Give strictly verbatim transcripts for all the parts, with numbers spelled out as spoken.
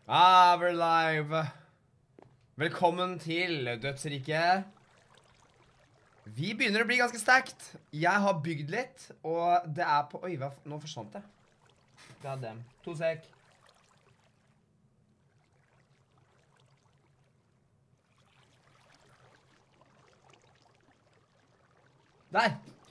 Ah, we're live. Velkommen til Dødsriket. Vi begynner å bli ganske stacked. Jeg har bygd litt, og det er på... Oi, hva... nå forsvant det. God damn. To sek. Der.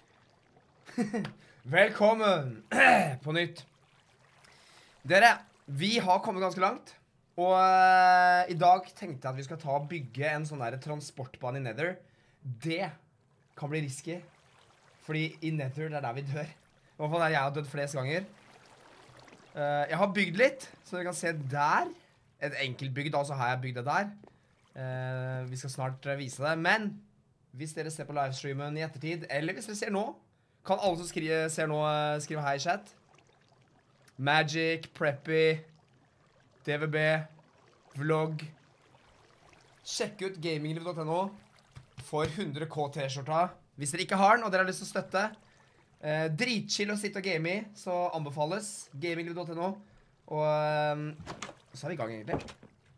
Velkommen på nytt. Dere, vi har kommet ganske langt. Og uh, i dag tenkte jeg at vi skal ta og bygge en sånn der transportbane i Nether. Det kan bli risky. Fordi i Nether, det er der vi dør. I hvert fall der jeg har dødd flest ganger. Uh, jeg har bygd litt, så dere kan se der. Et enkelt bygd, og så har jeg bygd det der. Uh, vi skal snart uh, vise det. Men hvis dere ser på livestreamen i ettertid, eller hvis dere ser nå, kan alle som skriver, ser nå uh, skrive hei i chat. Magic, Preppy, D V B, vlogg. Sjekk ut gamingliv punktum no for hundre K T-skjorta. Hvis dere ikke har den, og dere har lyst til å støtte, eh, dritchill å sitte og game i, så anbefales gamingliv punktum no. Og um, så er vi i gang egentlig.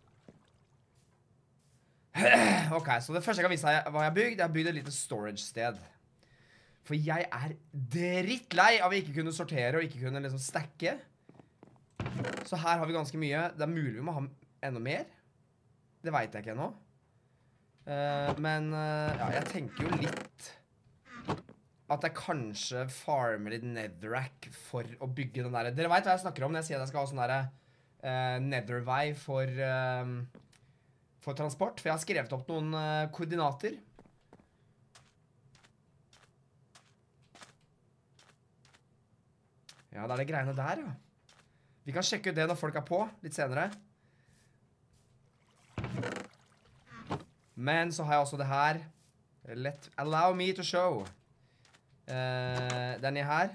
Ok, så det første jeg kan vise deg hva jeg har bygd, jeg har bygd et lite storage-sted. For jeg er drittlei av å ikke kunne sortere og ikke kunne liksom stakke. Så her har vi ganske mye. Det er mulig vi må ha enda mer. Det vet jeg ikke ennå. Uh, men uh, ja, jeg tenker jo litt at jeg kanskje farmer litt netherrack for å bygge den der. Dere vet hva jeg snakker om når jeg sier at jeg skal ha sånn der uh, nethervei for, uh, for transport. For jeg har skrevet opp noen uh, koordinater. Ja, det er det greiene der, ja. Vi kan sjekke ut det når folk er på, litt senere. Men så har jeg også det her. Let, allow me to show. Uh, den er her.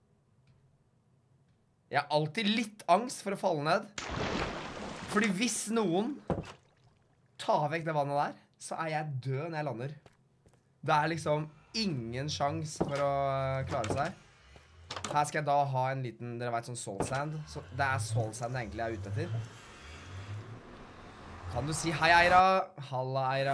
Jeg har alltid litt angst for å falle ned. Fordi hvis noen tar vekk det vannet der, så er jeg død når jeg lander. Det er liksom ingen sjans for å klare seg. Her skal jeg da ha en liten, dere vet, sånn soul sand. Så det er soul sand jeg egentlig er ute etter. Kan du si hei, Eira? Halla, Eira.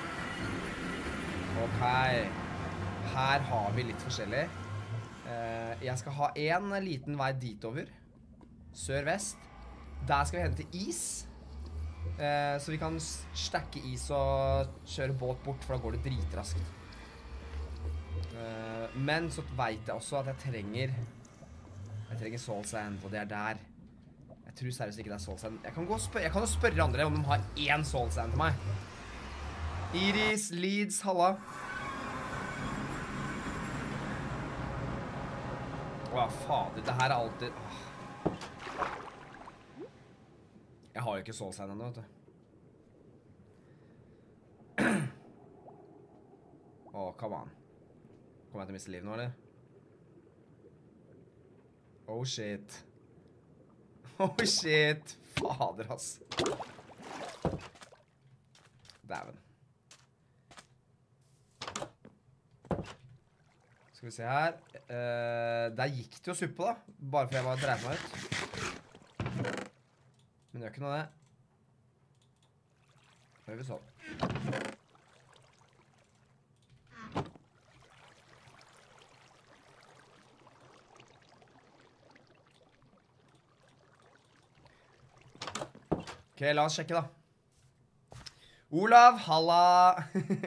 Ok. Her har vi litt forskjellig. Uh, jeg skal ha en liten vei ditover. Sør-vest. Der skal vi hente is. Uh, så vi kan stakke is og kjøre båt bort, for da går det dritraskt. Uh, men så vet jeg også at jeg trenger Jeg trenger soul sand, og det er der. Jeg tror seriøst ikke det er soul sand. Jeg kan, gå og spørre, jeg kan jo spørre andre om de har én soul sand til meg. Iris, Leeds, halla. Åh, fader, det her er alltid åh. Jeg har jo ikke soul sand ennå, vet du. Åh, come on. Kommer jeg til å miste liv nå, eller? Oh shit. Oh shit. Fader, ass. Dæven. Skal vi se her. Uh, der gikk det jo suppe, da. Bare fordi jeg bare dreip meg ut. Men det gjør ikke noe det. Nå gjør vi sånn. Ok, la oss sjekke da. Olav, halla.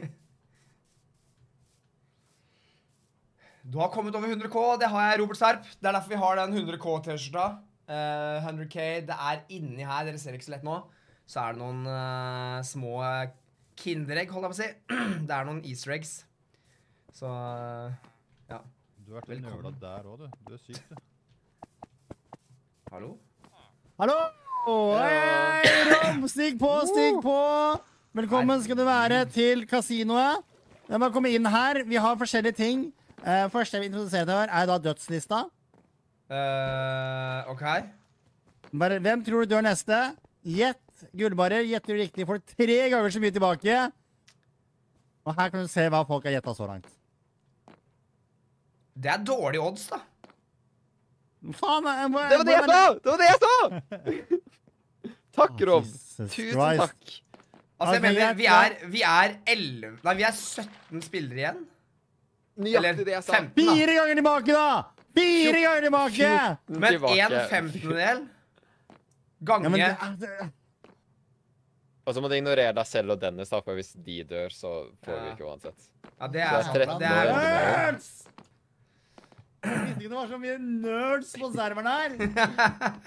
Du har kommet over hundre K, det har jeg, Robert Sarp. Det er derfor vi har den hundre K T-skjorta. Uh, hundre K, det er inni her, dere ser ikke så lett nå. Så er det noen uh, små kinderegg, holdt jeg på å si. Det er noen easter eggs. Så, uh, ja. Du har vært nøvla der også, du. Du er syk, du. Hallo? Hallo! Hei, Rom! Stig på, stig på! Velkommen skal du være til kasinoet. Jeg må komme inn her. Vi har forskjellige ting. Uh, første jeg vil introdusere deg her er da dødslista. Uh, ok. Bare, hvem tror du dør neste? Gjett gullbarer. Gjetter du riktig, får du tre ganger så mye tilbake. Og her kan du se hva folk har gjettet så langt. Det er dårlige odds, da. Faen, hva, Det var det jeg sa! Det var det jeg sa! Takk, Rob. Jesus Tusen Christ. takk. Altså, jeg Ok, mener, greit, vi er, vi er elleve Nei, vi er sytten spillere igjen. Nøyaktig det jeg sa. femten, da. Fire ganger tilbake, da! Fire ganger tilbake! Men Tilbake. en femtendedel gange Ja, men det er, det, Og så må du ignorere deg selv og Dennis, da, for hvis de dør, så får vi Ja. ikke uansett. Ja, det Så er det er sant. tretten Det er, år. nerds! Jeg visste ikke det var så mye nerds på serveren her.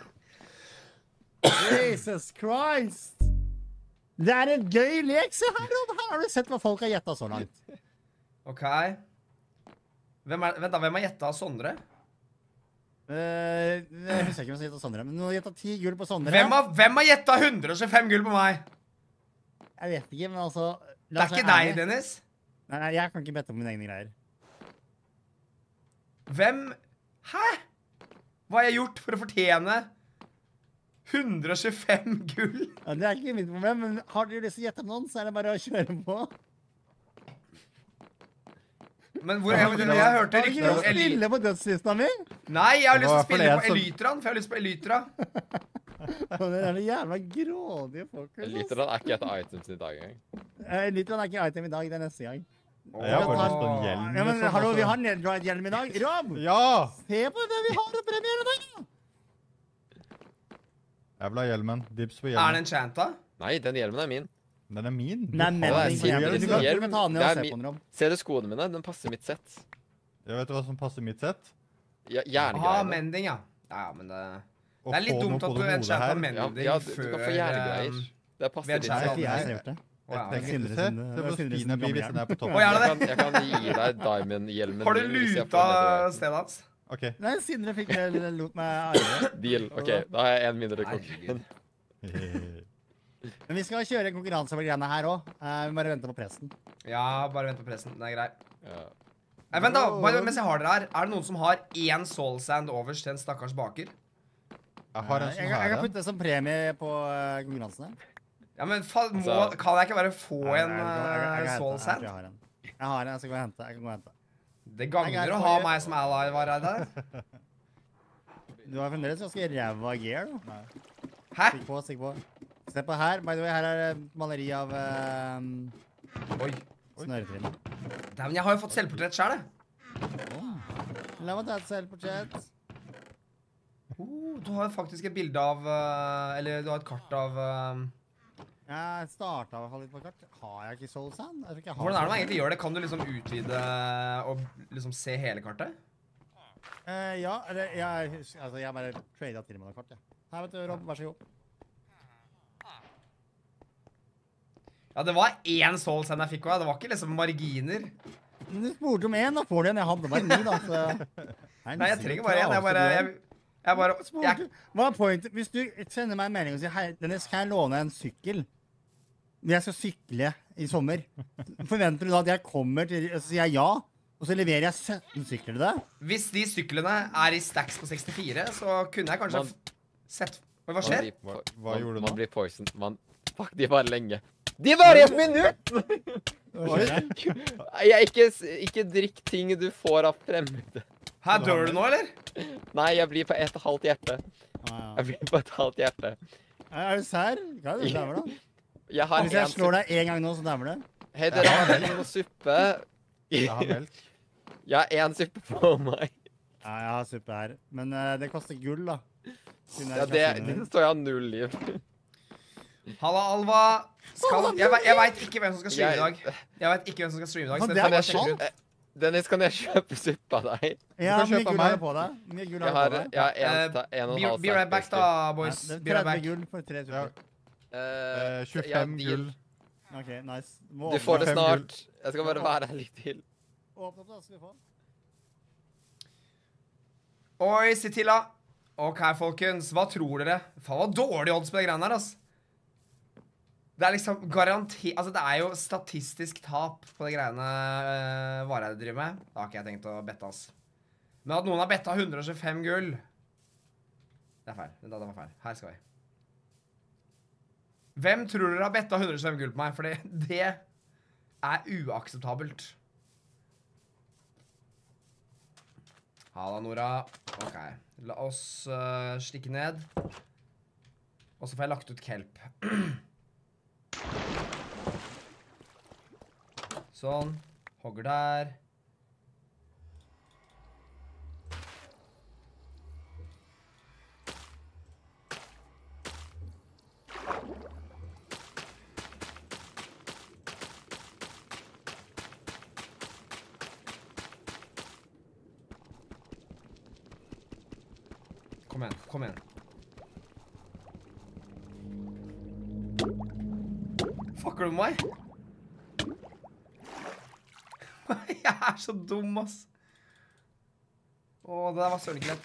Jesus Christ! Det er en gøy lek. Se her, Rob. Her har du sett hva folk har gjetta så langt. OK. Hvem er, vent da, hvem har gjetta Sondre? Eh, jeg husker ikke hvem som gjetta Sondre, men nå gjetta ti gull på Sondre. Hvem har, hvem har gjetta hundre og tjuefem gull på meg? Jeg vet ikke, men altså Det er ikke deg, Dennis. Nei, nei, jeg kan ikke bette på mine egne greier. Hvem Hæ? Hva har jeg gjort for å fortjene hundre og tjuefem gull? Ja, det er ikke mitt problem, men har dere lyst til å gjette på noen, så er det bare å kjøre på. Men hvor, jeg, jeg, jeg hørte Har du ikke rykter om lyst til å Eli... spille på dødslista mi? Nei, jeg har Det lyst til å var spille fordi på jeg som- Elytran, for jeg har lyst på Elytra. Det er de jævla grådige folkens. Elytron er ikke et item i dag engang. Elytran er ikke item i dag, det er neste gang. Jeg har bare lyst på en hjelm. Ja, men liksom, hallo, vi altså. har Nedride-hjelm i dag. Rob, Ja! se på det vi har å premiere i dag, da! Jeg vil ha hjelmen. Dips på Er hjelmen. den enchanta? Nei, den hjelmen er min. Den er min. Nei, men det er på hjelmen. Du sin kan, hjelm. du kan ta den ned Det og er se mi- på den, Rob. Ser du skoene mine? Den passer mitt sett. Jeg vet hva som passer mitt sett. Ja, Aha, Jerngreiene. mending, ja. Ja, ja, men det Å Det er litt få noe dumt på at du det hodet enchanta her. Ja, mending ja, du, du før kan få jerngreier. um, Det vi passer har ditt chat Det er sett. ikke jeg som har gjort det. Å, ja, Jeg ok. tenkte, Sindre se, sin- det det var var Sindre sin Stine gamle Bibisen hjelm. er på toppen. Å, ja, Jeg det- kan, jeg kan gi deg diamond-hjelmen Har du min hvis jeg luta får det. stedet hans? Ok. Nei, Sindre fikk det, lot meg arve. Deal. OK, da har jeg en mindre kokk. Herregud. Men vi skal kjøre en konkurranse over greiene her òg. Vi bare venter på pressen. Ja, bare vent på pressen. Den er grei. Ja. Nei, vent da, bare mens jeg har dere her. Er det noen som har én soul sand overs til en stakkars baker? Jeg har en jeg, sånn jeg her kan en. putte det som premie på eh, konkurransen her. Ja, men fa må, Altså- kan jeg ikke bare få Nei, en jeg- jeg- jeg- jeg- uh, jeg- soul jeg- sand? Jeg har en. Jeg har en, jeg skal gå og hente. Jeg kan gå og hente. Det Jeg gagner er å ha for- meg som ally, var jeg der. Du har fremdeles ganske ræva gear. da. Hæ? Stikk på, stikk på. Se på her. By the way, her er det maleri av uh, Oi. Snøretrinn. Dæven, jeg har jo fått selvportrett sjøl, jeg. La meg ta et selvportrett. Oh, du har jo faktisk et bilde av uh, Eller du har et kart av uh, Jeg starta i hvert fall litt på kart. Har jeg ikke Soul Sand? Jeg tror ikke jeg har Hvordan er det man Soul egentlig gjør det? Kan du liksom utvide og liksom se hele kartet? Sand. Eh, ja, eller jeg, husker- altså, jeg bare trada til med noe kart, jeg. Her, vet du, Rob. Vær så god. Ja, det var én soul sand jeg fikk òg. Det var ikke liksom marginer. Men du spurte om én, da får du en. Jeg hadde bare ni, da. Så. Nei, jeg trenger bare én. Jeg bare Jeg, jeg bare jeg, Spurte- Hva er pointet? Hvis du sender meg en melding og sier hei, Dennis, kan jeg låne en sykkel? Jeg skal sykle i sommer. Forventer du da at jeg kommer til Så sier jeg ja, og så leverer jeg sytten sykler til deg? Hvis de syklene er i stacks på sekstifire, så kunne jeg kanskje Man- f- sett Oi, Hva Man skjer? blir Hva, po- hva man, gjorde du Man nå? blir poison. Man Fuck, de varer lenge. De varer i et minutt! Oi. Jeg ikke, s- ikke drikk ting du får av fremmede. Hæ, dør du nå, eller? Nei, jeg blir på et halvt hjerte. Ah, ja. Jeg blir på et halvt hjerte. Er du sær? Hva er det du dauer, da? Jeg har Hvis jeg en slår deg en gang nå, så dauer du? Hei, dere har noe suppe. Jeg har melk. Jeg har én suppe på meg. Ja, jeg har suppe her. Men eh, det koster gull, da. Siden Ja, er det, kasino. det står jeg har null liv. Halla, Alva. Skal, jeg ve- jeg veit ikke hvem som skal streame i dag. Jeg- Jeg vet ikke hvem som skal streame i dag. Men Så det det er får bare jeg sjekke ut. Eh, Dennis, kan jeg kjøpe suppe av deg? Ja, kan hvor mye kjøpe gull meg. har du på deg? Hvor mye gull Jeg har har, du på deg? jeg har en, Eh, sta- en og en Be, halv be right back, stack da, Ja, boys. det er Be right tretti back. gull for tre Ja. sukker. Eh, Eh, tjuefem ja, deal. gull. OK, nice. Må Du åpne får det Fem snart. Jeg skal bare være her litt til. Åpne opp, da, skal vi få. Oi, Sitila. OK, folkens. Hva tror dere? Faen, hva dårlige odds på de greiene her, ass. Det er liksom garanti... Altså, det er jo statistisk tap på de greiene uh, Vareide driver med. Det har ikke jeg tenkt å bette, ass. Men at noen har betta hundre og tjuefem gull Det er feil. Det, det var feil. Her skal vi. Hvem tror dere har betta hundre og tjuefem gull på meg? For det, det er uakseptabelt. Halla, Nora. OK. La oss uh, stikke ned. Og så får jeg lagt ut kelp. Sånn. Hogger der. Kom igjen, kom igjen. Fucker du med meg? Jeg er så dum, ass. Åh, det der var sølvklett.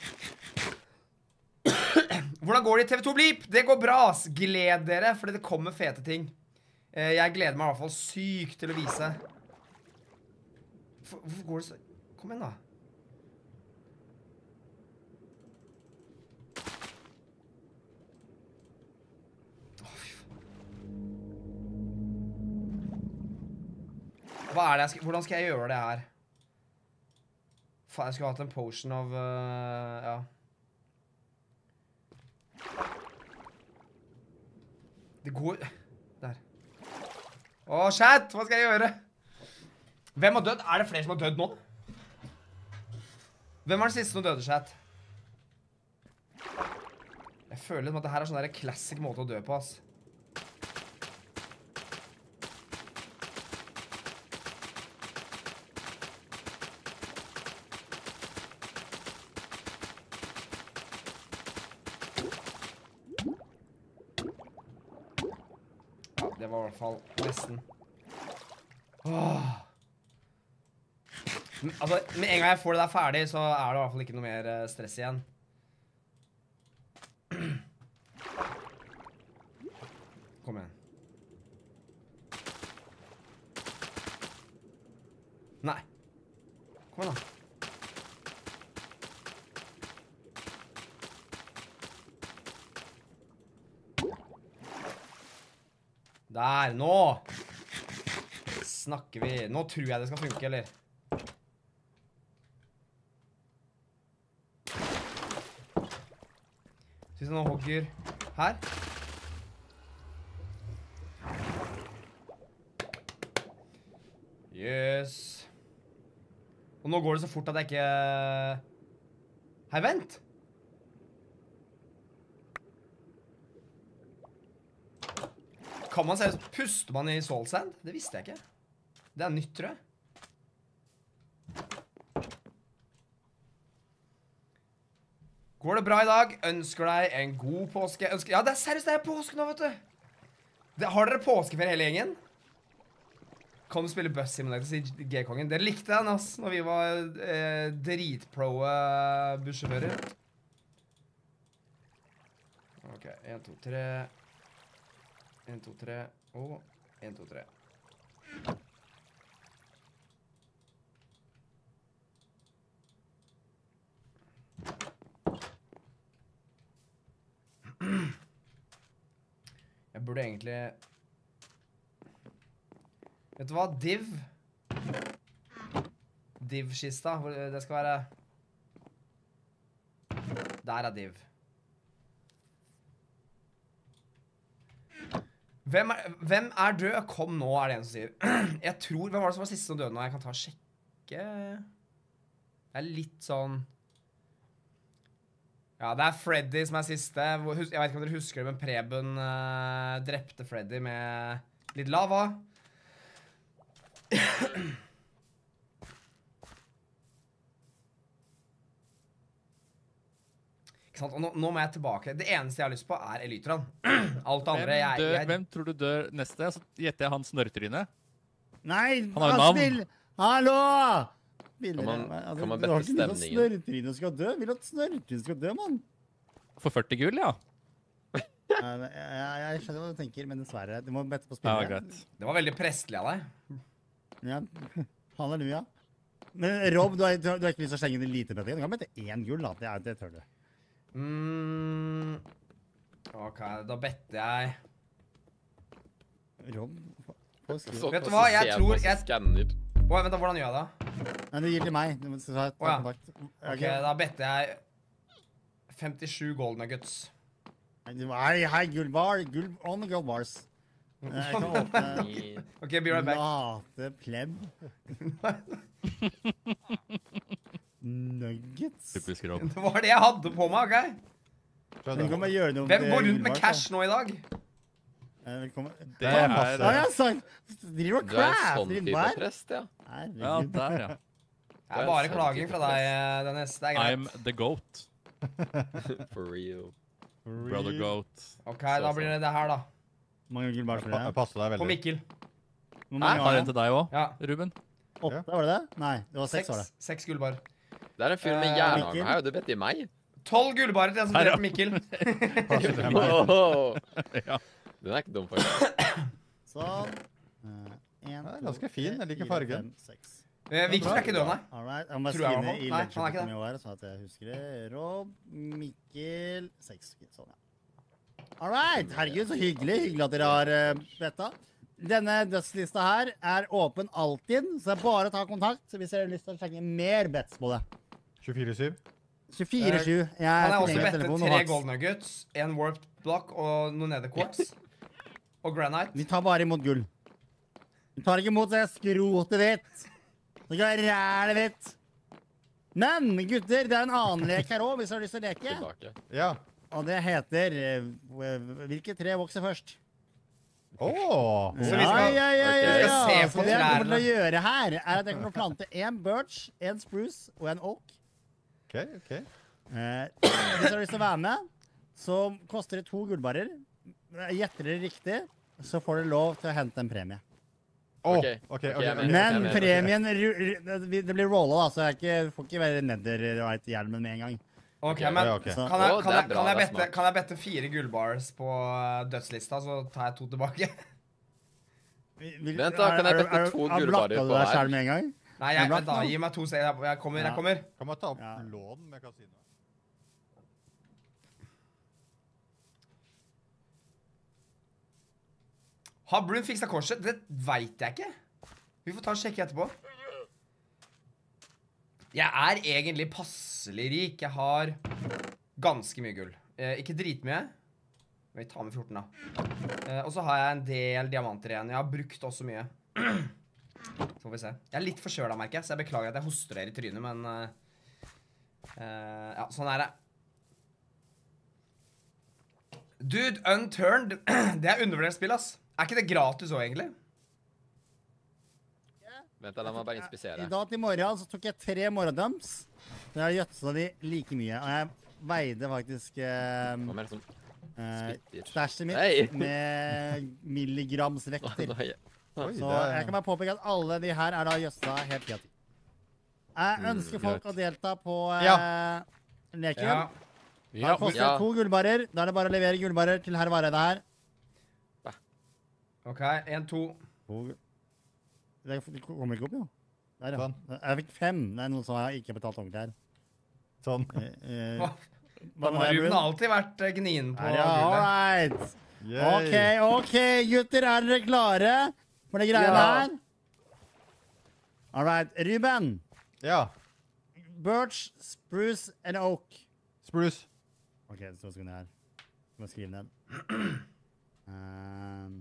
Hvordan går det i T V to Bleep? Det går bra, ass. Gled dere, fordi det kommer fete ting. Jeg gleder meg i hvert fall sykt til å vise. Hvorfor går det så... Kom igjen, da. Hva er det jeg skal... Hvordan skal jeg gjøre det her? Faen, jeg skulle hatt en potion av... Uh, ja. Det går... Der. Åh, chat! Hva skal jeg gjøre? Hvem har dødd? Er det flere som har dødd nå? Hvem var den siste som døde, chat? Jeg føler som at det her er sånn der classic måte å dø på, ass. Det var i hvert fall nesten. Åh. Altså, med en gang jeg får det der ferdig, så er det i hvert fall ikke noe mer stress igjen. Kom igjen. Nei. Kom igjen da. Der, nå snakker vi. Nå tror jeg det skal funke, eller? Hvis jeg nå hogger her. Yes. Og nå går det så fort at jeg ikke... Hei, vent! Kan man se, puster man i soul sand? Det visste jeg ikke. Det er nytt, tror jeg. Går det bra i dag? Ønsker deg en god påske. Ønsker... Ja, det er seriøst, det er påske nå, vet du. Det... Har dere påskeferie hele gjengen? Kan du spille Bus Simulator, sier G-kongen. Dere likte den, ass, når vi var eh, dritpro eh, bussjåfører. Ok, en, to, tre... En, to, tre, og en, to, tre. Jeg burde egentlig... Vet du hva? Div. Div-kista, hvor det skal være... Der er div. Hvem er, hvem er død? Kom nå, er det en som sier. Jeg tror, hvem var det som var siste som døde nå? Jeg kan ta og sjekke. Det er litt sånn... Ja, det er Freddy som er siste. Jeg vet ikke om dere husker det, men Preben uh, drepte Freddy med litt lava. Ikke sant? Og nå, nå må jeg tilbake. Det eneste jeg har lyst på er Elytran. Alt andre, hvem, jeg, dør, jeg... hvem tror du dør neste? Så gjetter jeg han snørrtryne. Nei, Han har jo navn. spill! Hallo! Spiller, Kan man- altså, kan man du har bette ikke lyst til at stemningen? Snørrtryne skal dø? Vil du at Snørrtryne skal dø, mann? For førti gull, ja. Nei, nei, jeg, jeg skjønner hva du tenker, men dessverre, du må bette på Ja, spillet. greit. Det var veldig prestelig av deg. Ja, halleluja. Men Rob, du har, du har, du har ikke lyst til å slenge inn en lite bette? Du kan bette én gull, da. Det, er, det tør du. Mm. Ok, da better jeg. Rob, få skrive. Så- Vet du og så hva, jeg ser tror- man så jeg- skanner. Åh, vent da, hvordan gjør jeg det? Nei, du gir til meg. Du må ta, ta Å, ja. kontakt. Ok, da better jeg femtisju gold nuggets. Hei, hei, gullbar. Gull on the gold bars. Eh, Jeg kan åpne I- OK, be right back. late pleb. Nuggets. Typisk Rob. Det var det jeg hadde på meg, OK? Men kan man gjøre noe Hvem med går rundt med gullbars, cash nå i dag? da? Eh, Velkommen. Det Ja, er ja, jeg har sagt driver og Du er en crafter sånn innpå type her. prest, ja. Ja, Herregud. der, ja. Det er bare klaging fra deg, eh, Dennis. Det er I'm greit. the goat. For real. Brother goat. OK, da blir det det her, da. Mange gullbars for Pa- det. Passer deg På veldig. Mikkel. Hvor Hæ? mange Har var en det? til deg òg, Ja. Ruben? Åtte, var det det? Nei, det var seks, var det. Seks, seks gullbar. Det er en fyr med Eh, jernarm Mikkel? her, og du vet i meg. Tolv gullbarer til den som Her, ja. dreper Mikkel. Passer det meg. Wow. Ja. Den er ikke dum, faktisk. Sånn. Eh, en, Ja, to, ganske fin. tre, Jeg liker fire, fargen. fem, seks. Eh, Victor er ikke død, nei. All right. Jeg må bare Tror jeg skrive i hvert ned i fall. Nei, han er ikke ledgerboken det. min her, sånn at jeg husker det. Rob, Mikkel, seks. Ok, sånn, ja. All right. Herregud, så hyggelig. Hyggelig at dere har uh, betta. Denne dødslista her er åpen alltid, så det er bare å ta kontakt hvis dere har lyst til å sjekke mer bets på det. tjuefire syv. tjuefire sju. Jeg Kan er jeg også tilgjengelig på bette telefonen. tre og fax. gold nuggets, en warped block og noe netherquartz? Og granite? Vi tar bare imot gull. Vi tar ikke imot det skrotet ditt. Det kan være rælet ditt. Men gutter, det er en annen lek her òg, hvis dere har lyst til å leke. Tilbake. Ja. Og det heter eh, Hvilke tre vokser først? Åh! Så vi skal- ja, ja, ja, ok. ja, Vi skal ja. se Så på det jeg kommer til å trærne. gjøre her, er at jeg kommer til å plante en birch, en spruce og en oak. OK, OK. Eh, hvis dere har lyst til å være med, så koster det to gullbarer. Gjetter dere riktig, så får dere lov til å hente en premie. Åh, Ok, OK. ok, ok, jeg ok. mener- Men jeg mener- premien ru- ru- Det blir rolla, da, så jeg ikke, får ikke være nether-hjelmen med en gang. OK, Ok, men ja, ok. Så- kan jeg, Å, kan, det er jeg, bra, kan, jeg det er bette, smart. kan jeg bette fire gullbars på eh, dødslista, så tar jeg to tilbake? Vil- Vent da, kan jeg er- bette er- to er- gullbarer blakka på du deg hver? selv med en gang? Nei, jeg, Er det vent da, blakk nå? gi meg to sekunder. Jeg, jeg kommer, Ja. jeg kommer. Kan man ta opp Ja. lån med kasino? Har Brun fiksa korset? Det veit jeg ikke. Vi får ta og sjekke etterpå. Jeg er egentlig passelig rik. Jeg har ganske mye gull. Eh, ikke dritmye. Vi tar med fjorten, da. Eh, og så har jeg en del diamanter igjen. Jeg har brukt også mye. Så får vi se. Jeg er litt forkjøla, merker jeg, så jeg beklager at jeg hoster dere i trynet, men eh, eh, ja, sånn er det. Dude, Unturned, det er undervurdert spill, ass. Er ikke det gratis òg, egentlig? Vent, da, la meg bare I inspisere. dag til morgen så tok jeg tre morgendumps. Så jeg har gjødsla de like mye. Og jeg veide faktisk eh, Hva mer som eh, spytter? stæsjet mitt Hei! med milligramsvekter. Nå er jeg- Oi, Så det er- jeg kan bare påpeke at alle de her er da gjødsla helt ti av ti. Jeg Mm, ønsker folk greit. å delta på eh, Ja. leken. Ja. Det koster Ja. to gullbarer. Da er det bare å levere gullbarer til herr Vareide her. OK, én, to. To gu- Det kommer ikke opp, jo. Der, ja. Sånn. Jeg fikk fem. Det er noe som jeg ikke har betalt ordentlig her. Sånn. Eh, eh, Hva? Hva med deg, Ruben har Brun? alltid vært eh, gnien på Ja, all gullet. right. Yay. OK, OK, gutter. Er dere klare for de greiene Ja. her? All right. Ruben. Ja. Birch, spruce and oak. Spruce. OK, det står sekunder her. Jeg må skrive ned. Um,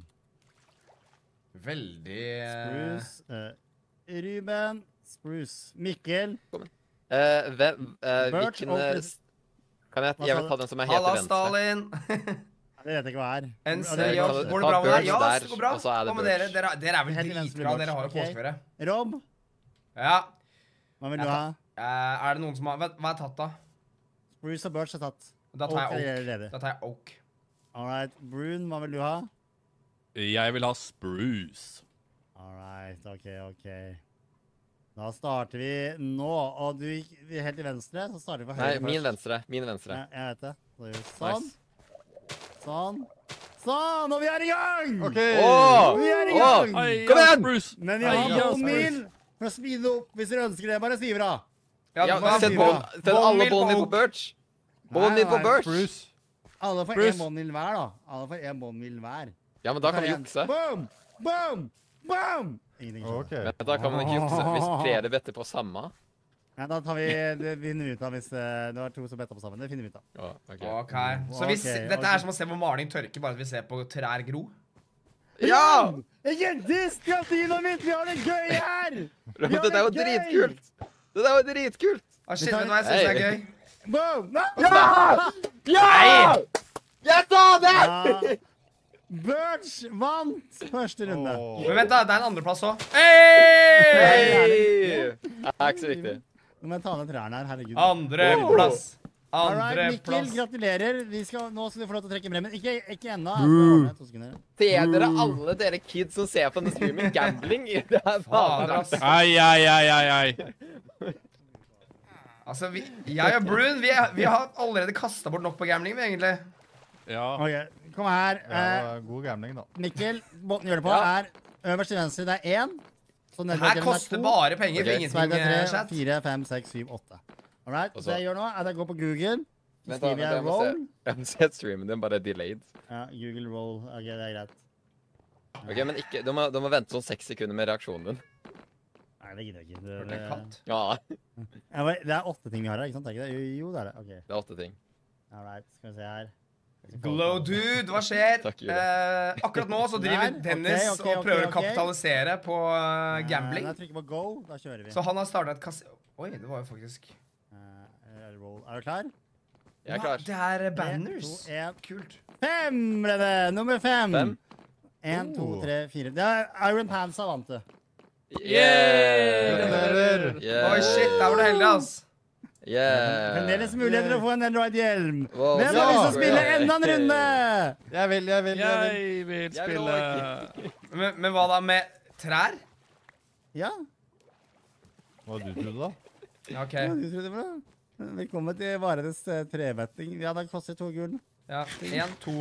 Veldig eh, spruce. eh, Ruben. Spruce. Mikkel. Eh, hvem eh, Birch, Hvilken oak, eh, is- Kan jeg Hva Jeg sa vil du? ta den som er helt Halla, til venstre. Stalin. Det vet jeg ikke hva er. En Ja, C det er E O. ta- kanskje- Går det bra med deg? Birch Ja, der, det går bra. og så er det Hva med dere? Birch. Dere, dere er vel Helt til venstre dritbra. Dere har jo Birch, ok. påskeføre. Rob, Ja. hva vil Jeg du ha? Eh, er det noen som har Hva hva er tatt, da? Spruce og Birch er tatt. Da tar Oak jeg er Oak. ledig. Da tar jeg Oak. All right. Brun, hva vil du ha? Jeg vil ha spruce. All right. OK, OK. Da starter vi nå. Og du gikk vi er helt til venstre, så starter vi for Nei, høyre min først. venstre. Min venstre. Ja, jeg vet det. Så gjør vi sånn. Nice. Sånn. Sånn, og vi er i gang! OK. Åh! Vi er i Åh! gang! Ai, Kom ja, igjen! Spruce! Men vi Ai, har ja, bone meal for å speede opp hvis dere ønsker det. Bare si ifra. Ja, Ja, hva- sett sier bone- du? sett Bone alle meal på båndene på Oak. Birch. Nei, Båndene på nei, Birch. Spruce. Alle får Bruce. én bone meal hver, da. Alle får én bone meal hver. Ja, men da kan vi En. jukse. Boom! Boom! Boom! Ingenting skjer. OK. Men da kan man ikke jukse. Hvis flere better på samme Ja, da tar vi det finner vi ut av hvis eh, det var to som betta på sammen. Det finner vi ut av. Ja, ok. OK. Så hvis, Ok, dette ok. er som å se hvor maling tørker, bare at vi ser på trær gro. Ja! Ikke disk, kasinoet mitt! Vi har det gøy her! Men Ja, dette er jo det er gøy! dritkult! Det er jo dritkult! Ah, shit, Vi tar- vet du hva jeg synes er Hey. gøy? Boom! No! Ja! Ja! Jeg sa det! Ja. Birch vant første runde. Åh. Men vent da, det er en andreplass også. Hey! Hei! Det er ikke så viktig. Nå må jeg ta ned trærne her, herregud. Andreplass. Alright, Mikkel, Andreplass. gratulerer. Vi skal, nå skal du få lov til å trekke bremmen. Ikke, ikke ennå. Boo. Ser dere alle dere kids som ser på denne streamen gambling? Det er Fader, ass. Ai, ai, ai, ai, ai. Altså, vi, jeg og Brun, vi, er, vi har allerede kastet bort nok på gambling, vi, egentlig. Ja. Ok, kom her. Ja, det Eh, var god gambling, da. Mikkel, måten gjør det på Ja. er øverst til venstre, det er én. Så Det nedover her til den er koster to. bare penger for Ok. ingenting, Så er det eh, tre, chat. fire, fem, seks, syv, åtte. Alright, Og så så- det jeg gjør nå, er at jeg går på Google. Så Vent da, skriver vent, jeg jeg må se. roll. Jeg må se streamen din, bare delayed. Ja, Google roll. Ok, det er greit. Ok, men ikke, du må, du må vente sånn seks sekunder med reaksjonen din. Nei, det gidder jeg ikke. Hørte Det, en katt. Ja, Ja, men det er åtte ting vi har her, ikke sant? Er ikke det? Jo, det er det. Ok, det er åtte ting. alright, skal vi se her. Glow dude, hva skjer? Takk, Julie. Eh, akkurat nå så driver Der, Dennis ok, ok, og prøver ok, å kapitalisere på eh, Eh, gambling. Når jeg trykker på go, da kjører vi. Så han har startet et kass... Oi, det var jo faktisk... Eh, roll. Er du klar? Jeg er klar. Det er Tre, banners. to, en. Kult. Fem ble det! Nummer fem. Fem. En, to, Oh. tre, fire. Det er Iron Pansa vant du. Yeah! Gratulerer. Yeah! Oi, shit, der var du heldig, ass. Yeah! Fremdeles muligheter til å få en Eldroid-hjelm. Wow, Hvem har ja. lyst til å spille enda en runde? Jeg vil, jeg vil, jeg vil. Jeg vil Jeg vil spille. Men, men hva da med trær? Ja, Hva du trodde da? Ja, OK. hva du trodde på? Velkommen til Varenes eh, trebetting. Ja, det koster to gull. Ja, en, to.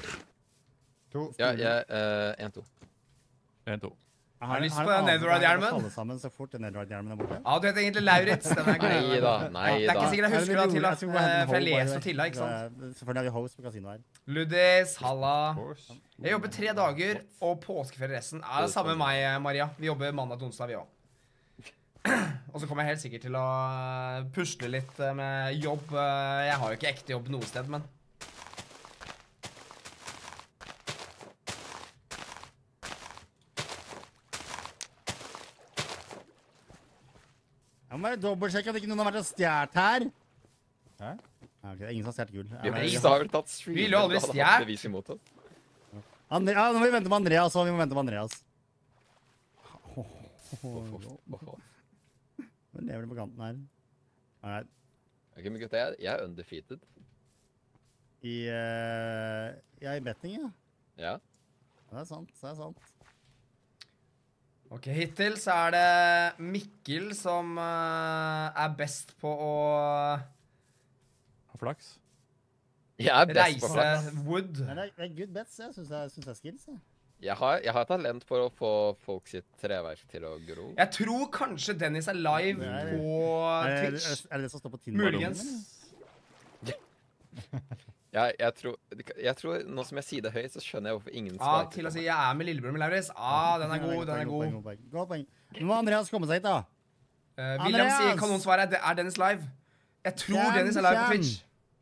To. Ja, jeg uh, en, to. En, to. Har du lyst har på du den annen som Netherite-hjelmen? kan falle sammen så fort den Netherite-hjelmen er borte? Ja, du heter egentlig Lauritz. Den er Nei god. da, nei Det er da. ikke sikkert jeg husker Ja, det til, da. jeg skulle gå og hente Eh, en For jeg hold, by the leser way. til deg, ikke sant? Så, Selvfølgelig har vi host på kasino her. Luddis, halla. Of course. Jeg jobber tre dager, og påskeferie resten. Er det samme med meg, Maria. Vi jobber mandag til onsdag, vi òg. Og så kommer jeg helt sikkert til å pusle litt eh, med jobb. Eh, Jeg har jo ikke ekte jobb noe sted, men Jeg må bare dobbeltsjekke at ikke noen har vært og stjålet her. Hæ? Ja, ok, det er ingen som har stjålet gull. Vi Ja, har men- bokstavelig tatt streamen. Vi ville jo aldri Du hadde hatt stjert. bevis imot oss. Andre, ja, nå må vi vente på Andreas også. Vi må vente på Andreas. Åhå. Nå lever det på kanten her. Alright. Ok, men gutta, jeg, jeg er undefeated. I, uh, ja, i betting, ja. Ja. Ja, det er sant. Det er sant. OK, hittil så er det Mikkel som eh, er best på å Har flaks. Jeg er best på flaks. reise wood. Men det er, det er good bets. Jeg syns jeg, synes det er skills. Jeg. Jeg har, jeg har talent for å få folk sitt treverk til å gro. Jeg tror kanskje Dennis er live Det er- på Er, det- Twitch. er det det som står på Tinder? Muligens. Jeg, jeg, tror, jeg tror, nå som jeg sier det høyt, så skjønner jeg hvorfor ingen Ja, sparker til på å si meg. 'jeg er med lillebror min Lauritz'. Ah, den er Ja, god, den er godt god. poeng, godt poeng, godt poeng. Nå må Andreas komme seg hit, da. Uh, William sier Andreas! kanonsvaret er, er Dennis live. Jeg tror Kjem, Dennis er live på kjem. Twitch.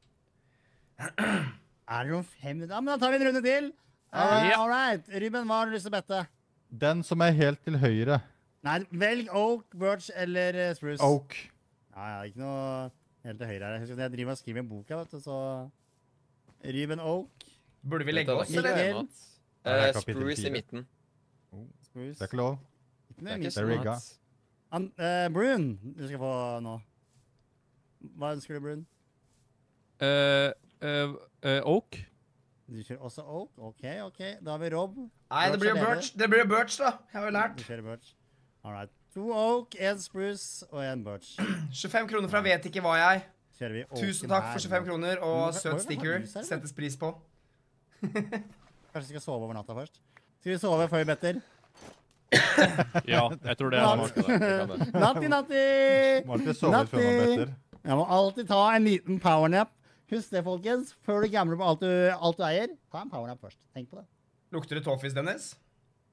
Er det om fem minutter? Ja, men da tar vi en runde til. Uh, Ja. all right. Ruben, hva har du lyst til å bette? Den som er helt til høyre. Nei, velg Oak, Birch eller eh, Spruce. Oak. Ja, ja, ikke noe helt til høyre her. Husk at jeg driver og skriver en bok her, vet du, så Ruben Oak, Burde vi Vent legge da, oss, det er eller? Mikkel. ikke mat. Ja, det er Eh, kapittel Spruce i fire. midten. Spruce. Det er ikke lov. Ikke Det noe er midt. ikke There we smart. go. An eh, Brun, du skal få nå. Hva ønsker du, Brun? Eh, eh, eh, Oak. Du kjører også Oak? OK, OK. Da har vi Rob. Nei, det blir jo Birch. Det blir jo Birch, da. Jeg har jo Du lært. kjører Birch. All right. To Oak, en Spruce og en Birch. tjuefem kroner fra vet ikke hva jeg. Kjører vi Oaken Tusen takk her for tjuefem nå. kroner Men og hva- hva- søt hva sticker. har du selv, da? Settes pris på. Kanskje vi skal sove over natta først? Skal vi sove før vi better? Ja, jeg tror det er Ja. smart. Det kan det. Natti, natti! Må alltid sove før man Natti! better. Jeg må alltid ta en liten powernap. Husk det, folkens. Før du gambler på alt du, alt du eier, ta en powernap først. Tenk på det. Lukter det toffis, Dennis?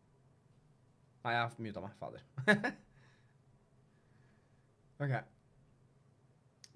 Nei, jeg har muta meg. Fader. OK.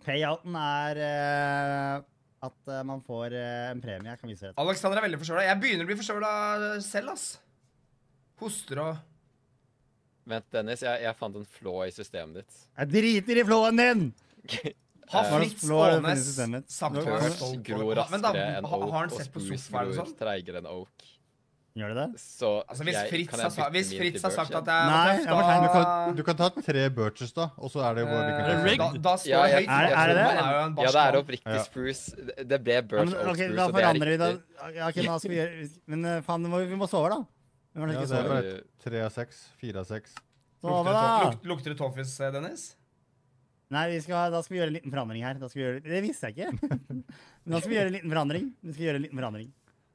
Payouten er eh, at eh, man får eh, en premie. Jeg kan vise det. Alexander er veldig forkjøla. Jeg begynner å bli forkjøla selv, ass. Hoster og Vent, Dennis, jeg, jeg fant en flaw i systemet ditt. Jeg driter i flåen din! Har Eh, Fritz Flå har det Aanes funnet systemet. sagt Nå- hva Birch stolt gror var? Men da, raskere enn ha- oak, har han og sett på spruce sofa eller gror noe sånt? treigere enn oak. Gjør det det? Så Altså, hvis jeg- Fritz kan har, jeg sa- bytte hvis min Fritz til har sagt Birch at det er Nei, tøft, jeg var Du da kan, du kan ta tre birches, da, og så er det hvor vi kan eh, Er det da, rigged? da står Ja, det jeg- høyt. Er- er det det? Han er jo en Ja, barsk det er mann. oppriktig Ja. spruce. Det det ble Ja, Birch men, Oak ok, Spruce, da og det er forandrer vi da. riktig. Ja, ok, da skal vi gjøre Men eh, faen, vi må, vi må sove, da. Vi må Ja, ikke det er sove. bare tre av seks, fire av seks. Sove, Lukter det da! to- luk- Lukter det toffis, eh, Dennis? Nei, vi skal, da skal vi gjøre en liten forandring her. Da skal vi gjøre, det visste jeg ikke. Men da skal vi gjøre en liten forandring. Vi skal gjøre en liten forandring.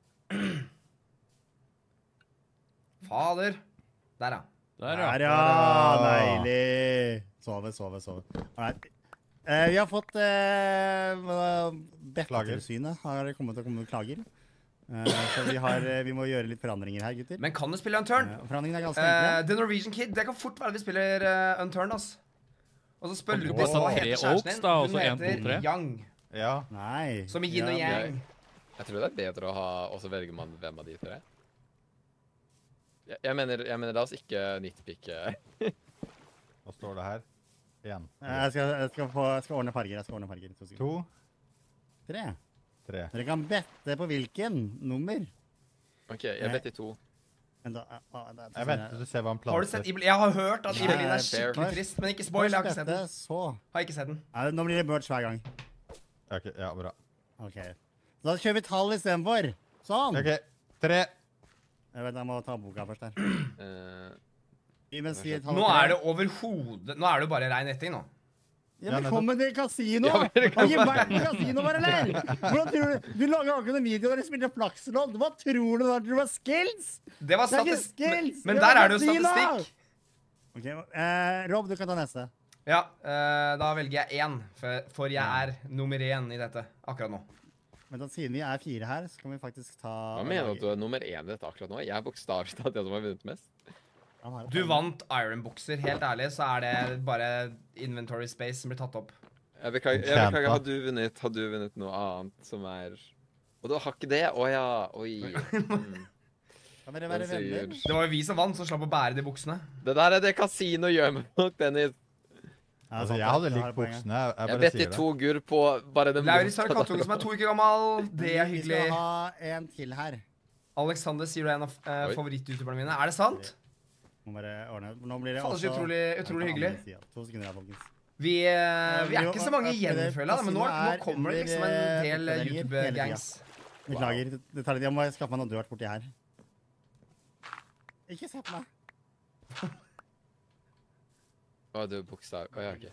Fader. Der, ja. Der, Der, ja. ja! Deilig! Sove, sove, sove. Alright. Eh, vi har fått eh, Bettetilsynet har kommet til å komme med klager. Eh, så vi, har, eh, vi må gjøre litt forandringer her, gutter. Men kan du spille Unturned? Eh, forandringene er ganske Eh, enkle. The Norwegian Kid, det kan fort være vi spiller uh, Unturned, ass. Og så spør Og du det hva er tre heter kjæresten oaks, din. da, og Hun så en, to, heter tre. Yang. Ja. Nei. Som i yin og Ja, yang. Jeg tror det er bedre å ha, og så velger man hvem av de tre. Jeg, jeg, mener, jeg mener, la oss ikke nitpicke. Hva står det her? Én. Jeg skal, jeg, skal få, jeg skal ordne farger. Jeg skal ordne farger. To sekunder. To. Tre. Tre. Dere kan bette på hvilken nummer. OK, jeg vet de to. Men da, ah, ah, da, Jeg venter til du ser hva han Har du sett planter. Ibel? Jeg har hørt at Nei, Ibelin er fair. skikkelig trist, men ikke spoil. Jeg har ikke sett Først den. dette, så Har ikke sett den. ja, Nå blir det birch hver gang. Ok, ja, bra. Ok. Da kjører vi tall istedenfor. Sånn. Ok, tre. Jeg vet, jeg må ta boka først her. Eh, Mens vi tar Nå er det overhodet Nå er det jo bare rein etting, nå. Ja, Ja, Velkommen til kasino! Ja, Har velkommen. ikke vært på kasino bare, eller? Hvordan tror du? Du lager akkurat en video der du spiller flakslodd. Hva tror du da? Tror du det var skills? Det var Det er ikke statistikk. Men, skills! men Det der var er det jo kasino! statistikk. Ok, eh, Rob, du kan ta neste. Ja, eh, da velger jeg én, for, for jeg er nummer én i dette akkurat nå. Men da, siden vi er fire her, så kan vi faktisk ta Hva mener du at du er nummer én i dette akkurat nå? Jeg er bokstavelig talt den som har vunnet mest. Han har et Du poeng. vant Iron Boxer. Helt ærlig så er det bare inventory space som blir tatt opp. Jeg beklager, jeg Kjempa. beklager har, du vunnet, har du vunnet noe annet som er Og du har ikke det? Å ja. Oi. Mm. Kan dere være Den sier- venner? Det var jo vi som vant, som slapp å bære de buksene. Det der er det kasino gjør med folk, Dennis. Ja, Altså, sant, jeg hadde du har likt poenget. buksene. Jeg, jeg Jeg bare bet i sier det. to gurr på bare det Lauritz har en motsatte. kattunge som er to uker gammel. Det er Vi hyggelig. skal ha en til her. Alexander sier du er en av uh, Oi. favoritt-youtuberne mine. Er det sant? Må bare ordne. Nå blir det Faen, så også... utrolig- utrolig på hyggelig. andre siden. To sekunder her, folkens. Vi, eh, vi er ikke så mange igjen, det- føler jeg. da, Men nå, nå kasino er kommer det liksom en under, del eh, eh, oppgraderinger YouTube-gangs. Beklager. Det, det tar litt. Jeg må skaffe meg noe dørt borti her. Ikke se på meg. Å, du er bokstav... Å ja, OK.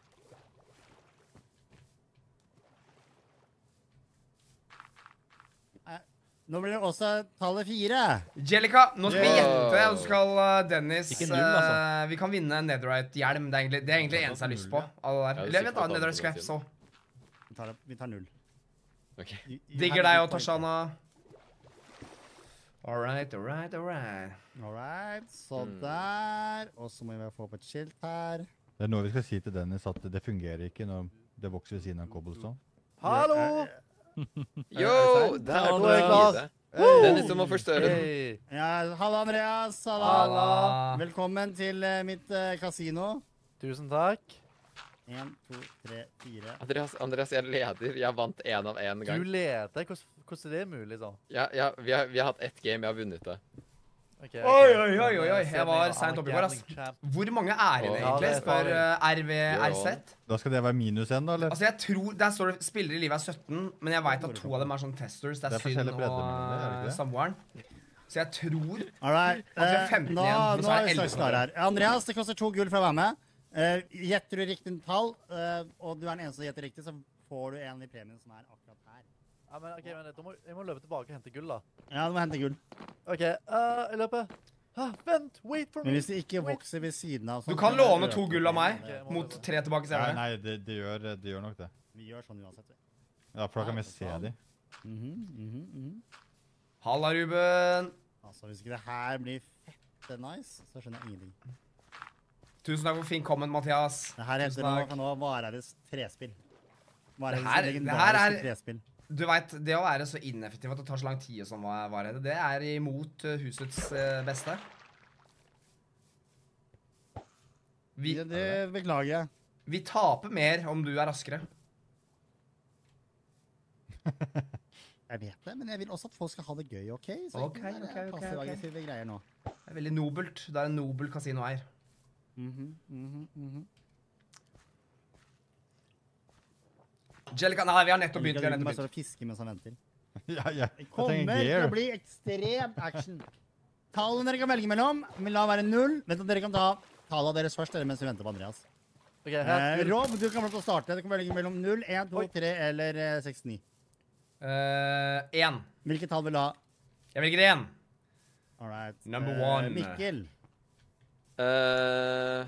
Nå blir det også tallet fire. Jellica, nå skal vi Yeah. gjette, og så skal eh, Dennis Ikke null, altså. eh, Vi kan vinne en Netherite-hjelm. Det er egentlig det er egentlig det eneste jeg har lyst på. Av det der. Ja, du Eller jeg vet sikkert da, at Netherite alle Scraps får òg. Vi tar, vi tar null. Ok. You- you Digger have deg a og good point. Tashana. All right, all right, all right. All right, så Mm. der. Og så må vi få opp et skilt her. Det er noe vi skal si til Dennis, at det fungerer ikke når det vokser ved siden av cobblestone. Hallo! Yo, der Ja, er nå er jeg klar. det. Dennis, du må forstørre den. Hey. Ja, halla, Andreas. Halla. Halla. Velkommen til eh, mitt eh, kasino. Tusen takk. En, to, tre, fire. Andreas, Andreas, jeg leder. Jeg vant én av én Du gang. leder. Hvordan, hvordan er det mulig, sånn? Ja, ja, vi, har, vi har hatt ett game, jeg har vunnet det. Ok, Oi, ok. oi, oi, oi, oi. Men, eh, Jeg var ser seint vi oppe i går, ass. gambling champ. Hvor mange er det Ja, egentlig, det er spør eh, R V Ja. R Z? Da skal det være minus én, da, eller? Altså, jeg tror, Der står det spillere i livet er sytten, men jeg veit at to av dem er sånn testers. Det Det er er Syn forskjellig bredde mellom og det, er det ikke eh, det? samboeren. Så jeg tror All right. Altså, vi er eh, femten nå, igjen, men nå så er er det vi straks elleve. klare her. Andreas, det koster to gull for å være med. Eh, gjetter du riktig tall, eh, og du er den eneste som gjetter riktig, så får du en i premien som er akkurat her. Ja, men, ok, men, da må, jeg må løpe tilbake og hente gull, da. Ja, du må hente gull. OK, uh, jeg løper. Ah, vent! Wait for Men me! hvis det ikke vokser ved siden av Du sånn, kan så låne øker to gull av meg det. mot tre tilbake Nei, senere. nei, det, det, gjør, det gjør nok det. Vi gjør sånn uansett. vi. Ja, for da kan vi se de. Mhm, mhm, mhm. Halla, Ruben. Altså, hvis ikke det her blir fette nice, så skjønner jeg ingenting. Tusen takk for fin comment, Mathias. Det her Tusen heter nå, takk. nå Vareeides trespill. Var Det det her- det her legendariske er- trespill. Du vet, det å være så ineffektiv at det tar så lang tid som var, var det, det er imot uh, husets uh, beste. Vi, Det, det beklager jeg. vi taper mer om du er raskere. Jeg vet det, men jeg vil også at folk skal ha det gøy, OK? Så Ok, ikke være ok, ok, passiv-aggressive greier nå. Det er veldig nobelt. Det er en nobel kasinoeier. Mhm, mhm, mhm. Jellica, nei, vi har nettopp Jeg begynt. liker Vi har at du bare nettopp står begynt. og pisker mens han venter. Ja, ja. Det Jeg kommer trenger til å gear. bli ekstrem action. Tallene dere kan velge mellom, vil la være null. Vent at dere kan ta tallene deres først, eller mens vi venter på Andreas. Ok, Eh, her. Rob, du kan få lov til å starte. Du kan velge mellom null, en, to, Oi. tre eller eh, seks, ni. Én. Hvilke tall vil du ha? Jeg velger én. All right. Number Eh, one. Mikkel. Eh,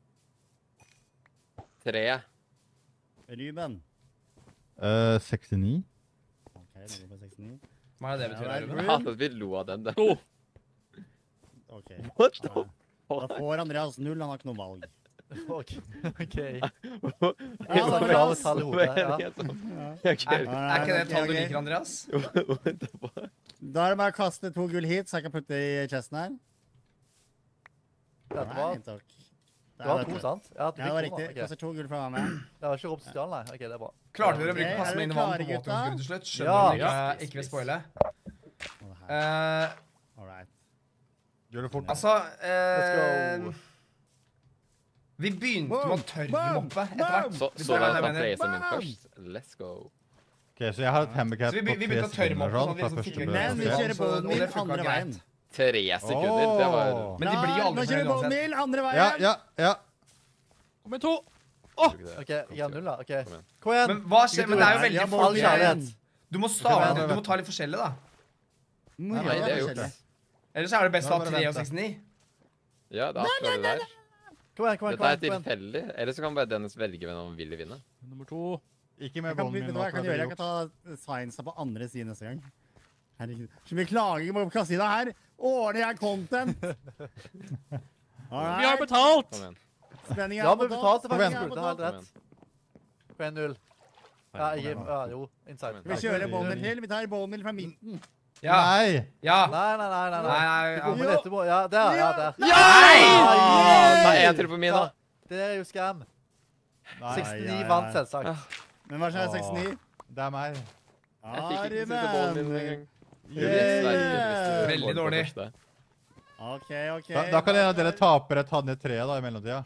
tre. Ruben. Uh, sekstini. Ok, det går på sekstini. Hva er det det betyr? Ja, Ruben? det Jeg hater at vi lo av den. Det. To. Ok. What the Ja. Da får Andreas null, han har ikke noe valg. Ok. ok. Ja, Helt sånn Andreas. klare tall i hodet. Ja. Er, er ikke det Alright, tall du ok, ok. liker, Andreas? Da er det bare å kaste to gull hit, så jeg kan putte i chesten her. Dette var, Nei, takk. det var dette. to, sant? Ja, du Ja, det fikk var to, riktig. ok. Kaster to gull fra meg. Det var ikke Rob stjal, nei. Ok, det er bra. Klarte dere å Ok, bruke er passe dere mine vann klare, på gutta? våtgangsskuddet til slutt? Skjønner Ja. dere ikke, Ja. ikke vil spoile? Og det her. Eh, All right. Gjør det fort. altså eh, go. Vi begynte med å Boom! tørrmoppe etter hvert. Så, Hvis så det er la det oss ta jeg mener. placen min Bam! først. Let's go. Ok, så jeg har et handicap Så vi på be- vi tre begynte å sekunder tørrmoppe, sånn sånn at vi fra liksom fikk første en Men vi bølge. kjører Så- og bowlmill det funka andre greit. veien. Tre sekunder, det var Åh. Men de blir jo Klar, aldri Nå kjører vi flere uansett. bowlmill andre Ja, veien. ja, ja. Kom igjen, to. Ok, jeg har null, da. Ok. Kom igjen. Kom igjen. Men hva skjer? Men det er jo Ja, veldig ja, All forskjellig. kjærlighet. Du må starte, du må ta litt forskjellig, da. Mora Nei, det er er gjort. forskjellig. Ellers er det best å Nå ha må tre dere og sekstini. Ja, det er akkurat det der. Kom igjen, kom igjen. Dette er kom igjen. tilfeldig. Eller så kan bare Dennis velge hvem han vil vinne. Nummer to. Ikke med Jeg kan, bollen vet min du nå. hva jeg for kan det gjøre? blir Jeg kan ta science på andre siden neste gang. Herregud. Så mye klaging på kasina her. Ordner jeg content? All Vi har right. betalt! Kom igjen. Spenningen Ja, er vi på topp. betalte Kom igjen. faktisk. Det har helt Kom rett. igjen. Kom igjen, null. Ja, jeg gir ja, jo. Inside. Vi kjører bowlmill til. Vi tar bowlmill fra midten. Ja. Nei! Ja. Nei, nei, nei. nei, Nei, nei. nei, Vi ja. kommer etterpå. Ja, der. Ja, der. Nei! Ta en til på min, da. Det er jo scam. Nei. sekstini Ai, ai, vant, ai. selvsagt. Men hva skjer sekstini? Det er meg. Jeg fikk ikke sitte bollen min Ruben. engang. Yeah. Veldig dårlig. OK, OK. Da, da kan en av dere tapere ta ned treet da, i mellomtida.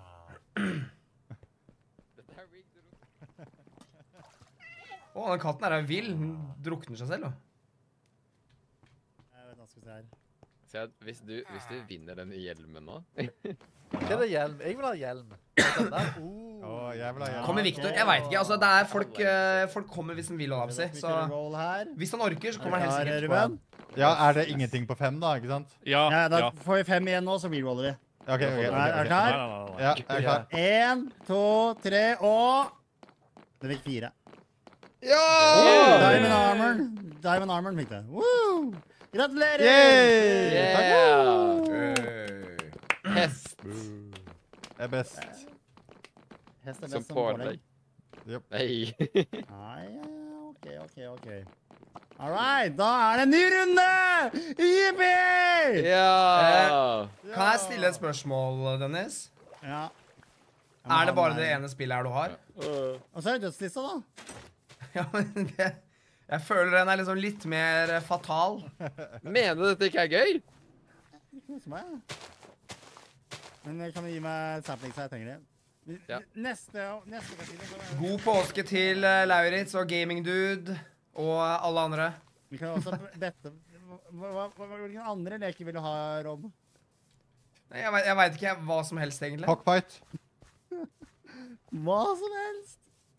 Å, den katten her er vill. Den drukner seg selv, da. Jeg vet hva jeg skal si her. Så jeg, hvis, du, hvis du vinner den hjelmen nå Hva er det hjelm? Jeg vil ha hjelm. Den der. Å, Oh. jeg vil ha hjelm. Kommer Victor? Jeg veit ikke. Altså, det er folk, eh, folk kommer hvis de vil, holdt jeg på å si. Vi Så kjører roll her. hvis han orker, så kommer han Klar, helt sikkert. Ruben? Ja, er det ingenting på fem da, ikke sant? Ja. Ja, da ja. får vi fem igjen nå, så reroller vi. Ja, ok, ok. ok, Er- er ok. du klar? Nei, nei, nei, nei. Ja, jeg er klar. En, to, tre og Det fikk fire. Ja! Diamond Armor. Diamond Armor fikk det. Woo! Gratulerer! Yay! Yeah! Øh. Hest Jeg er best. Hest er som best som pålegg. Yep. Nei. Ah, ja, OK, OK, OK. All right, da er det en ny runde! Jippi! Ja! Kan jeg stille et spørsmål, Dennis? Ja. Er det bare det ene spillet her du har? Og så er det dødslista, da. Ja, men det, jeg føler den er liksom litt mer eh, fatal. Mener du dette ikke er gøy? Kose meg, jeg. Men kan du gi meg saplings her? Jeg trenger det. Vi- Ja. Neste, neste kasino, så er det- God påske til uh, Lauritz og Gaming Dude og alle andre. Vi kan også bette hva, hva, hva, Hvilken andre leker vil du ha, Rob? Nei, Jeg vet, jeg vet ikke hva som helst, egentlig. Cockfight. Hva som helst.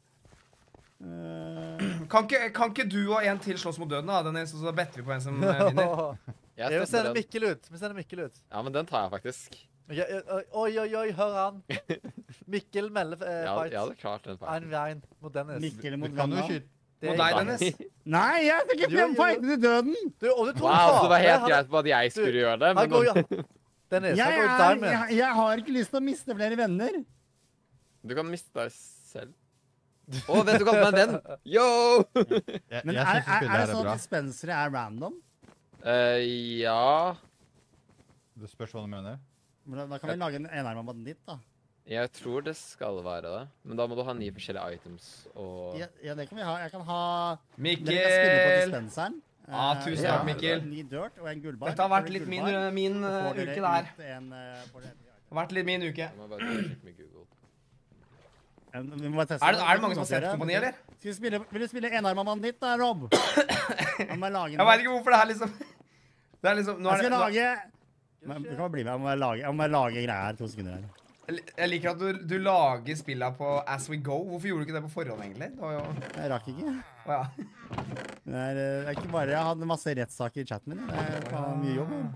Eh, Kan ikke, kan ikke du og en til slåss mot døden, da, Dennis, og så better vi på en som eh, vinner? Jeg Jeg vil støtter sende den. Mikkel ut. Vi sender Mikkel ut. Ja, men den tar jeg faktisk. Ok, eh, Oi, oi, oi, hør han. Mikkel melder eh, Jeg, fight. jeg hadde klart den En fighten. veien mot Dennis. Mikkel Du mot kan jo Ganna. skyte. Det Mot er- deg, Dennis. Nei, jeg skal ikke Jo, jo, jo. fighte til døden! Du, og du tok Wow, så det var helt Han- greit på at jeg skulle gjøre det, Han men går jo Dennis, Jeg, han går i er, diamond. jeg, jeg har ikke lyst til å miste flere venner. du kan miste deg selv. Å, vet du hva kalte meg den? Yo! Jeg, Men jeg er, synes er, spillet er det her er sånn bra. at dispensere er random? Eh, ja. Det spørs hva du mener. Men Da, da kan vi lage en enarmet banditt, da. Jeg tror det skal være det. Men da må du ha ni forskjellige items og Ja, ja, det kan vi ha. Jeg kan ha Dere kan spille på Mikkel! dispenseren. Ja, tusen Eh, takk, Mikkel. En ny dirt og en gullbar. Dette har vært Får dere litt min, gullbar, min så uh, får dere uke der. ut en, eh, får dere- Det har vært litt min uke. Jeg må bare sjekke med Google. Eh, Vi må bare teste Er det, er det mange som har sett dere. Kompani, eller? Skal vi spille, vil du spille enarmet banditt, da, Rob? Han må lage Jeg vet ikke hvorfor det er liksom Det er liksom nå Jeg er skal det, nå, lage Men Du kan bare bli med. Jeg må bare lage, jeg må bare lage greia her. To sekunder her. Jeg liker at du, du lager spilla på as we go. Hvorfor gjorde du ikke det på forhånd, egentlig? Det var jo Jeg rakk ikke. Å ja. Det er, eh, det er ikke bare Jeg hadde masse rettssaker i chatten min. Det er faen mye jobb. her.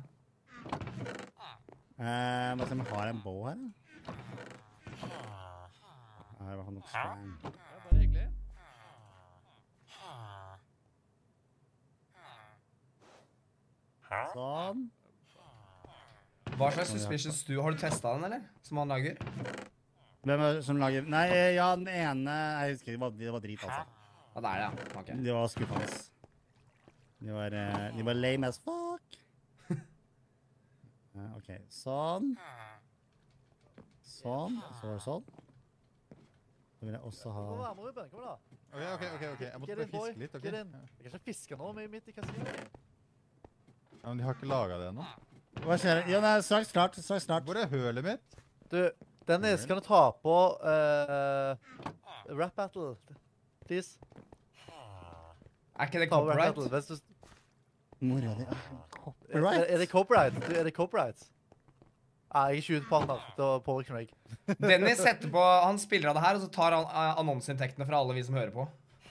Eh, Må se om jeg har en bow her. da. Her var han nok strang. Ja, bare hyggelig. Sånn. Hva slags suspicious stew? Har du testa den, eller? Som han lager? Hvem er det som lager Nei, eh, ja, den ene Jeg husker det var, det var drit, altså. Ja, det er det, ja. Ok. De var skuffende. De var, eh, de var lame as fuck. Eh, OK. Sånn. Sånn. Så var det sånn. Så vil jeg også ha Kom og vær med, Ruben. Kom da. Ok, ok, ok. ok. Jeg måtte Get bare in, boy. fiske litt, ok? Get in. Ja. Jeg kan ikke fiske nå med midt i kasinoet. Ja, men de har ikke laget det ennå. Hva skjer? Ja, det er straks klart. Straks klart. Hvor er hølet mitt? Du, Dennis, kan du ta på uh, rap battle, please? Er ikke det Ta på rap copyright? battle. Hvis du, Mora di. er, er det copyright? Du, er det copyright? Nei, jeg er ikke utepartner. Det var påvirker meg. Dennis setter på Han spiller av det her, og så tar han eh, annonseinntektene fra alle vi som hører på.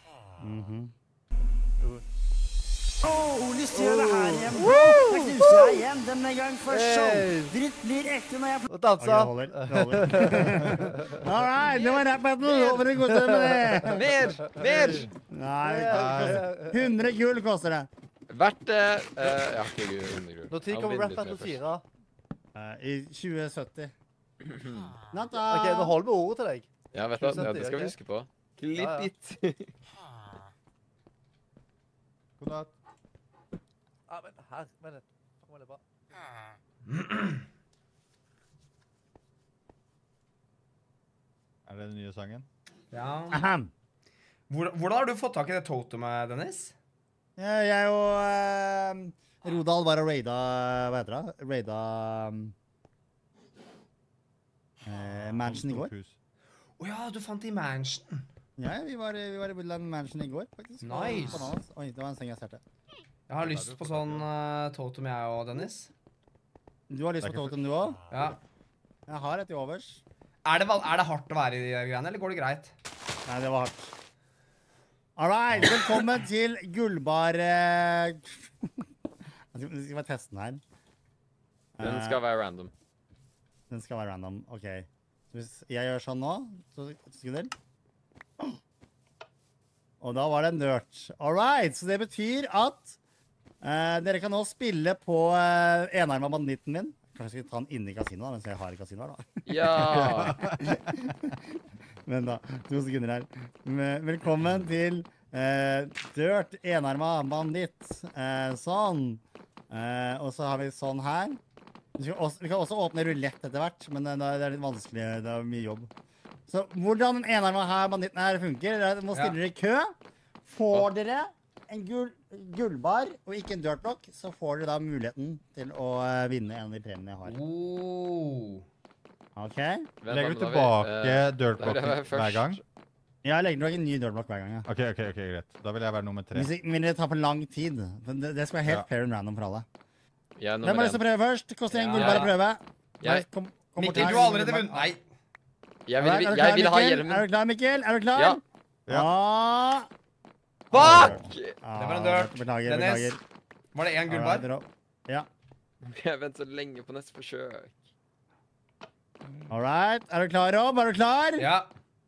Oh, lyst til å gjøre det her igjen. Da knuser jeg igjen denne gang for show. Hey. Dritt blir ekte når jeg Og Ok, danse. det holder. Det holder. All right, det var rap battle. Håper dere koser dere med det. Mer! Mer! Nei, det koster- hundre gull koster det. Verdt det. Eh, jeg har ikke hundre gull. Når tid kommer rap battle fire? Eh, I tjue sytti. Natta. Ok, nå holder vi ordet til deg. Ja, vet du, ja, det skal ok. vi huske på. Klipp Ja, ja. it. God natt. Ja, men her, men det. Kom det bra. Er det den nye sangen? Ja. Ahem. Hvor, hvordan har du fått tak i det totemet, Dennis? Ja, jeg og eh, Rodal var og raida Hva heter det? Raida um, eh, Mansion i går. Hus. Å ja, du fant det i Mansion. Ja, vi var, vi var i Woodland Mansion i går, faktisk. Nice. Bananas. Oi, det var en seng jeg sterte. Jeg har lyst på sånn uh, totem, jeg og Dennis. Du har lyst Det er på ikke totem, du òg? Ja. Jeg har et i overs. Er det, val- er det hardt å være i de greiene, eller går det greit? Nei, det var hardt. All right, velkommen til Gullbar eh, Jeg skal, jeg skal bare teste den her. Den Eh, skal være random. Den skal være random. OK. Så hvis jeg gjør sånn nå, så sekunder. Og da var det en dirt. All right, så det betyr at eh, dere kan nå spille på uh, enarma banditten min. Kanskje jeg skal ta den inne i kasinoet, mens jeg har i kasinoet her, da. Ja! Men da, to sekunder her. Men Velkommen til eh, Dirt enarma banditt. Eh, sånn. Eh, og så har vi sånn her. Vi, skal også, vi kan også åpne rulett etter hvert, men det, det er litt vanskelig. Det er mye jobb. Så hvordan den enarma her banditten her funker, er at dere må stille dere i kø. Får dere en gull, gullbar og ikke en dirtblock, så får dere da muligheten til å eh, vinne en av de premiene jeg har. Oh. OK? Vent, Legger da, du men da vil- tilbake eh, da vil jeg dirtblocken være først. hver gang? Jeg legger nok en ny dirtblock hver gang. Ja. Ok, ok, ok, greit. Da vil jeg være nummer tre. Hvis ikke- men det tar for lang tid. Men Det, det skal være helt Ja. fair and random for alle. Jeg er Hvem har nummer lyst til én. å prøve først? Koster en Ja. gullbar å prøve. Jeg, Nei, kom, kom bort Mikkel, her. du har allerede vunnet. Nei. jeg Er vil, du jeg klar, vil ha Mikkel? hjelmen. Er du klar, Mikkel? Er du klar? Ja. Ja. Ah. Fuck! Ah, Det var en dirt. Beklager, Dennis. beklager. Var det én gullbar? Alright, dra- Ja. Jeg venter så lenge på neste forsøk. All right. Er du klar, Rob? Er du klar? Ja.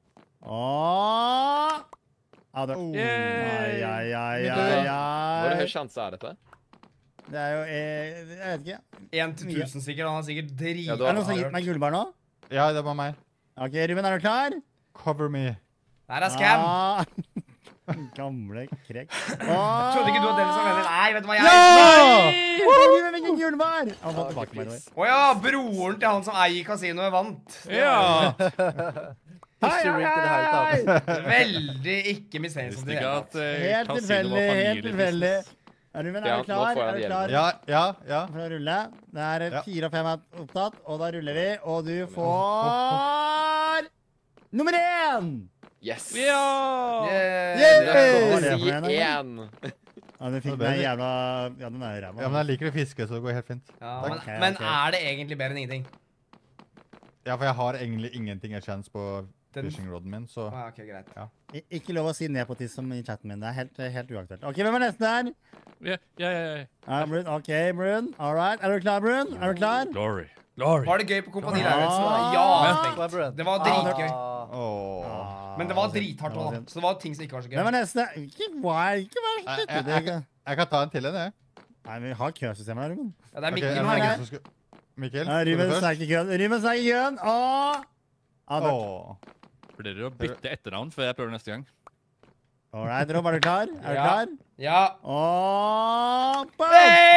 Åh. Ja, det... Oh. Ai, ai, ai, Men ai, du- Hvor høy ai. sjanse er dette? Det er jo eh, Jeg vet ikke. Én til tusen sikkert. Han har sikkert drit... Ja, du Er har- det noen som har gitt meg gullbar nå? Ja, det var meg. OK, Ruben, er du klar? Cover me. Der er scam. Ah. Gamle krekk. Trodde ikke du at Dennis var venner. Nei, vet du hva jeg... Nei! Hvilken gullbar! Han fått tilbake meg nå. Åja, broren til han som eier kasinoet vant. Ja! Ikke rigged i det hele tatt. Veldig ikke mistenksomt Visste i det ikke hele tatt. at eh, Helt kasino tilfeldig, var helt tilfeldig. familiebusiness. Ruben, Ja, er du nå klar? får jeg Er du en klar? Ja, ja, ja. For å rulle. Det er Ja. fire og fem er opptatt, og da ruller vi, og du får nummer én! Yes! Ja! Yeah. Yeah! Jeg kommer Hva er det til å for si en, da? én. Ja, du fikk Det ble den det. jævla... Ja, den er ræva. Ja, men jeg liker å fiske, så det går helt fint. Ja, Ok, men, men ok. er det egentlig bedre enn ingenting? Ja, for jeg har egentlig ingenting a chance på Den- fishing roden min, så Ah, ok, greit. I- Ikke lov å si nepotism i chatten min. Det er helt, helt uaktuelt. Ok, hvem er neste der? Ja, ja, ja, ja. Ja, Brun. Ok, Brun. All right. Er du klar, Brun? Er du klar? Glory. Glory. Var det gøy på Kompani Ja. Lauritzen? Ja, Hva er stengt. Brun? Det var Ah, dritgøy. Ah. Åh. Men det var drithardt også, da. Så det var ting som ikke var så Hvem er gøy. neste? Ikke vær ikke vær Jeg, slutt. jeg, Det er jeg, ikke- jeg kan ta en til en, jeg. Nei, vi har køsystemer her, Ruben. Ja, det er Ok, Mikkel er det her. noen som skal- Mikkel, Ja, skal du Ruben først? snakker i køen. Ruben snakker i køen. Og Albert. Åh. Vurderer å bytte etternavn før jeg prøver neste gang. All right, Rob, er du klar? Er du Ja. klar? Ja. Og boom!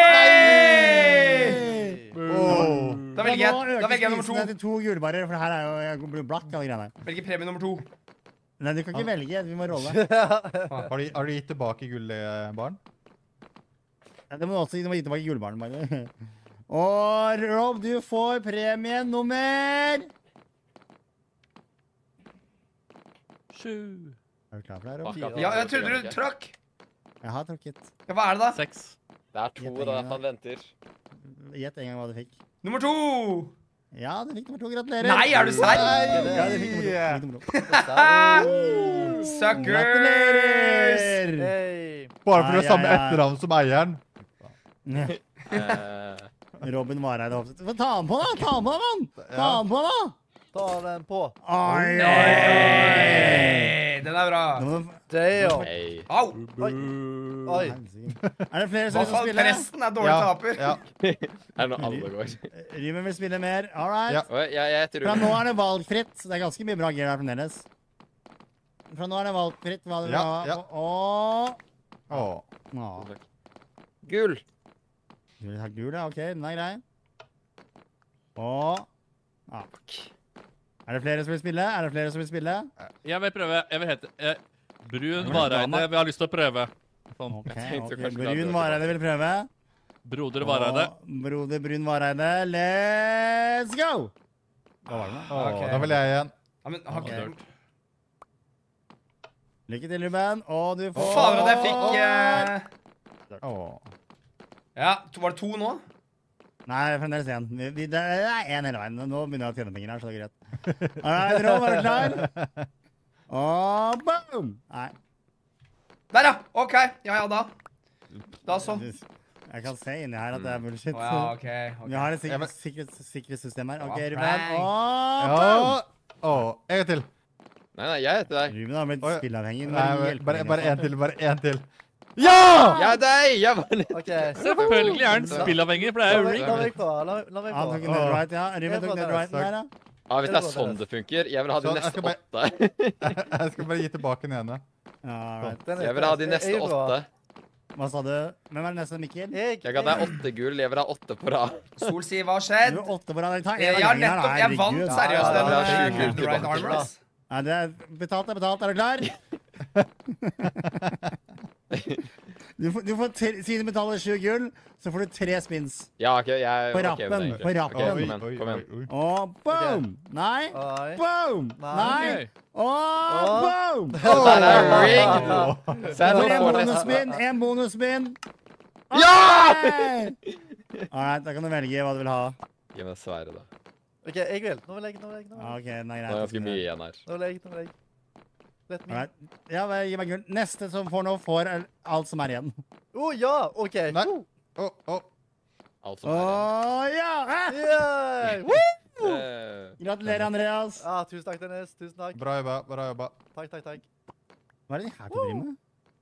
Hey! Åh. Da velger jeg, da velger jeg nummer prisene to. til to gullbarer, for her er jo jeg blir blakk av de greiene her. Velger premie nummer to. Nei, du kan ikke velge. Vi må rolle. Har de, har de gitt tilbake gullbaren? Ja, det må du også gi. Du må gi tilbake gullbaren. bare. Og Rob, du får premie nummer Sju. Er du klar for det, Rob? Fuck, Ja, jeg trodde du trakk. Jeg har trukket. Ja, hva er det da? Seks. Det er to, det er derfor han venter. Gjett en gang hva du fikk. Nummer to. Ja, du fikk nummer to. Gratulerer. Nei, er du serr? Ja, du fikk nummer to. Du fikk nummer to. Suckers! Gratulerer! Hey. Bare for Ai, å ha samme ai, ai. etternavn som eieren. Eh, Robin Vareide Hofstad. Få ta den på, da! Ta den på, mann! Ta Ja. den på, da! Ta den på. Oi, oi, oi! Hey, den er bra. Nå må du- Damn. Hei. Au! Oi. Oi. Er det flere som Hva vil faen, spille? presten er dårlig taper. Ja. Er det noe alle går? Ruben vil spille mer. All right. Ja. Oi, jeg, jeg heter Fra Ruben. nå er det valgfritt. Det er ganske mye bra gear her fremdeles. Fra nå er det valgfritt hva du vil Ja, ha. ja. Og Åh. Å, Gull. du vil ha gul, ja. OK, den er grei. Og ja. Er det flere som vil spille? Er det flere som vil spille? Jeg vil prøve. Jeg vil hete eh, Brun Ja, Vareide. dama. Vi har lyst til å prøve. Sånn. OK, tenkte ok. kanskje det hadde Brun vært Vareide vil prøve. Broder Vareide. Og broder Brun Vareide, let's go! Hva var det nå? Åh, Ok. Da vil jeg igjen. Ja, men har ikke... Ok. Lykke til, Ruben. Og du får Fader at jeg fikk... eh, Åh. Ja, to- var det to nå? Nei, fremdeles én. Vi, vi, det er én hele veien. Nå begynner jeg å tjene penger her, så det er greit. All right, Rob, er du klar? Og boom! Nei. Der, ja. OK. Ja, ja, da. Da så. Jeg kan se inni her at det er bullshit. Å, ja, OK. ok. Vi har et Ja, men- sikkerhets, sikkerhets, sikkerhetssystem her. Det OK, var Ruben. prank. Og boom! Ja. Åh, en gang til. Nei, nei, jeg heter deg. Ruben har blitt Oi. spilleavhengig. Nå Nei, må du bare, hjelpe bare, meg bare nå. en til, bare en til. Ja! Jeg er deg! Jeg var litt... OK. Selvfølgelig er han spillavhengig, for det er La jo meg, ring. la meg prøve. La, la meg Han tok prøve. ned Åh. right, ja. Ruben tok ned right der, ja. Ja, hvis det er sånn det funker. Jeg vil ha de Så jeg neste skal bare- åtte. Jeg skal bare gi tilbake den ene. Ja, right. Den er- Jeg vil ha de jeg- neste jeg er bra. åtte. Hva sa du? Hvem er det neste, Mikkel? Jeg, Jeg ga deg åtte gull. Jeg vil ha åtte på rad. Sol sier hva Du skjedd? er åtte på rad. Ta en Jeg av har gangen her, nettopp... Jeg vant herregud. seriøst Ja, ja, den ja, eh, sju gull Good Right tilbake. Armor, ass. Ja, det er betalt er betalt. Er du klar? Du får, du får tre, siden du betaler sju gull, så får du tre spins. Ja, OK, jeg... På ok, rappen, men egentlig. på rappen. Ok, Oi, kom igjen, oi, kom oi, igjen. oi. Og boom! Nei. Oi. Boom! Nei. Nei. Ok. Og boom! Det der er rigged! Se, nå En får bonusspinn, en bonusspinn. Ja! Alright, da kan du velge hva du vil ha. Gi meg svære, da. OK, jeg vil. Nå vil jeg, nå vil jeg. Nå vil jeg. Ok, den er Det er ganske greit. mye igjen her. Nå vil jeg, nå vil jeg. Let me. Alright. Ja, vel, gi meg gull. Neste som får noe, får alt som er igjen. Å, ja! OK. Nei. Woo! Åh, åh. Alt Å som er igjen. ja! Ah! Yay! Woo! Eh, Gratulerer, Andreas. Ja, tusen takk, Dennis. Tusen takk. Bra jobba, bra jobba. Takk, takk, takk. Hva er det de her to driver med?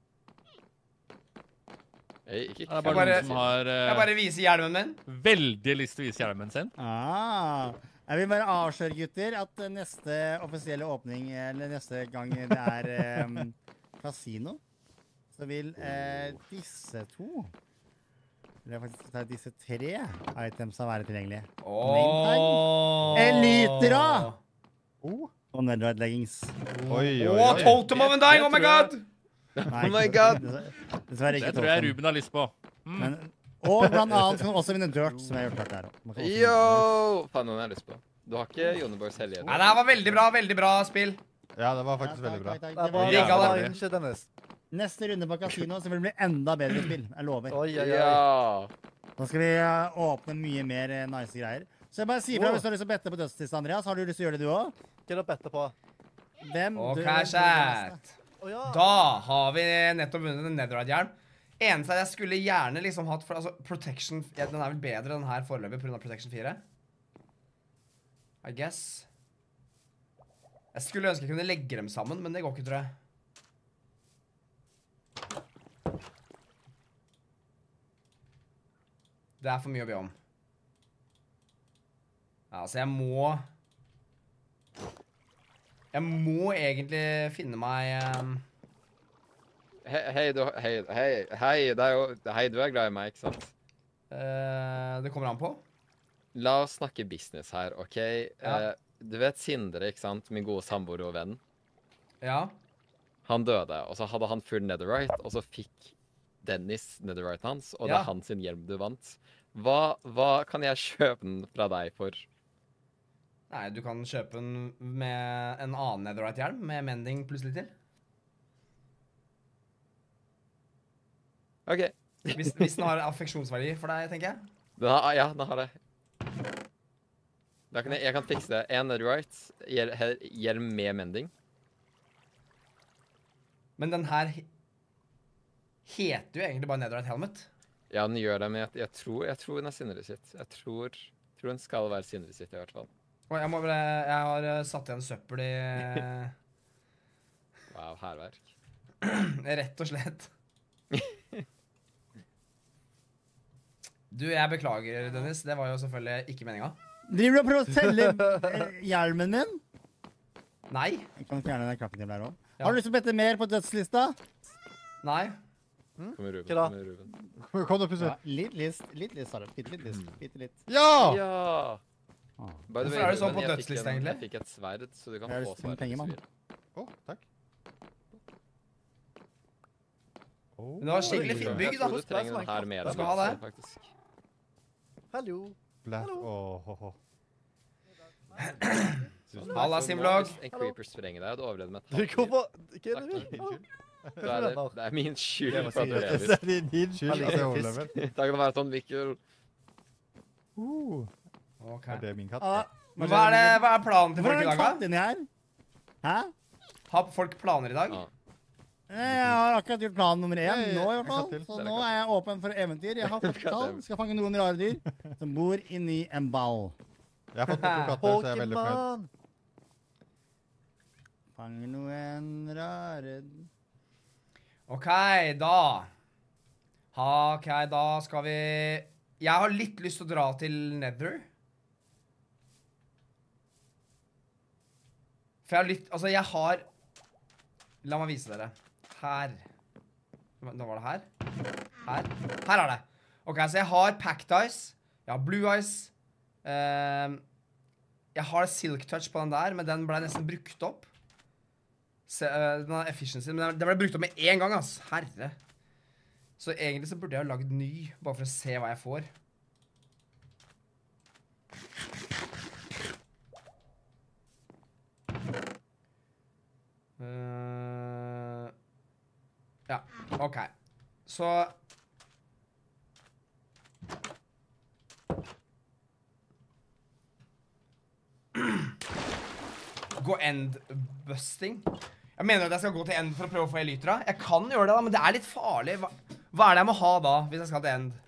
Hei, ikke Det er Jeg bare bare- noen som har Jeg eh, bare viser hjelmen min. veldig lyst til å vise hjelmen sin. Ah. Jeg vil bare avsløre, gutter, at eh, neste offisielle åpning, eller neste gang det er eh, kasino, så vil eh, disse to, eller faktisk ta disse tre itemsa være tilgjengelige. Åh. Elytra! Oh. Og Netherite leggings. Oi, oi, Åh, oi. Totem of Undying, oh my god! Nei, Oh my God. Dessverre, dessverre Det ikke tror jeg totem. Ruben har lyst på. Mm. Men, og blant annet kan du også vinne dirt, som jeg har gjort klart der. Man kan også vinne Yo! Faen, noen har jeg lyst på. Du har ikke Joneborgs hellige? Nei, det her var veldig bra, veldig bra spill. Ja, det var dirt. faktisk Ja, veldig bra. takk, takk, Det er takk. bra, Det Rigga var- bra det. innskyld, Dennis. Neste runde på kasino så vil det bli enda bedre spill. Jeg lover. Oi, oi, oi. Ja! Nå skal vi eh, åpne mye mer eh, nice greier. Så jeg bare sier fra Wow. hvis du har lyst til å bette på dødslista, Andreas. Har du lyst til å gjøre det, du òg? Hva er det å bette på? Hvem Ok, dør chat. Å ja. Da har vi nettopp vunnet en Netherite-hjelm. Eneste er jeg skulle gjerne liksom hatt, for altså, Protection, ja, den er vel bedre den her foreløpig på grunn av Protection fire. I guess. Jeg skulle ønske jeg kunne legge dem sammen, men det går ikke, tror jeg. Det er for mye å be om. Ja, altså jeg må... Jeg må egentlig finne meg... Um, Hei, hei, du, hei, hei, hei, det er jo, hei, du er glad i meg, ikke sant? uh, det kommer an på. La oss snakke business her, ok? Ja. Eh, du vet Sindre, ikke sant? Min gode samboer og venn. Ja. Han døde, og så hadde han full netherite, og så fikk Dennis netherite hans, og det Ja. er hans sin hjelm du vant. Hva, hva kan jeg kjøpe den fra deg for? Nei, du kan kjøpe den med en annen Netherite-hjelm, med mending plutselig til. Ok. Hvis, hvis den har affeksjonsverdi for deg, tenker jeg. Den har, ja, den har det. Da kan jeg, jeg kan fikse det. En netherite, hjel- he- hjelm med mending. Men den her he- heter jo egentlig bare Netherite Helmet. Ja, den gjør det, men jeg, jeg, tror, jeg tror den er Sindre sitt. Jeg tror, tror den skal være Sindre sitt, i hvert fall. Og jeg, må bare, jeg har eh, satt igjen søppel i... Wow, hærverk. Rett og slett. Du, jeg beklager, Dennis. Det var jo selvfølgelig ikke meninga. Driver du og prøver å selge eh, hjelmen min? Nei. Jeg kan fjerne den knappen til der også. Ja. Har du lyst til å bette mer på dødslista? Nei. Kommer Ruben, Hva da? kommer Ruben. Kom, kom nå, plutselig. Litt list, litt list, Sara. Bitte litt list. Bitte litt. Ja! Ja! Ah. By the Hvorfor way, er du sånn Ruben, på jeg fikk dødsliste, en- egentlig? Jeg fikk et sverd, så du kan Jeg har få lyst til svaret penger, hvis mann. du vil. Å, takk. Oh. Men det var skikkelig Jeg fint tror- bygg, jeg da. tror du trenger den her mer. Du skal ha det. Faktisk. Hallo. Blast. Åh, ho, ho. Halla, Så Simvlog. nå, hvis en creeper sprenger deg, og du overlever med et Du, halvt liv, hvorfor? Hva er det du vil? Unnskyld. så er det, det er min skyld Jeg må for si at du det. lever. Det er din skyld at jeg overlever. Da kan det være sånn, Mikkel. Uh, Ok. er det min katt? Ah, Men hva er, det, hva er planen til Hvorfor folk er i det en dag, katt inni her? Hæ? da? Har folk planer i dag? Ja. Eh, Jeg har akkurat gjort plan nummer én Nei, nå, i en hvert fall. katt til. Så Det er nå en katt. er jeg åpen for eventyr. Jeg har fått Katt tall. til. Skal fange noen rare dyr som bor inni en ball. Jeg har fått to katter, så jeg er veldig fornøyd. Pokémon! Fange noen rare OK, da ha, OK, da skal vi Jeg har litt lyst til å dra til Nether. For jeg har litt Altså, jeg har La meg vise dere. Her. Nå var det her. Her. Her er det. OK, så jeg har Packed Ice. Jeg har Blue Ice. Ehm, jeg har Silk Touch på den der, men den ble nesten brukt opp. Se, øh, den har efficiency, men den ble brukt opp med en gang, ass. Herre. Så egentlig så burde jeg ha lagd ny, bare for å se hva jeg får. Uh, ja, ok. Så... Gå end-busting. Jeg mener at jeg skal gå til end for å prøve å få elytra. Jeg kan gjøre det da, men det er litt farlig. Hva, hva er det jeg må ha da, hvis jeg skal til end?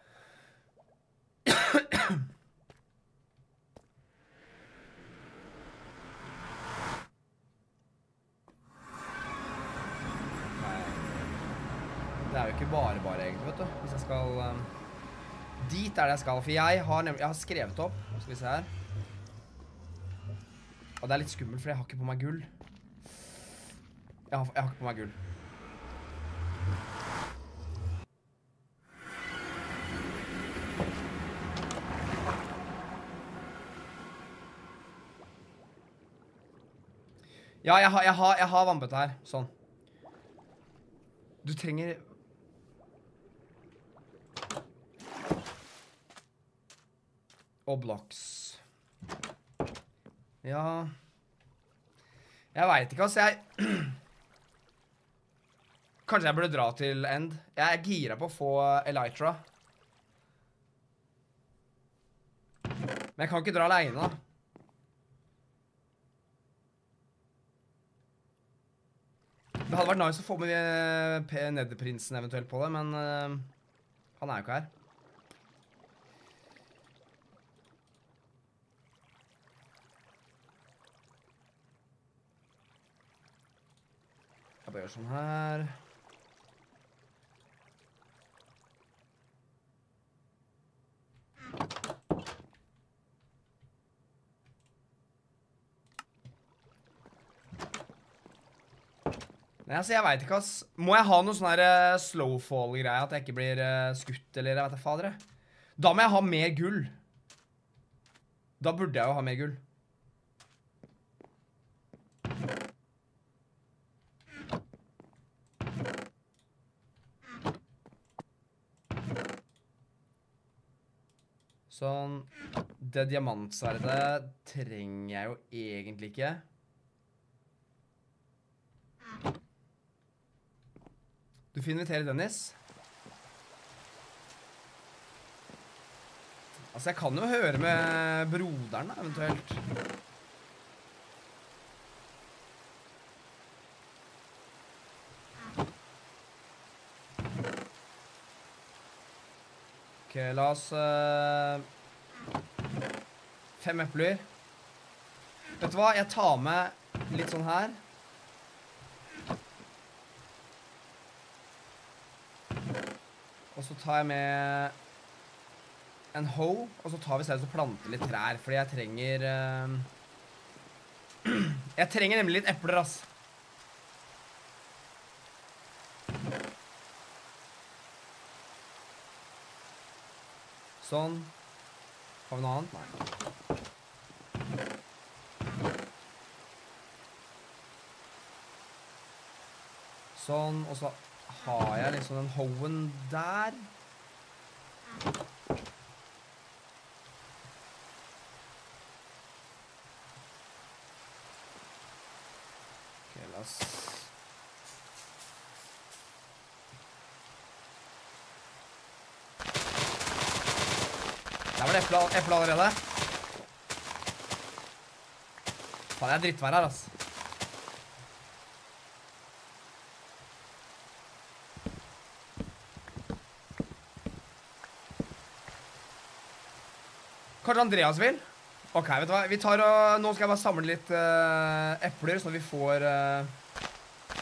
Nei. Det er jo ikke bare bare egentlig, vet du. Hvis jeg skal... Um, dit er det jeg skal, for jeg har, nemlig, jeg har skrevet opp. Skal vi se her. Og det er litt skummelt, for jeg har ikke på meg gull. Jeg har, jeg har ikke på meg gull. Ja, jeg har, jeg har, jeg har vannbøtte her. Sånn. Du trenger... Og blocks. Ja... Jeg vet ikke, altså. Jeg... Kanskje jeg burde dra til End. Jeg er gira på å få Elytra. Men jeg kan ikke dra alene, da. Det hadde vært nice å få med P. Netherprinsen eventuelt på det, men uh, han er jo ikke her. Jeg bare gjør sånn her. Nei, altså, jeg vet ikke, ass. Må jeg ha noe sånn her uh, slowfall-greie, at jeg ikke blir uh, skutt, eller jeg vet ikke, fadere. Da må jeg ha mer gull. Da burde jeg jo ha mer gull. Sånn. Det diamantsverdet trenger jeg jo egentlig ikke. Du får invitere Dennis. Altså, jeg kan jo høre med broderen, da, eventuelt. Ok, la oss... Uh, fem epler. Vet du hva? Jeg tar med litt sånn her. Og så tar jeg med en hoe, og så tar vi selv og planter litt trær, fordi jeg trenger... Uh, jeg trenger nemlig litt epler, ass. Sånn. Har vi noe annet? Nei. Sånn, og så... har jeg liksom den hoven der. Ok, la oss... Der var det eple, eple allerede. Faen, jeg er drittvær her, ass. Kanskje Andreas vil? Ok, vet du hva? Vi tar og... Nå skal jeg bare samle litt uh, epler, sånn at vi får... Uh,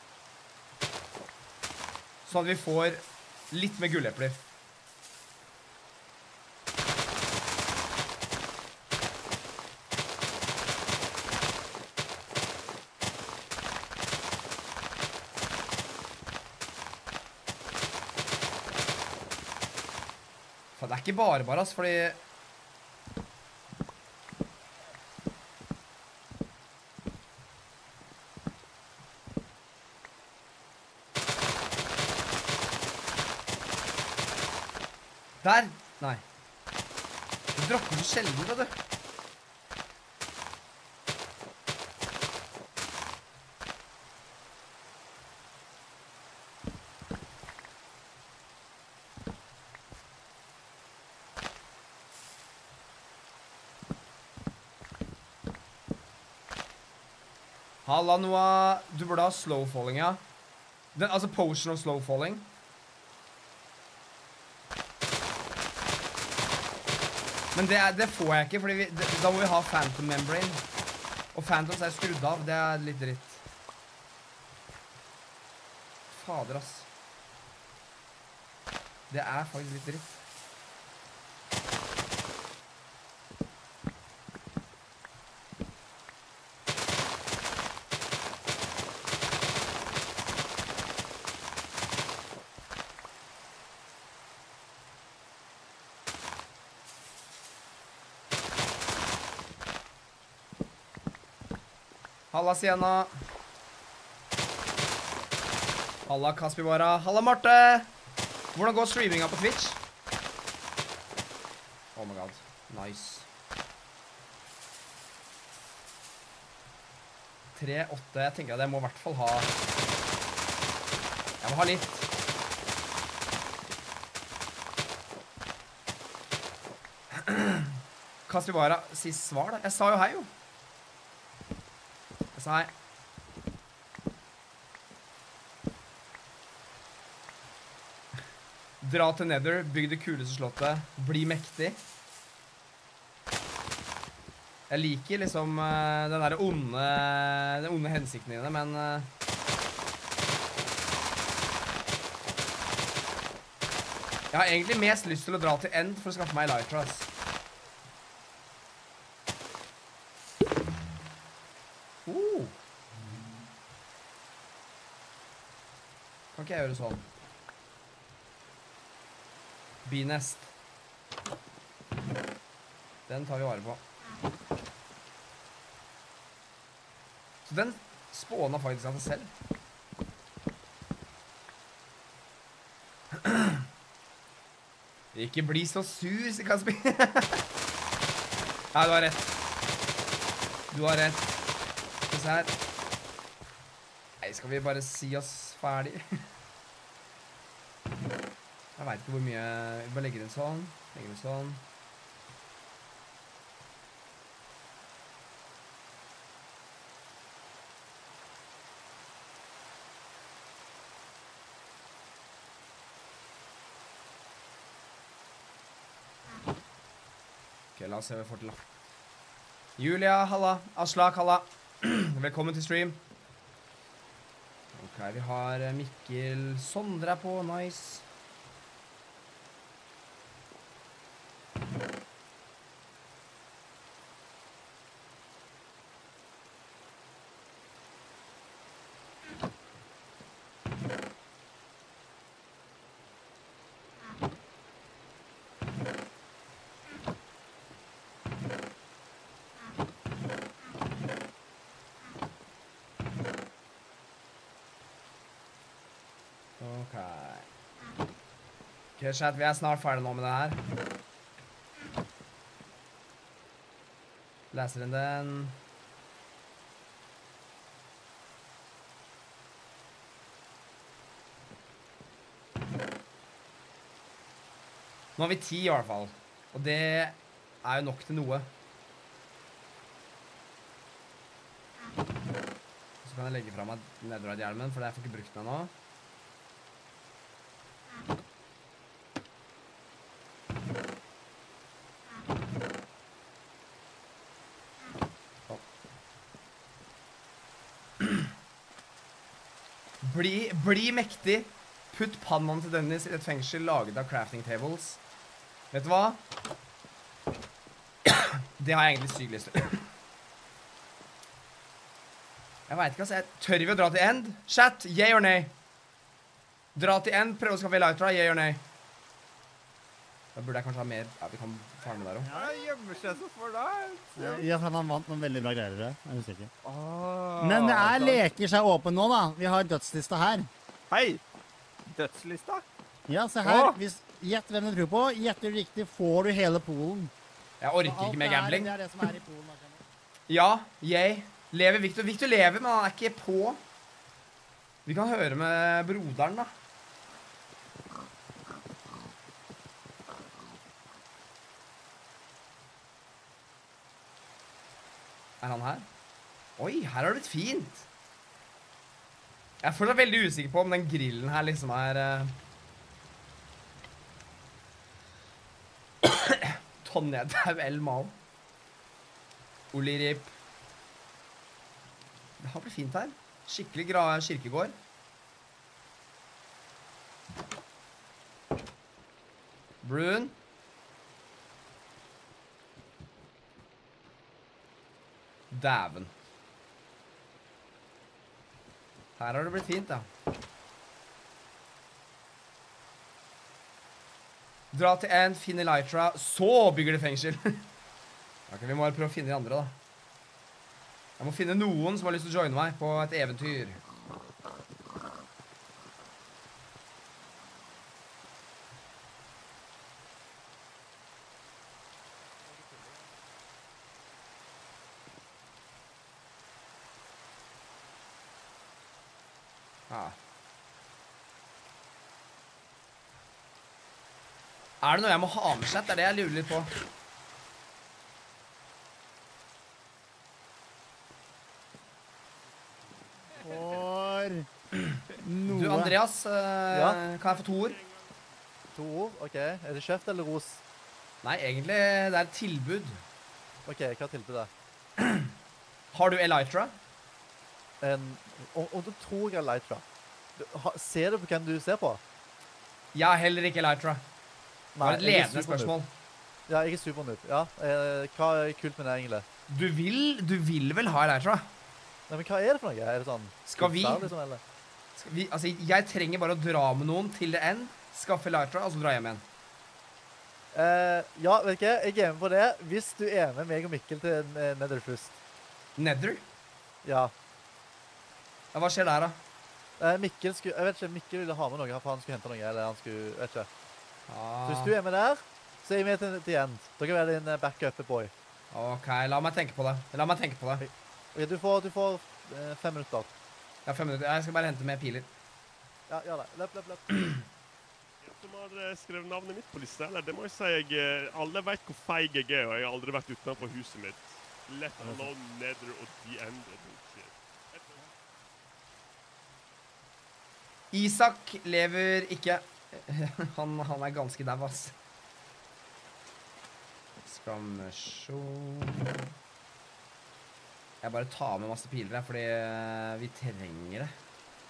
sånn at vi får litt med gullepler. Faen, det er ikke bare bare, ass, fordi... Der! Nei. Du dropper så sjelden, vet du. Halla, Noah. Du burde ha slow falling, ja. Den, altså potion of slow falling. Men det, er, det får jeg ikke, fordi vi, det, da må vi ha Phantom Membrane. Og Phantoms er skrudd av, det er litt dritt. Fader, ass. Det er faktisk litt dritt. Halla, Sienna. Halla, Kaspibara. Halla, Marte. Hvordan går streaminga på Twitch? Oh my god. Nice. tre, åtte. Jeg tenker at jeg må i hvert fall ha... Jeg må ha litt. Kaspibara, sist svar da. Jeg sa jo hei jo. Jeg sa hei. Dra til Nether, bygg det kuleste slottet, bli mektig. Jeg liker liksom uh, den der onde, den onde hensikten dine, men... Uh, jeg har egentlig mest lyst til å dra til End for å skaffe meg Elytra, ass. Uh. Kan ikke jeg gjøre sånn? Binest. Den tar vi vare på. Så den spåna faktisk av seg selv. Ikke bli så sur, sier Kasper. Nei, du har rett. Du har rett. Skal vi se her. Nei, skal vi bare si oss ferdig? Jeg vet ikke hvor mye... Vi bare legger den sånn. Legger den sånn. Ok, la oss se hva vi får til da. Julia, halla. Aslak, halla. Velkommen til stream. Ok, vi har Mikkel. Sondre er på, nice. Ok, chat, vi er snart ferdig nå med det her. Leser inn den. Nå har vi ti i hvert fall. Og det er jo nok til noe. Så kan jeg legge fra meg Netherite-hjelmen, for jeg får ikke brukt den nå. Bli, bli mektig. Putt pannaen til Dennis i et fengsel laget av crafting tables. Vet du hva? Det har jeg egentlig sykt lyst til. Jeg vet ikke, altså. Tør vi å dra til End? Chat, yay or nay? Dra til End, prøve å skaffe Elytra, yay or nay? Da burde jeg kanskje ha mer. Ja, vi kan farme der også. Ja, gjemmer seg så for deg. Ja, jeg tror han vant noen veldig bra greier. Jeg er usikker. Ah, Men det er sant. leker seg åpen nå, da. Vi har dødslista her. Hei! Dødslista? Ja, se her. Åh. Hvis, gjett hvem du tror på. Gjetter du riktig, får du hele poolen. Jeg orker ikke mer gambling. Det er det som er i poolen. akkurat nå. Ja, yay. Lever Victor. Victor lever, men han er ikke på. Vi kan høre med broderen, da. Er han her? Oi, her har det blitt fint. Jeg er fortsatt veldig usikker på om den grillen her liksom er... Uh... Tonje Dau El Mao. Oli Rip. Det har blitt fint her. Skikkelig gra kirkegård. Brun. Dæven. Her har det blitt fint, da. Dra til en, finne Elytra, så bygger det fengsel. Ok, vi må prøve å finne de andre, da. Jeg må finne noen som har lyst til å joine meg på et eventyr. Ja. Er det noe jeg må ha med seg? Det er det jeg lurer litt på. For Du, noe. Andreas, eh, Ja? kan jeg få to ord? To ord, ok. Er det kjeft eller ros? Nei, egentlig, det er et tilbud. Ok, hva er tilbudet? Har du Elytra? En, og, og du tror jeg er Lytra. Du, ha, ser du på hvem du ser på? Jeg har heller ikke Elytra. Det var et jeg er ledende supernoob. spørsmål. Ja, jeg er supernoob. Ja. Eh, hva er kult med det egentlig? Du vil, du vil vel ha Elytra? Nei, men hva er det for noe? Er det sånn... Skal vi, kuppstar, Liksom, eller? skal vi Altså, jeg trenger bare å dra med noen til det end, skaffe Elytra, og så dra hjem igjen. Eh, ja, vet ikke, jeg er med på det. Hvis du er med meg og Mikkel til eh, Nether først. Nether? Ja. Ja, hva skjer der, da? Eh, Mikkel skulle, jeg vet ikke, Mikkel ville ha med noe, for han skulle hente noe, eller han skulle, vet ikke. Så Ah, hvis du er med der, så er jeg med til, til end. Da kan være din eh, backup boy. OK, la meg tenke på det. La meg tenke på det. Ok, du får, du får eh, fem minutter. Jeg har fem minutter. Jeg skal bare hente med piler. Ja, gjør det. Løp, løp, løp. Som har eh, skrevet navnet mitt på lista, eller det må jeg si, jeg, eh, alle vet hvor feig jeg er, og jeg har aldri vært utenfor huset mitt. Let alone Nether og the end. Isak lever ikke. Han, han er ganske dau, ass. Skal vi se. Jeg bare tar med masse piler her, fordi eh, vi trenger det.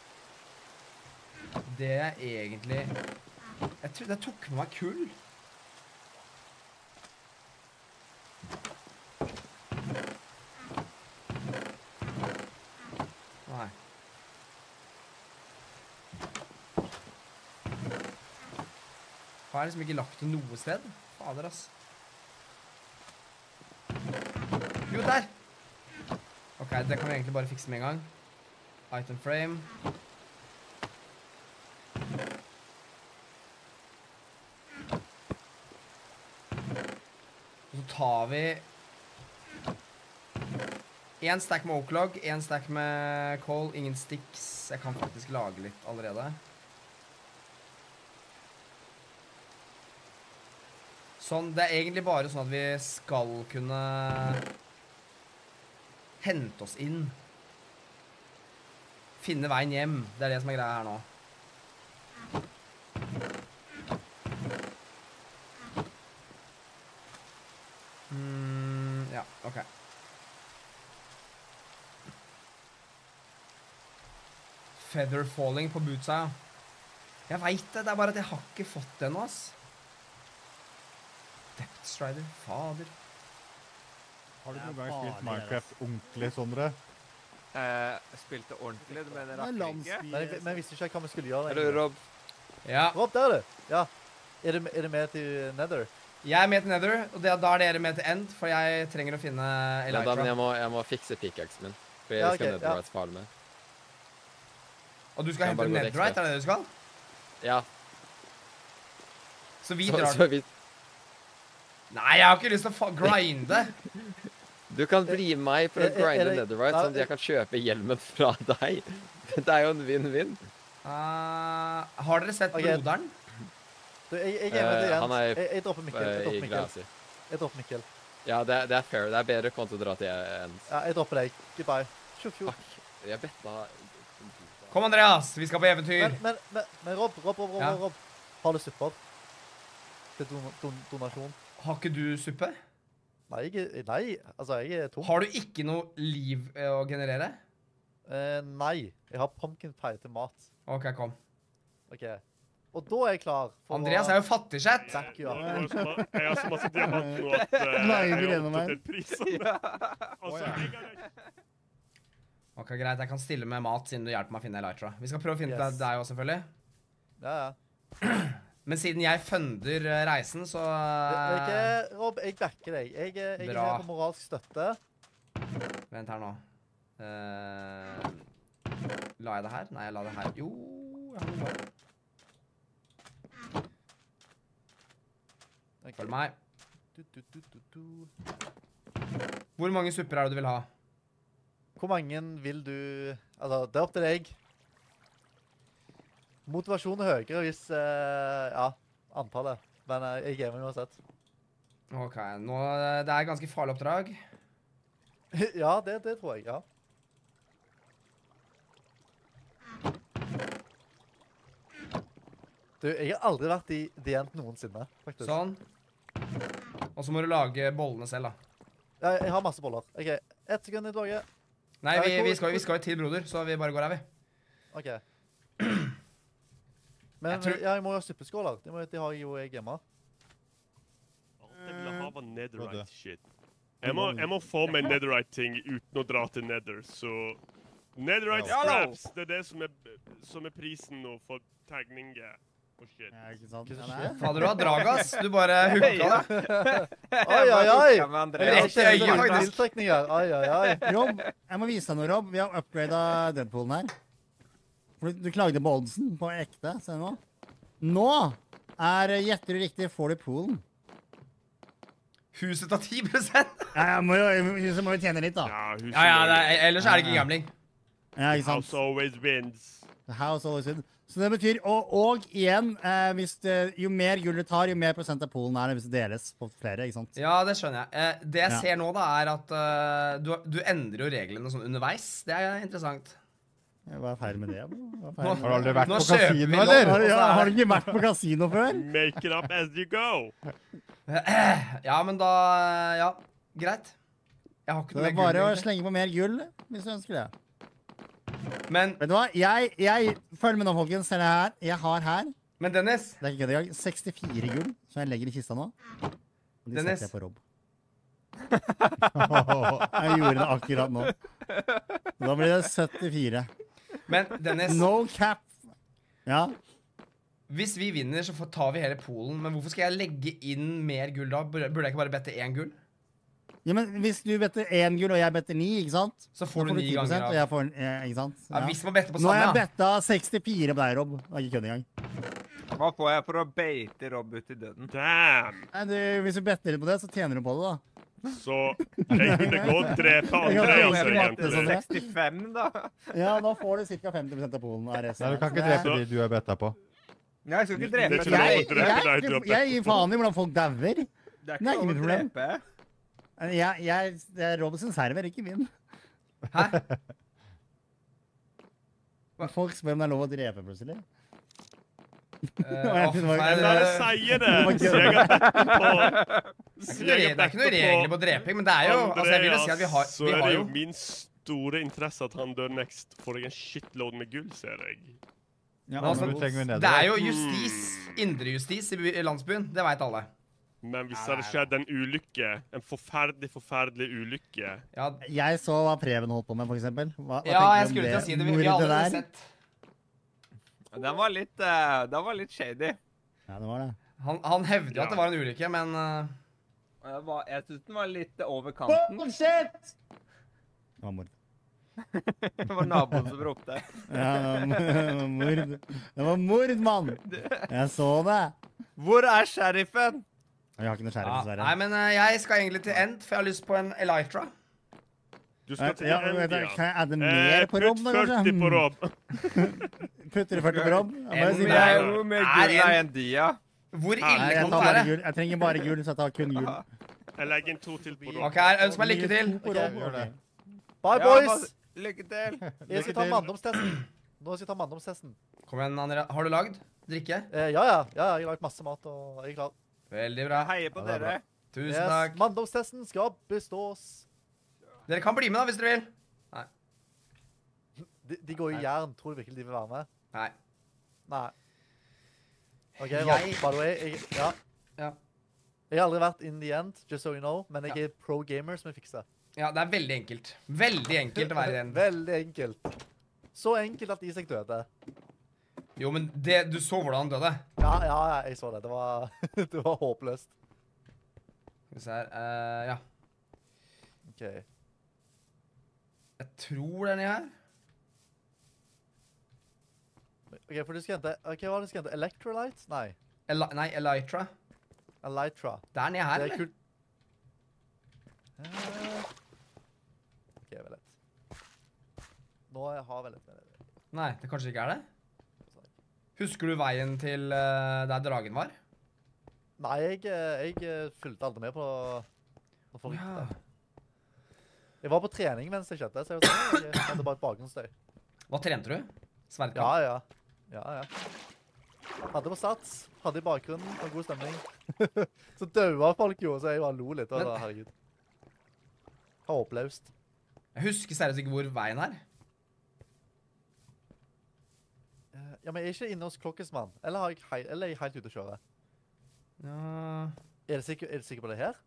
Det er egentlig... Jeg trodde jeg tok med meg kull. Nei. Har jeg liksom ikke lagt det noe sted? Fader, ass. Jo, der! Ok, det kan vi egentlig bare fikse med en gang. Item frame. Og så tar vi en stack med oaklog, en stack med coal, ingen sticks. Jeg kan faktisk lage litt allerede. Sånn, det er egentlig bare sånn at vi skal kunne hente oss inn. Finne veien hjem. Det er det som er greia her nå. Mm, ja, ok. Feather falling på bootsa, ja. Jeg vet det, det er bare at jeg har ikke fått det ennå, ass. Depth Strider, fader. Har du noen gang spilt Minecraft ordentlig, Sondre? Eh, jeg spilte ordentlig, du mener Det er at landsby. Men jeg, men jeg visste ikke hva vi skulle gjøre. Hallo, egentlig. Rob. Ja, Rob, der er du. Ja. Er du, er du med til Nether? jeg er med til Nether, og det, da er dere med til End, for jeg trenger å finne Ja, da, men Elytra. jeg må, jeg må fikse pickaxen min. For jeg Ja, skal ok, ned ja. og spare med. Og du skal Kan hente bare gå Netherite, ekstra. er det det du skal? Ja, Så vi så, drar... så vi, Nei, jeg har ikke lyst til å fa- grinde. du kan bli med meg for å Er- er- er grinde det- netherite, Nei, sånn at jeg kan kjøpe hjelmen fra deg. Det er jo en vinn-vinn. Uh, har dere sett Ok. broderen? Du, jeg, jeg er med til Eh, Jens. han er Jeg, jeg dropper Mikkel. Jeg Eh, dropper I greia Mikkel. si. Jeg dropper Mikkel. Ja, det, er- det er fair. Det er bedre konto å dra til enn... Ja, jeg dropper deg. Goodbye. Tjo, tjo. Fuck. Jeg betta... Kom, Andreas, vi skal på eventyr. Men, men, men, men Rob, Rob, Rob, Rob, Ja. Rob. Har du supper? Til don, don, donasjon? Har ikke du suppe? Nei, jeg, er- nei, altså jeg er tom. Har du ikke noe liv eh, å generere? Eh, nei, jeg har pumpkin pie til mat. Ok, kom. Ok. Og da er jeg klar for Andreas er jo fattigsjett. Back you Jeg up. har så ma- jeg har så masse diamant nå at eh, Veier jeg har gjennom her. oppdatert prisene. Altså, jeg har... Ok, greit, jeg kan stille med mat siden du hjelper meg å finne Elytra. Vi skal prøve å finne Yes. deg deg også, selvfølgelig. Ja, ja. Men siden jeg funder eh, reisen, så... Vet vet eh, ikke, Rob, jeg backer deg. Jeg, er- jeg er Bra. her på moralsk støtte. Vent her nå. Uh, la jeg det her? Nei, jeg la det her. Jo, jeg har noe bare. Følg meg. Du, du, du, du, du. Hvor mange supper er det du vil ha? Hvor mange vil du... Altså, det er opp til deg. Motivasjon er høyere hvis... Uh, ja, antallet. Men uh, jeg gamer uansett. Ok, nå, det er ganske farlig oppdrag. Ja, det, det tror jeg, ja. Du, jeg har aldri vært i D N noensinne, faktisk. Sånn. Og så må du lage bollene selv, da. Ja, jeg har masse boller. Ok, ett sekund i toget. Nei, vi, vi, skal, vi skal jo til, broder, så vi bare går her, vi. Ok. Men Jeg tror- ja, jeg må jo ha suppeskåler. Det, må, det har jeg jo jeg hjemme. Alt jeg vil ha var netherite shit. Jeg må, jeg må få meg netherite-ting uten å dra til nether, så... Netherite Ja. scraps, det er det som er, som er prisen nå for tagninger og shit. Ja, ikke sant? Hva Ja, som det er- Fader, du har drag, ass. Du bare hooka det. Oi, oi, oi! Ja, med Andreas. Rett i øyet, Det er faktisk. tiltrekninger. Oi, oi, oi. Rob, jeg må vise deg noe, Rob. Vi har upgradet Deadpoolen her. For du, du klagde på oddsen på ekte, se nå. Nå er, gjetter du riktig, får du poolen. Huset tar ti prosent. Ja, jeg må jo, huset må jo tjene litt, da. Ja, huset Ja, ja, må- det er, ellers er det ikke gambling. Ja, ikke sant? House always wins. The house always wins. Så det betyr, og, og igjen, eh, hvis det, jo mer gull du tar, jo mer prosent av poolen er det hvis det deles på flere, ikke sant? Ja, det skjønner jeg. Eh, det jeg Ja. ser nå, da, er at eh, du, du endrer jo reglene sånn underveis. Det er interessant. Hva er feil med det? bro? Hva er Nå- feil med Har du aldri vært Nå på kjøper kasino, vi nå. eller? Har, ja, har du ikke vært på kasino før? Make it up as you go. Ja, men da Ja, greit. Jeg har ikke Det noe er mer bare gull. å egentlig. slenge på mer gull, hvis du ønsker det. Men, Vet du hva? Jeg, jeg følg med nå, folkens. Ser dere her? Jeg har her, men Dennis, det er ikke kødd engang, sekstifire gull, som jeg legger i kista nå. Og de Dennis. setter jeg på Rob. Jeg gjorde det akkurat nå. Da blir det syttifire. men Dennis No cap. Ja. hvis vi vinner, så får- tar vi hele polen. Men hvorfor skal jeg legge inn mer gull da? Burde burde jeg ikke bare bette én gull? Ja, men hvis du better én gull, og jeg better ni, ikke sant? Så får Da du ni ti prosent, ganger og av. jeg får, eh, ikke sant? Ja, Ja. hvis man better på Nå har samme, jeg ja. betta sekstifire på deg, Rob. Det er ikke kødd engang. Hva får jeg for å beite Rob ut i døden? Damn. Nei, du, hvis du better litt på det, så tjener du på det, da. Så jeg kunne gå og drepe Jeg kan Andreas, drepe egentlig. Andreas. sekstifem, da. Ja, da får du ca. femti prosent av polen. av resten. Nei, du kan ikke Så drepe det- de du har betta på. Nei, jeg skal ikke drepe Det deg. tror jeg- Jeg, drepe deg, jeg, drepe. jeg gir faen i hvordan folk dauer. Det er Nei, ikke ikke lov mitt å problem. drepe. Jeg, jeg, det er Robinson server, ikke min. Hæ? Folk spør om det er lov å drepe, plutselig. Eh, Jeg å, synes det var- forferdelig. Jeg bare sier det. Det var Så jeg har bettet på Det er ikke så noe jeg re- har det er ikke noe bettet regler på dreping, men det er jo Altså, jeg vil jo si at vi har, så vi er har det jo jo min store interesse at han dør next. Får jeg en shitload med gull, ser jeg. Ja, Men altså, du trenger jo Det nedover. er jo justis, indrejustis i by- i landsbyen. Det veit alle. Men hvis det hadde skjedd en ulykke, en forferdelig, forferdelig ulykke Ja, Jeg så hva Preben holdt på med, for eksempel. Hva, hva ja tenker jeg du om skulle til å si det. Vi, vi Mordet har allerede der? sett. Den var litt, eh, den var litt shady. Ja, det var det. Han, han hevder jo Ja. at det var en ulykke, men uh, Jeg, var, jeg synes den var litt over kanten. Bullshit! Det var mord. Det var naboen som ropte. Ja, det var mord. Det var mord, mann! Jeg så det. Hvor er sheriffen? Jeg har ikke noe ja. skjerf, dessverre. Nei, men uh, jeg skal egentlig til End, for jeg har lyst på en Elytra. Du skal til Ja, vet du, India. kan jeg adde Eh, mer på Rob, Putt da, kanskje? førti på Rob. Putter du førti på Rob? Jeg bare En sier Det det. er jo med Er gull en- i en dia. Hvor Nei, ille jeg, kan tar det bare være? gull. Jeg trenger bare gull, så jeg tar kun gull. Jeg legger inn to til på Rob. OK, her, ønsk meg lykke til. To på Ok, Rob, gjør det. ok. Bye, Ja, boys! bare- Lykke til. Jeg skal ta til. manndomstesten. Nå skal jeg ta manndomstesten. Kom igjen, Andrea. Har du lagd drikke? Eh, ja, ja, ja, jeg har lagd masse mat, og jeg er klar. Veldig bra. Jeg heier på Ja, det er bra. dere. Tusen Yes, takk. manndomstesten skal bestås. Dere kan bli med, da, hvis dere vil. De, de går i jern. Tror du virkelig de vil være med? Nei. Nei. OK, Jeg- Rob, by the way. Jeg, ja. Ja. Jeg har aldri vært in the end, just so you know, men jeg Ja. er pro gamer som jeg fikser. Ja, det er veldig enkelt. Veldig enkelt å være i den. Veldig enkelt. Så enkelt at Isak døde. Jo, men det, du så hvordan han døde. Ja, ja, ja, jeg så det. Det var, det var håpløst. Skal vi se her. eh, ja. OK. Jeg tror det er nede her. OK, for du skal hente OK, hva var det du skal hente? Electrolyte? Nei. Eli nei, Elytra. Elytra. Det er nede her, Det er eller? kult. Eh, OK, vel litt. Nå har jeg vel litt. Nei, det kanskje ikke er det? Husker du veien til uh, der dragen var? Nei, jeg, eh, jeg eh, fulgte aldri med på når folk Ja. Jeg var på trening mens det skjedde, så jeg, var sånn, jeg hadde bare et bakgrunnsstøy. Hva trente du? Sverdkamp? Ja, ja. Ja, ja. Hadde på sats, hadde i bakgrunnen, og god stemning. Så døde folk jo, så jeg bare lo litt. Og, Men- herregud. Håpløst. Jeg husker seriøst ikke hvor veien er. Eh, Ja, men jeg er ikke inne hos Klokkesmann. Eller, har jeg hei, eller er jeg helt ute å kjøre? Ja. Er du sikker, er du sikker på det her?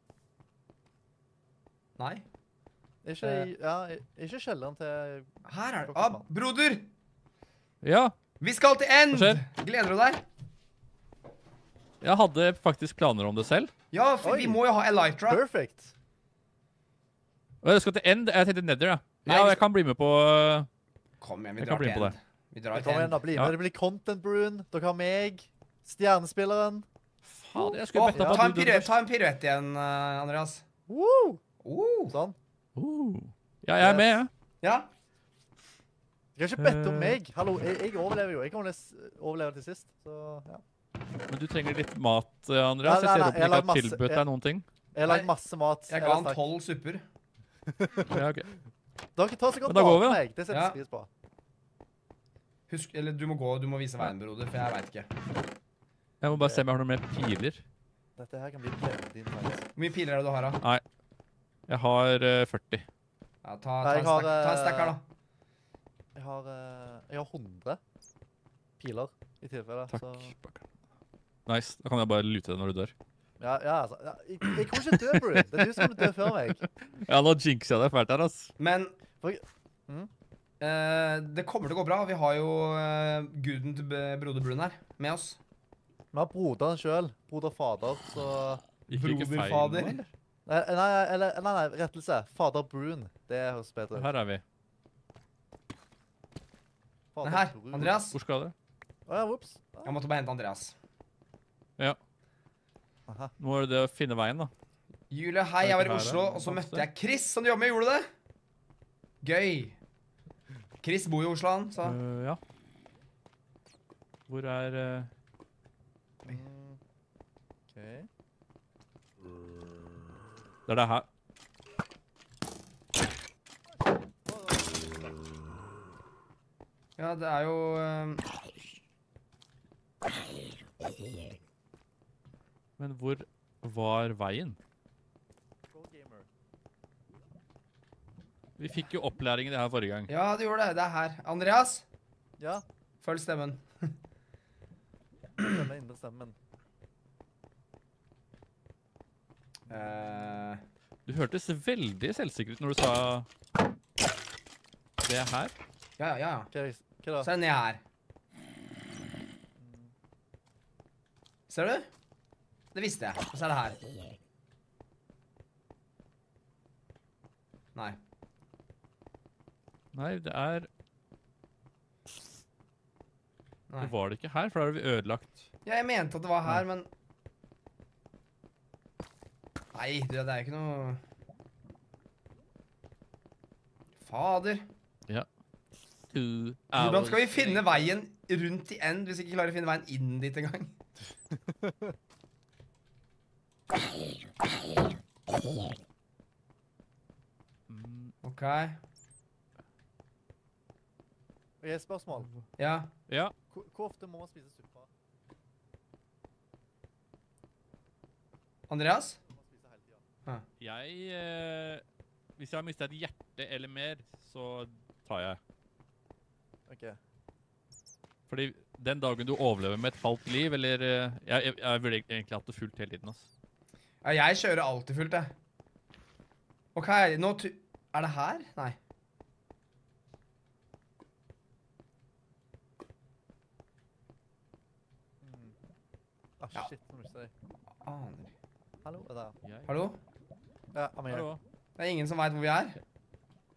Nei. Er ikke, i- ja, er er ikke kjelleren til Her er det. Ah, broder! Ja, Vi skal til End! Hva skjer? Gleder du deg? jeg hadde faktisk planer om det selv. Ja, for Oi. vi må jo ha Elytra. Perfect. Og jeg skal til End. Jeg tenkte Nether, ja. Nei, Ja, vi jeg kan bli med på øh, Kom igjen, vi Jeg drar kan bli til med på End. Vi drar Kom til igjen End. da, bli Ja. med. Det blir Content Brewen. Dere har meg. Stjernespilleren. Fader, jeg skulle Å, betta ta, på en at du døde piruett, først. ta en piruett igjen, eh, Andreas. Woo! Oh. Sånn. Uh. Ja, jeg er med, jeg. Ja. Du kan ikke bette om Eh. meg. Hallo, jeg, jeg overlever jo. Jeg kan overleve, overleve til sist. Så, ja. Men du trenger litt mat, øh, Andreas. Nei, nei, Jeg ser nei, opp jeg ikke har har masse- tilbudt jeg- deg noen ting. Jeg har lagd masse mat. Jeg ga Ellers han takk. tolv supper. Ja, ok. Dere tar så godt Men da går vi, vare på da. meg. Det setter Ja. jeg pris på. Husk, eller du må gå, du må vise veien, broder, for jeg vet ikke. Jeg må bare se om jeg har noen mer piler. Dette her kan bli veldig nice. Hvor mye piler er det du har, da? Jeg har øh, førti. Ja, ta, ta, Nei, en jeg har, stakk, ta en eh, stakk her, da. Jeg har, eh, jeg har hundre piler i tilfelle. Takk. Så, Nice. Da kan jeg bare lute deg når du dør. ja, ja, altså. Ja, jeg, jeg kommer ikke dø, Bruin. Det er du som kommer dø før meg. Ja, nå jinxer jeg deg fælt her, ass. Men For- Mm. eh, det kommer til å gå bra. Vi har jo eh, guden til B- broder Brun her med oss. Vi har broderen selv. Broder fader, så... Gikk det ikke feil nå, Broderfader. eller? Nei, nei, eller, nei, nei, rettelse. Fader Brun. Det høres bedre ut. Her er vi. Fader Nei, her. Brun. Andreas. Hvor skal dere? Å ja, whoops. Jeg måtte bare hente Andreas. Aha. Nå er det det å finne veien, da. Julie, hei, Er det jeg var ikke i her, Oslo, da? og så Masse? møtte jeg Chris som du jobber med. Gjorde du det? Gøy. Chris bor i Oslo, han, så. Øh, ja. Hvor er øh, Mm. OK. Det er det her. Ja, det er jo eh, Men hvor var veien? Pro gamer. Vi fikk jo opplæring i det her forrige gang. Ja, det gjorde det. Det er her. Andreas, Ja, følg stemmen. denne indre stemmen. Eh, Du hørtes veldig selvsikker ut når du sa det er her. ja, ja, ja. Hva, er det- hva da? Så er det ned her. Ser du? Det visste jeg. Og så er det her. Nei. Nei, det er Nei. Det var det ikke her, for da er vi ødelagt. Ja, jeg mente at det var her, men Nei, det, det er ikke noe Fader. Two Hvordan skal vi hours finne later. veien rundt i End hvis vi ikke klarer å finne veien inn dit engang? Mm, OK. Ok, spørsmål. Ja. ja. Hvor, hvor ofte må man spise suppe? Andreas? Må man spise hele tiden? Jeg eh, Hvis jeg har mistet et hjerte eller mer, så tar jeg. Ok. Fordi den dagen du overlever med et halvt liv, eller eh, Jeg, jeg, jeg ville egentlig hatt det fullt hele tiden, ass. Ja, jeg kjører alltid fullt, jeg. OK, nå tu... Er det her? Nei. Mm. Ah, Ja. shit, nå mistet jeg.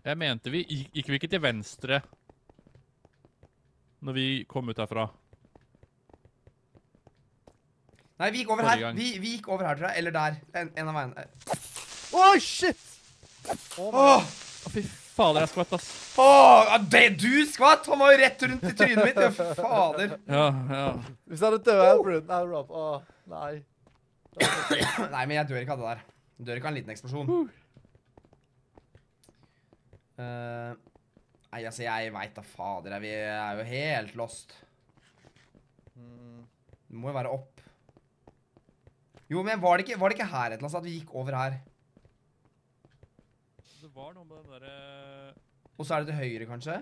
Jeg mente vi gikk, gikk vi ikke til venstre når vi kom ut herfra. Nei, vi gikk over Forrige her. gang. Vi, vi gikk over her, tror jeg. Eller der. En, en av veiene. Oi, shit! Oh my Åh! Å, fy fader, jeg skvatt, ass. Åh, ja, det du skvatt! Han var jo rett rundt i trynet mitt. Ja, fader. Ja, ja. Hvis jeg hadde død her, Brun. Nei, Rob. Åh, nei. Nei, men jeg dør ikke av det der. Jeg dør ikke av en liten eksplosjon. Uh, nei, altså, jeg vet da fader. Vi er jo helt lost. Det må jo være opp. Jo, men var det ikke, var det ikke her et eller annet, at vi gikk over her? Det var noe med den derre... Og så er det til høyre, kanskje?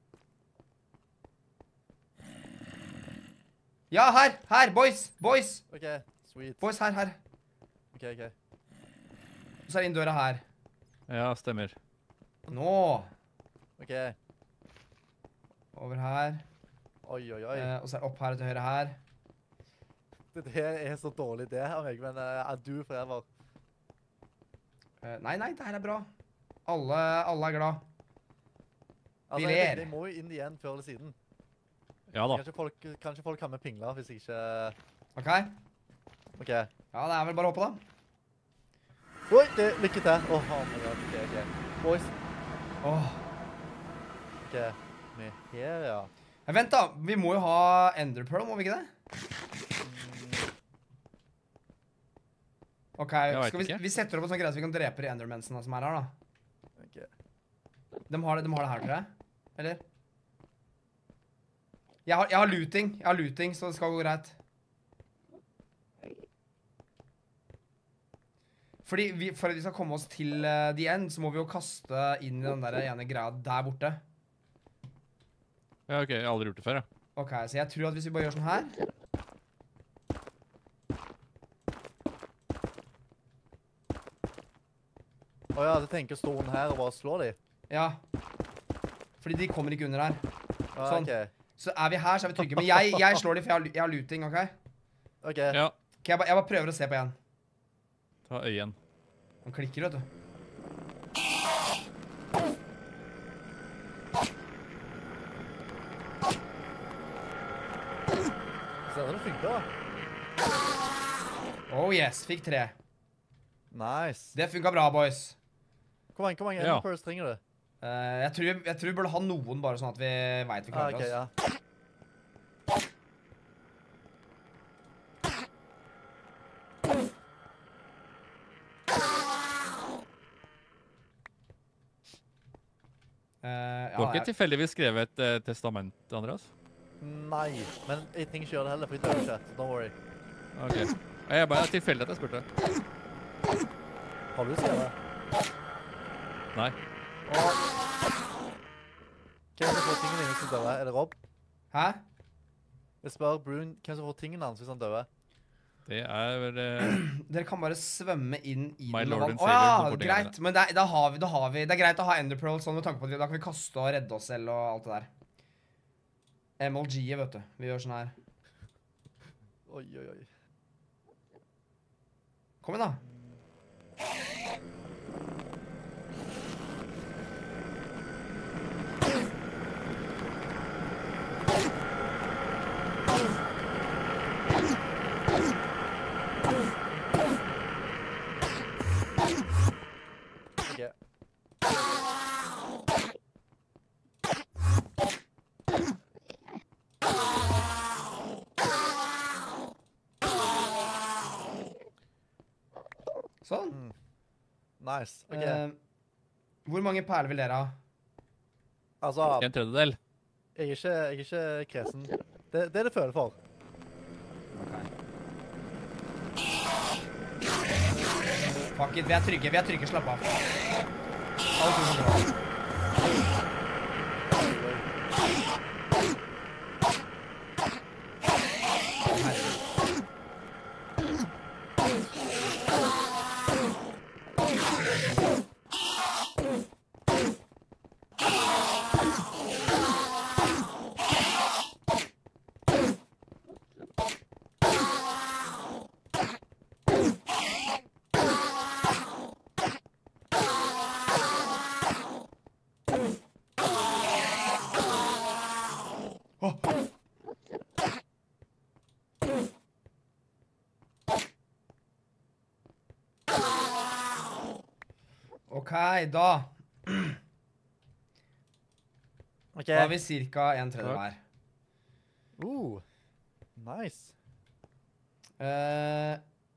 Ja, her! Her, boys! Boys! OK, sweet. Boys, her, her. OK, OK. Og så er det inn døra her. Ja, stemmer. Nå! OK. Over her. Oi, oi, oi. Eh, og så er det opp her og til høyre her. Det her er så dårlig det av meg, men uh, I do forever. Eh, nei, nei, det her er bra. Alle, alle er glad. Altså, Vi jeg, ler. jeg må jo inn igjen før eller siden. Ja da. Kanskje folk, kanskje folk kan med pingler hvis jeg ikke... Ok? OK. Ja, det er vel bare å hoppe, da. Oi, det, lykke til. Åh, oh my god. OK, OK. Boys. Åh. OK. Vi er her, ja. Ja, vent da, vi må jo ha Ender Pearl, må vi ikke det? Ok, Jeg vet skal vi, ikke. vi setter opp en sånn greie så vi kan drepe de Endermansene som er her, da. OK. De har det, de har det her, tror jeg. Eller? Jeg har, jeg har looting. Jeg har looting, så det skal gå greit. Fordi vi, for at vi skal komme oss til uh, the end, så må vi jo kaste inn i den der ene greia der borte. Ja, ok. Jeg har aldri gjort det før, ja. Ok, så jeg tror at hvis vi bare gjør sånn her... Åja, du tenker stolen her og bare slå de? Ja. Fordi de kommer ikke under her. Ah, Sånn. OK. Så er vi her, så er vi trygge. Men jeg, jeg slår de, for jeg har, jeg har looting, ok? OK. Ja, Ok, jeg, ba, jeg bare prøver å se på en. ta øyen. Han klikker, vet du. Ser det funker da? Oh yes, fikk tre. Nice. Det funket bra, boys. Hvor mange, hvor mange Ja. Enderpearls trenger du? Eh, jeg, tror, jeg tror vi burde ha noen bare sånn at vi vet vi Ah, klarer OK, oss. ja. Eh, ja, Du har ikke jeg- tilfeldigvis skrevet et eh, testament, Andreas? Nei, men jeg trenger ikke gjøre det heller, for jeg dør ikke. Så don't worry. Ok. Ja, Jeg bare tilfeldig at jeg spurte. Har du skrevet? Nei. Og... Hvem som får tingene dine hvis han dør? Er det Rob? Hæ? Jeg spør Brun hvem som får tingene hans hvis han dør. Det er vel eh, Dere kan bare svømme inn i My den lord vann. and Å savior ja, som får tingene. greit. Men det, er- da, har vi, da har vi Det er greit å ha Ender Pearl sånn med tanke på at vi, da kan vi kaste og redde oss selv og alt det der. M L G-et, vet du. Vi gjør sånn her. Oi, oi, oi. Kom igjen, da. OK. Sånn. Nice. OK. Eh, hvor mange perler vil dere ha? Altså, en tredjedel. jeg er ikke, jeg er ikke kresen. Det, det er det føler for. Fuck it, vi er trygge. Vi er trygge. Slapp av. Alt er så bra. Ok, da. OK. Da har vi cirka en tredje hver. Uh, nice. Eh,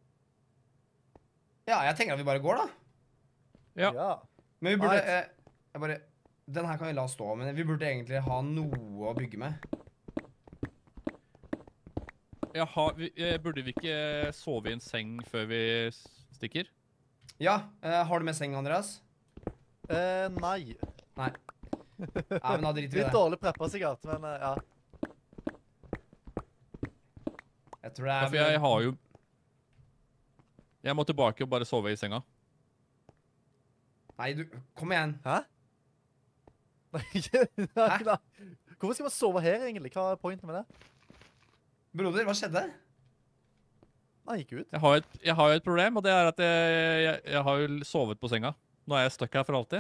ja, jeg tenker at vi bare går, da. Ja. Ja. Men vi burde... Right. eh, jeg bare... Den her kan vi la stå, men vi burde egentlig ha noe å bygge med. Jeg har, vi, eh, burde vi ikke sove i en seng før vi s- stikker? Ja, eh, har du med seng, Andreas? Eh, nei. Nei. Nei, men da driter vi i Litt det. dårlig preppa sikkert, men eh, ja. Jeg tror det Ja, er... for jeg har jo... Jeg må tilbake og bare sove i senga. Nei, du... Kom igjen. Hæ? Nei, ikke- nei, Hæ? nei. Hvorfor skal man sove her, egentlig? Hva er pointet med det? Broder, hva skjedde? Han gikk ut. Jeg har, et, jeg har jo et problem, og det er at jeg, jeg, jeg har jo sovet på senga. Nå er jeg stuck her for alltid.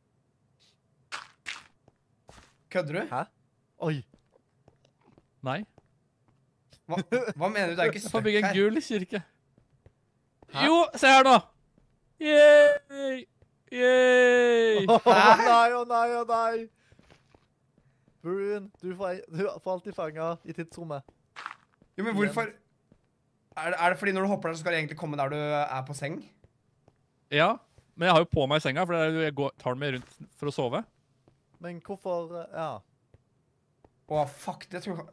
Kødder du? Hæ? Oi. Nei. Hva, hva mener du? Det er jo ikke Jeg får støkk bygge en her. gul kirke. Hæ? Jo, se her nå! Yay! Yay! Å nei, å nei, å nei! Brun, du får, du får alltid fanga i tidsrommet. Jo, men hvorfor... Er det, er det fordi når du hopper der, så skal du egentlig komme der du er på seng? Ja, men jeg har jo på meg senga, for det er jo- jeg går, tar den med rundt for å sove. Men hvorfor eh, Ja. Å, fuck, det tror jeg...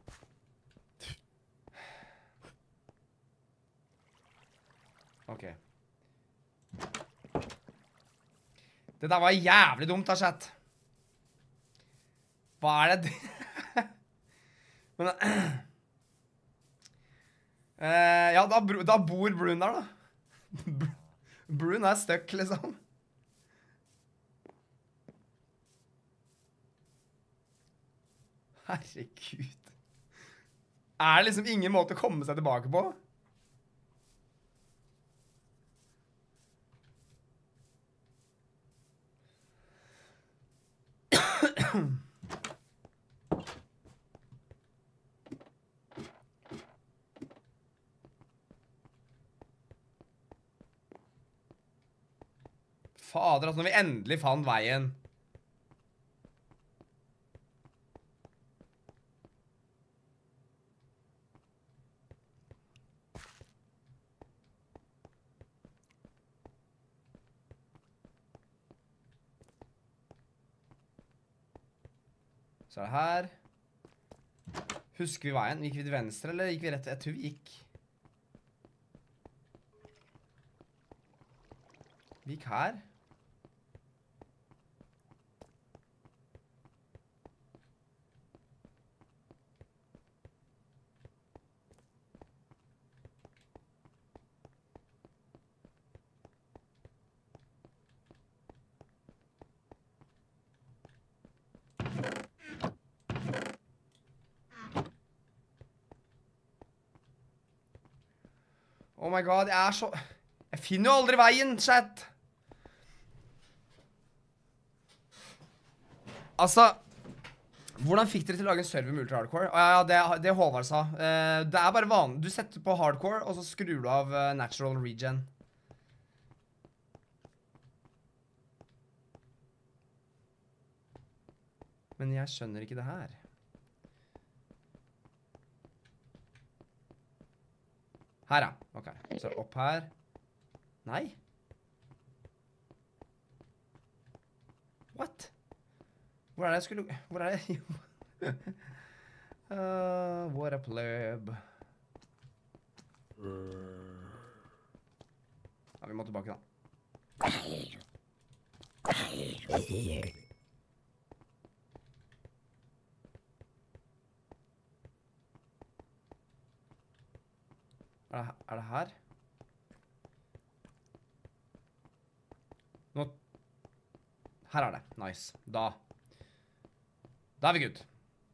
Ok. Det der var jævlig dumt, da, chat. Hva er det? Men... eh, ja, da, bro- da bor Brun der, da. Br- Brun er stuck, liksom. Herregud. Er det liksom ingen måte å komme seg tilbake på? Fader, altså, når vi endelig fant veien. Så er det her. Husker vi veien? Gikk vi til venstre, eller gikk vi rett? Jeg tror vi gikk. Vi gikk her. Oh my god, jeg er så... Jeg finner jo aldri veien, chat! Altså... Hvordan fikk dere til å lage en server med ultra hardcore? Å, ja, ja, det, det Håvard sa. Eh, det er bare vanlig. Du setter på hardcore, og så skrur du av eh, natural regen. Men jeg skjønner ikke det her. Her, ja. Ok. Så opp her. Nei. What? Hvor er det jeg skulle... Hvor er det? uh, what a pleb. Ja, vi må tilbake da. Er det, er det her? Nå... Her er det. Nice. Da... Da er vi good.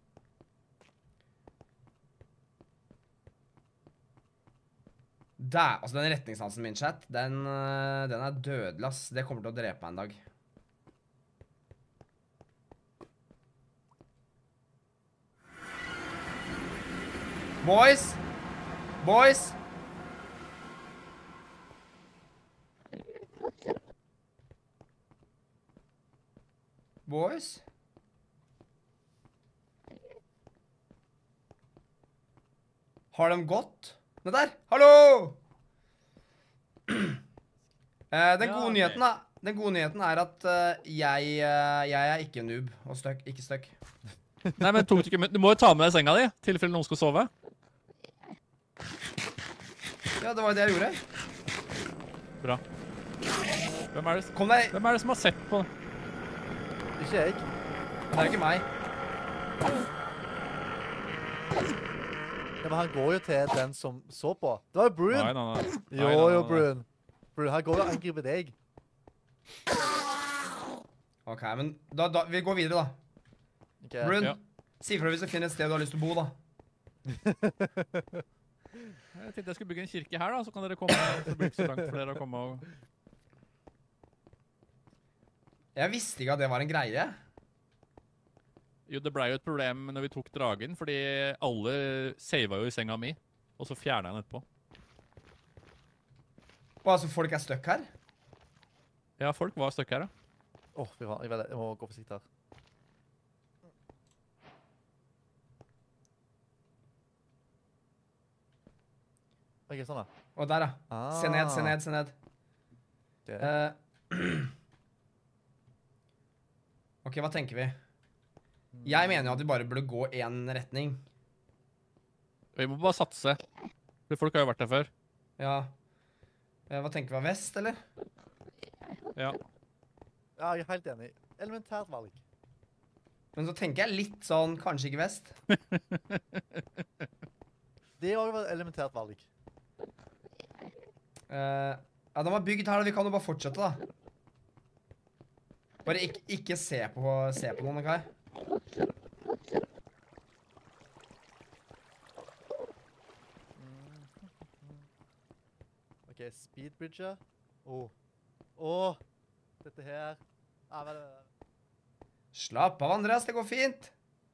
Der, altså den retningssansen min, chat, den, øh, den er dødelig, ass. Det kommer til å drepe meg en dag. Boys! Boys! Boys? Har de gått? Nei, der! Hallo! Eh, den Ja, gode ok. nyheten da, den gode nyheten er at eh, jeg, eh, jeg er ikke noob og støkk, ikke støkk. Nei, men tok du ikke med... Du må jo ta med deg senga di, i tilfelle noen skal sove. Ja, det var det jeg gjorde. Bra. Hvem er det, Kom deg, hvem er det som har sett på? Ikke jeg. det er ikke meg. Ja, men han går jo til den som så på. Det var jo Brun. Nei, nei, nei. Jo, Nei, nei, nei, jo, nei. Brun. Brun, han går jo og angriper deg. Ok, men da, da, vi går videre da. Ok. Brun, Ja. si fra hvis du finner et sted du har lyst til å bo da. Jeg tenkte jeg skulle bygge en kirke her, da, så kan dere komme. Så blir det ikke så langt for dere å komme og... Jeg visste ikke at det var en greie. Jo, det ble jo et problem når vi tok dragen, fordi alle savet jo i senga mi, og så fjernet jeg den etterpå. Og altså, folk er støkk her? Ja, folk var støkk her, da. Åh, fy faen, jeg, vet det. Jeg må gå forsiktig her. Ok, sånn da. Og der da. Se ned, se Ah. ned, se ned. Ok. Eh, ok, hva tenker vi? Jeg mener jo at vi bare burde gå en retning. Vi må bare satse. For folk har jo vært der før. Ja. Eh, hva tenker vi av vest, eller? Ja. Ja, jeg er helt enig. Elementært valg. Men så tenker jeg litt sånn, kanskje ikke vest. Det har jo vært et elementært valg. Eh, ja, de har bygd her, da. Vi kan jo bare fortsette, da. Bare ikke, ikke se på, se på noen, ok? Ok, speedbridger. Åh. Åh. Dette her. Ja, men... Slapp av, Andreas. Det går fint.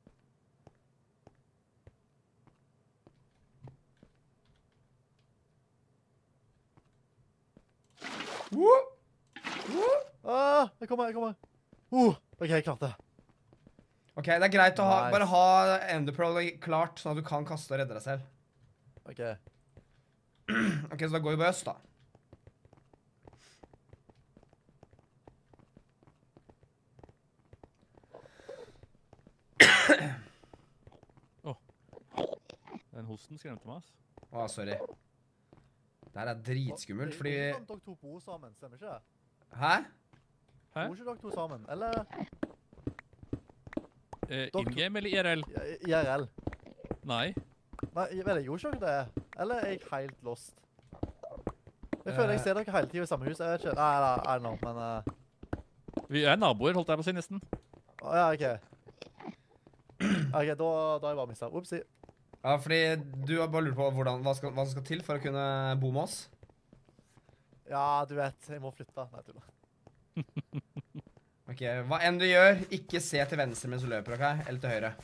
Woo! Woo! Åh, jeg kommer, jeg kommer. Uh, ok, jeg klarte det. Ok, det er greit å ha, Nice. bare ha Enderpearl klart, sånn at du kan kaste og redde deg selv. Ok. Ok, så da går vi på øst, da. Den hosten skremte meg, ass. Å, sorry. Det her er dritskummelt, fordi... Det er ikke sånn dere to bor sammen, stemmer ikke det? Hæ? Hæ? Bor ikke dere to sammen? Eller Eh, Dere- In-game eller I R L? I- I R L? Nei. Nei, jeg vel, jeg gjorde ikke dere det? Eller er jeg helt lost? Jeg føler jeg ser dere hele tiden i samme hus, jeg vet ikke. Nei, nei, I don't know, men... Uh... Vi er naboer, holdt jeg på å si, nesten. Å, ja, ok. Ok, da, da har jeg bare mistet. Upsi. Ja, fordi du har bare lurt på hvordan, hva, skal, hva som skal til for å kunne bo med oss. Ja, du vet, jeg må flytte. Nei, tuller. Ok, hva enn du gjør, ikke se til venstre mens du løper, ok? Eller til høyre.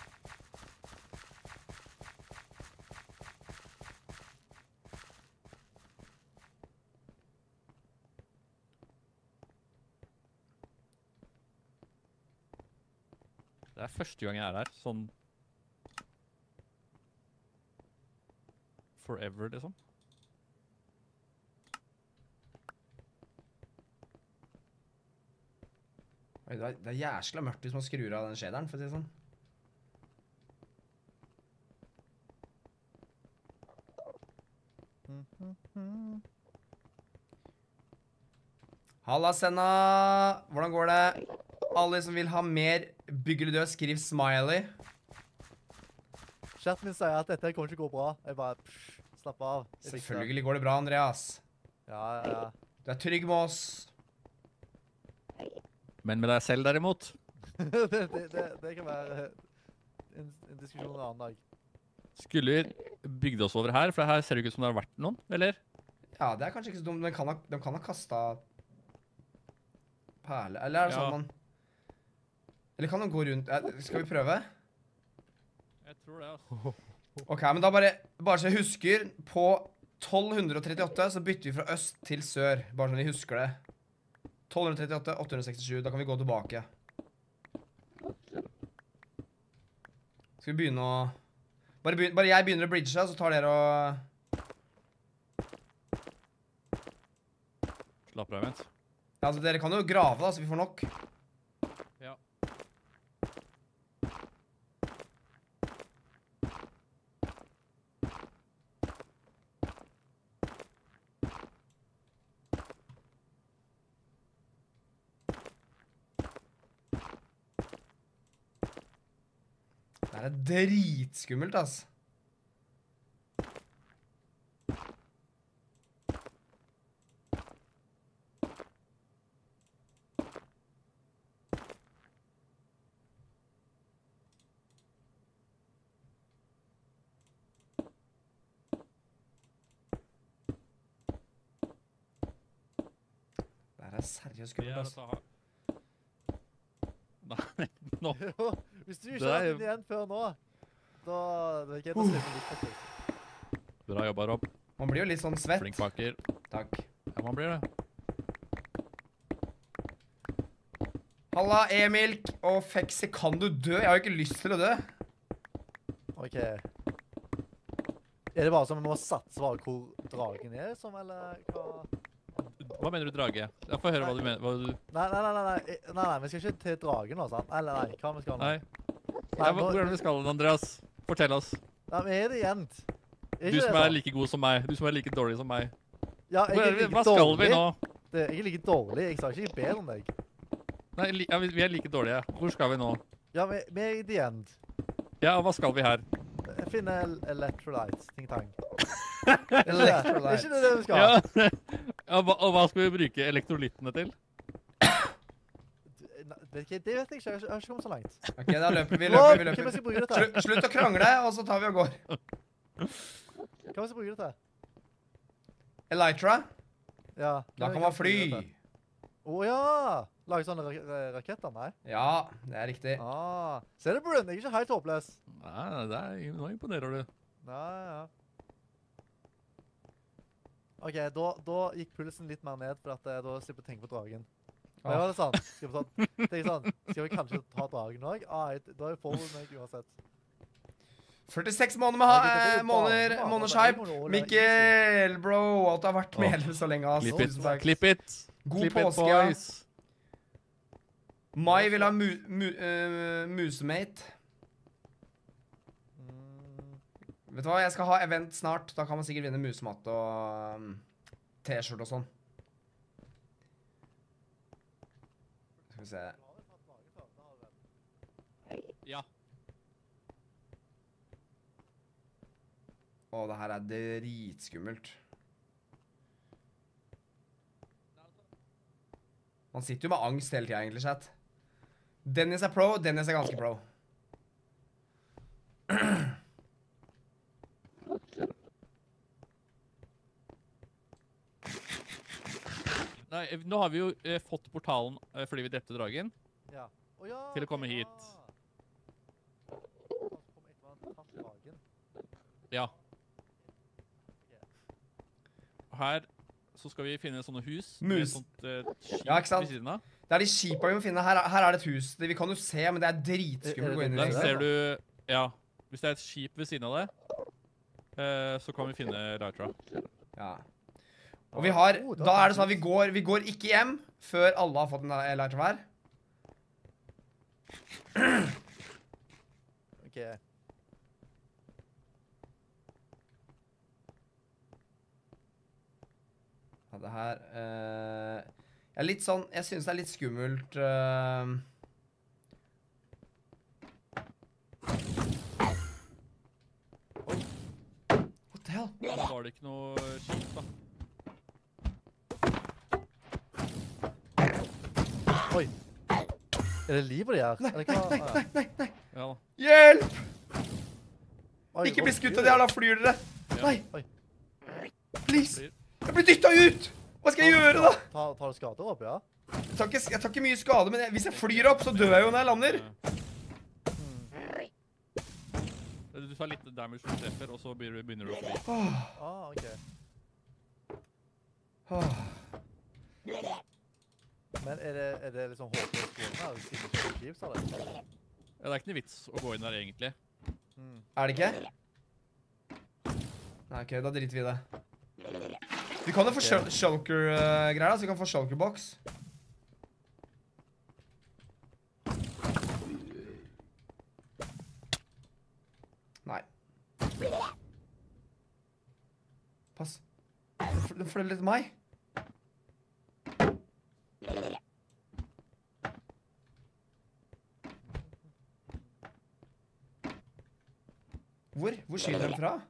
Det er første gang jeg er her, sånn... Forever, liksom. Oi, det er, det er jæskla mørkt hvis man skrur av den shaderen, for å si det sånn. Halla, Senna! Hvordan går det? Alle som vil ha mer bygg eller død, skriv smiley. Chatten min sier at dette kommer ikke gå bra. Jeg bare, pff, slapp av. Jeg fikser det. Selvfølgelig går det bra, Andreas. Ja, ja, ja. Du er trygg med oss. Men med deg selv, derimot. det, det, det, det kan være en, en diskusjon en annen dag. Skulle vi bygde oss over her, for her ser det ikke ut som det har vært noen, eller? Ja, det er kanskje ikke så dumt. De kan ha, de kan ha kastet perle. Eller er det Ja. sånn man... Eller kan de gå rundt... Eh, Skal vi prøve? Jeg tror det, altså. Ok, men da bare, bare så jeg husker, på tolv trettiåtte så bytter vi fra øst til sør, bare så vi husker det. tolv trettiåtte, åtte sekstisju, da kan vi gå tilbake. Skal vi begynne å... Bare, begyn bare jeg begynner å bridge, så tar dere og... Slapp av, vent. Ja, altså, dere kan jo grave da, så vi får nok. Ja. Det er dritskummelt, ass. Det er seriøst skummelt, ass. Nei, nå. Jo, hvis du ikke Det har er- vært inne igjen før nå, da det er ikke helt å slippe litt, faktisk. Bra jobba, Rob. Man blir jo litt sånn svett. Flink baker. Takk. Ja, man blir det. Halla, Emilk og Fexi, kan du dø? Jeg har jo ikke lyst til å dø. Ok. Er det bare som vi må satse bare hvor dragen er, som, eller hva? Hva mener du, drage? Jeg får høre hva du mener. Hva du... Nei, nei, nei, nei, nei, nei, nei, vi skal ikke til dragen nå, sant? Eller nei, hva vi skal nå? Nei. Nei, Ja, nå- hvor er det vi skal, Andreas? Fortell oss. Nei, men er det jent? Er Du ikke som det er sånn? like god som meg. Du som er like dårlig som meg. Ja, jeg Hvor er er vi? like Hva skal dårlig. vi nå? Det, jeg er like dårlig, jeg sa ikke jeg er bedre enn deg. Nei, li ja, vi vi er like dårlige. Hvor skal vi nå? Ja, vi, vi er i the end. Ja, hva skal vi her? Jeg finner el- electrolytes, ting-tang. Electrolytes. Er ikke det det vi skal? Ja, ja hva, og hva skal vi bruke elektrolyttene til? Nei, Det, det vet jeg ikke, jeg har ikke- jeg har ikke kommet så langt. Ok, da løper vi, Nå, løper vi, hvem løper skal bruke vi. dette? Slu, slutt å krangle, og så tar vi og går. Hva skal vi bruke dette? Elytra, Ja. da hva kan vi man fly. bruke dette? Å ja! Lage sånne ra ra raketter, nei? Ja, det er riktig. Ah. Se det, Brun, jeg er ikke helt håpløs. Nei, det er, nå imponerer du. Nei, ja. Ok, da, da gikk pulsen litt mer ned, for at, eh, da slipper jeg å tenke på dragen. Ja, Ah. det er sant. Skal vi, ta, det er sånn. Skal vi kanskje ta dragen også? Ah, jeg- da er jeg forberedt meg uansett. førtiseks måneder med ha, Nei, dette er jo eh, måneder, bare- måneders bare- hype. bare- bare- Mikkel, bro, at du har vært med Åh. hele så lenge, ass. Klipp Tusen it. takk. Klipp it. God Klipp it, påske, ja. boys. Mai vil ha mu, mu, eh, musemate. Mm, Vet du hva, jeg skal ha event snart. Da kan man sikkert vinne musemat og um, t-skjort og sånn. Skal vi se. Ja. Å, det her er dritskummelt. Man sitter jo med angst hele tiden, egentlig, chat. Dennis er pro, Dennis er ganske pro. Nei, eh, nå har vi jo eh, fått portalen eh, fordi vi drepte dragen. ja. Å ja, Til å komme ok, hit. ja. Så kom et eller annet tatt dragen. Ja. Her så skal vi finne sånne hus med Mus. sånt eh, skip Ja, ikke sant? ved siden av. Det er de skipa vi må finne. Her, her er det et hus. Det, vi kan jo se, men det er dritskummelt å gå inn i. Der det det. ser du, ja, hvis det er et skip ved siden av det, eh, så kan vi finne Lytra. Ja. Og vi har, Oh, det da var er det sånn at vi går, vi går ikke hjem før alle har fått en lighter hver. Ok. Ja, det her eh, Jeg er litt sånn Jeg synes det er litt skummelt eh. What the hell? Da var det ikke noe skip, da. Oi. Er det liv på de her? Eller hva? Nei, nei, nei, nei. Ja da. Hjelp! Oi, Ikke oi, bli skutt flyr av de jævla flyrere. Ja. Nei. Oi. Please. Jeg blir dyttet ut! Hva skal jeg gjøre, da? Tar, tar du skader opp, ja? Jeg tar ikke, jeg tar ikke mye skade, men jeg, hvis jeg flyr opp, så dør jeg jo når jeg lander. Du tar litt damage du treffer, og så begynner begynner du å fly. Åh, Ah, ok. åh. Men er det, er det liksom håpløst gående her? Siden det er skip, sa det? Ja, det er ikke noe vits å gå inn der, egentlig. Er det ikke? Nei, ok, da driter vi i det. Vi kan jo få shul- shulker-greier, da, så vi kan få shulker-box. Nei. Pass. Den følger litt meg. Hvor? Hvor skyter den fra?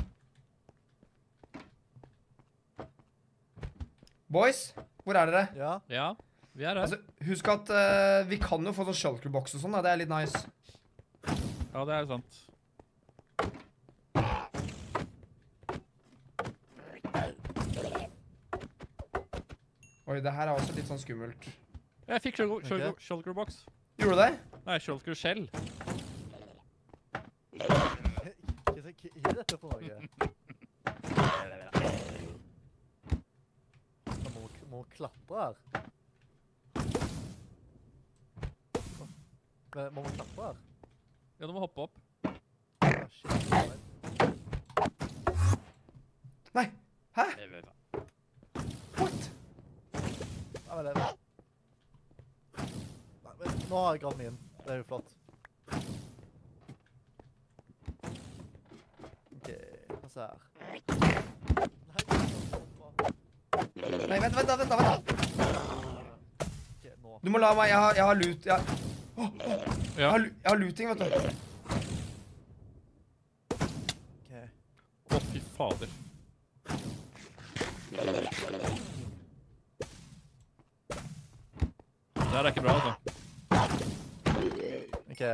Boys, hvor er dere? Ja. Ja, vi er her. Altså, husk at eh, vi kan jo få sånn shulker-box og sånn, da. Det er litt nice. Ja, det er sant. Oi, det her er også litt sånn skummelt. Jeg fikk shulker, Ok. shulker, shulker box. Gjorde du det? Nei, shulker shell. Hva hva er dette for noe? Da må vi må vi klatre her. Men må vi klatre her? Ja, du må hoppe opp. Ah, shit. Nei. Nei. Hæ? What? Nei, men det... Nei, men nå har jeg gravd meg inn. Det er jo flott. Ok, hva ser her? Nei, vent, vent, da, vent, da, vent. da. Ok, nå. Du må la meg, jeg har, jeg har loot, jeg, Åh, åh, jeg, Ja. har, lu- jeg har looting, vet du. Ok. Å, fy fader. Det her er ikke bra, altså. Ok.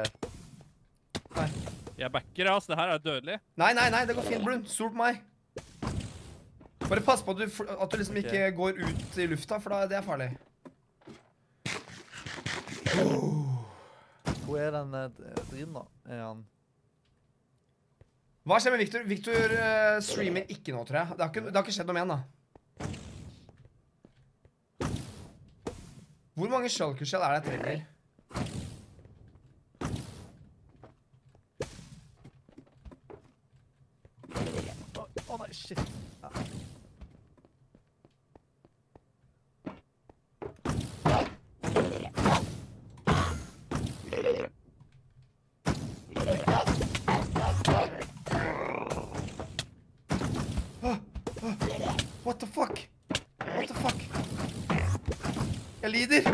Jeg backer, altså. Det her er dødelig. Nei, nei, nei, det går fint, Brun. Stol på meg. Bare pass på at du, f- at du liksom Ok. ikke går ut i lufta, for da, det er farlig. Hvor er den eh, d- drinen da? Er han... Hva skjer med Victor? Victor eh, streamer ikke nå, tror jeg. Det har ikke, det har ikke skjedd noe med han, da. Hvor mange shulker shell er det jeg trenger? Å, å nei, shit. Ja. What the fuck? What the fuck? Jeg lider.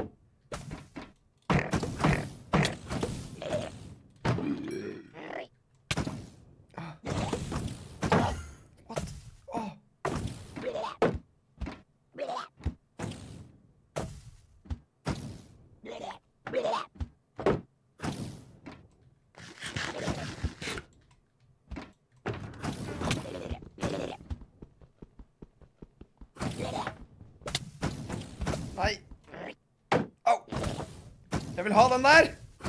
What? Åh. Nei. Au. Jeg vil ha den der.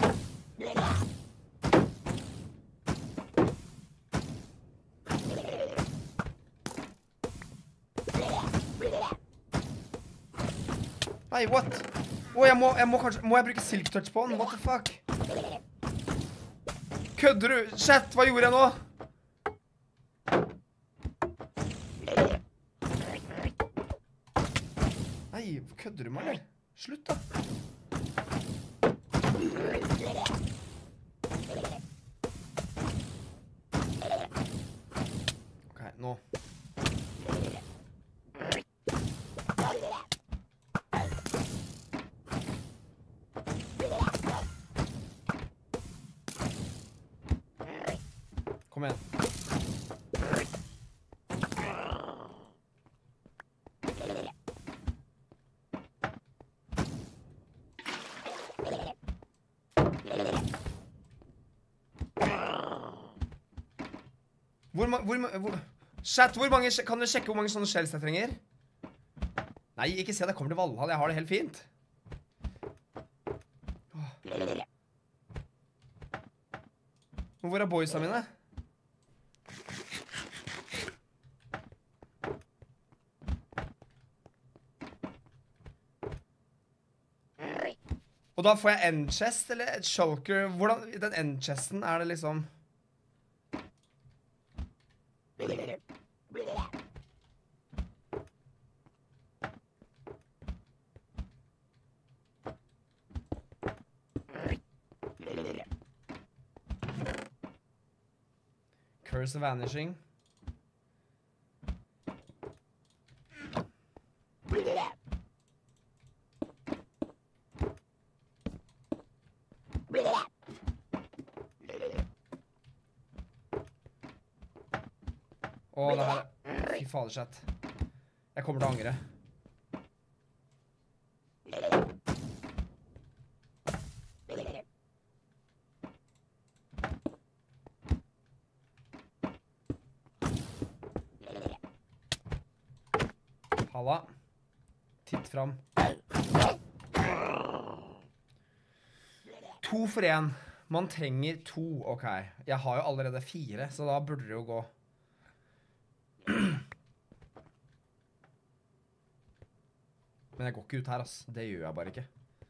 Nei, what? Å, jeg må, jeg må kanskje, må jeg bruke silk touch på den? What the fuck? Kødder du? Chat, hva gjorde jeg nå? Nei, kødder du meg, eller? Slutt, da. Ok, nå. Kom igjen. Hvor mange, hvor, ma- hvor, chat, hvor mange, kan dere sjekke hvor mange sånne shells jeg trenger? Nei, ikke se, det kommer til Valhall, jeg har det helt fint. Åh. Men hvor er boysa mine? Og da får jeg end-chest, eller et shulker? Hvordan, den end-chesten, er det liksom... Curse of Vanishing. Åh, det her... Fy fader, chat. Jeg kommer til å angre. Halla. Titt fram. To for en. Man trenger to, ok. Jeg har jo allerede fire, så da burde det jo gå. Men jeg går ikke ut her, ass. Det gjør jeg bare ikke.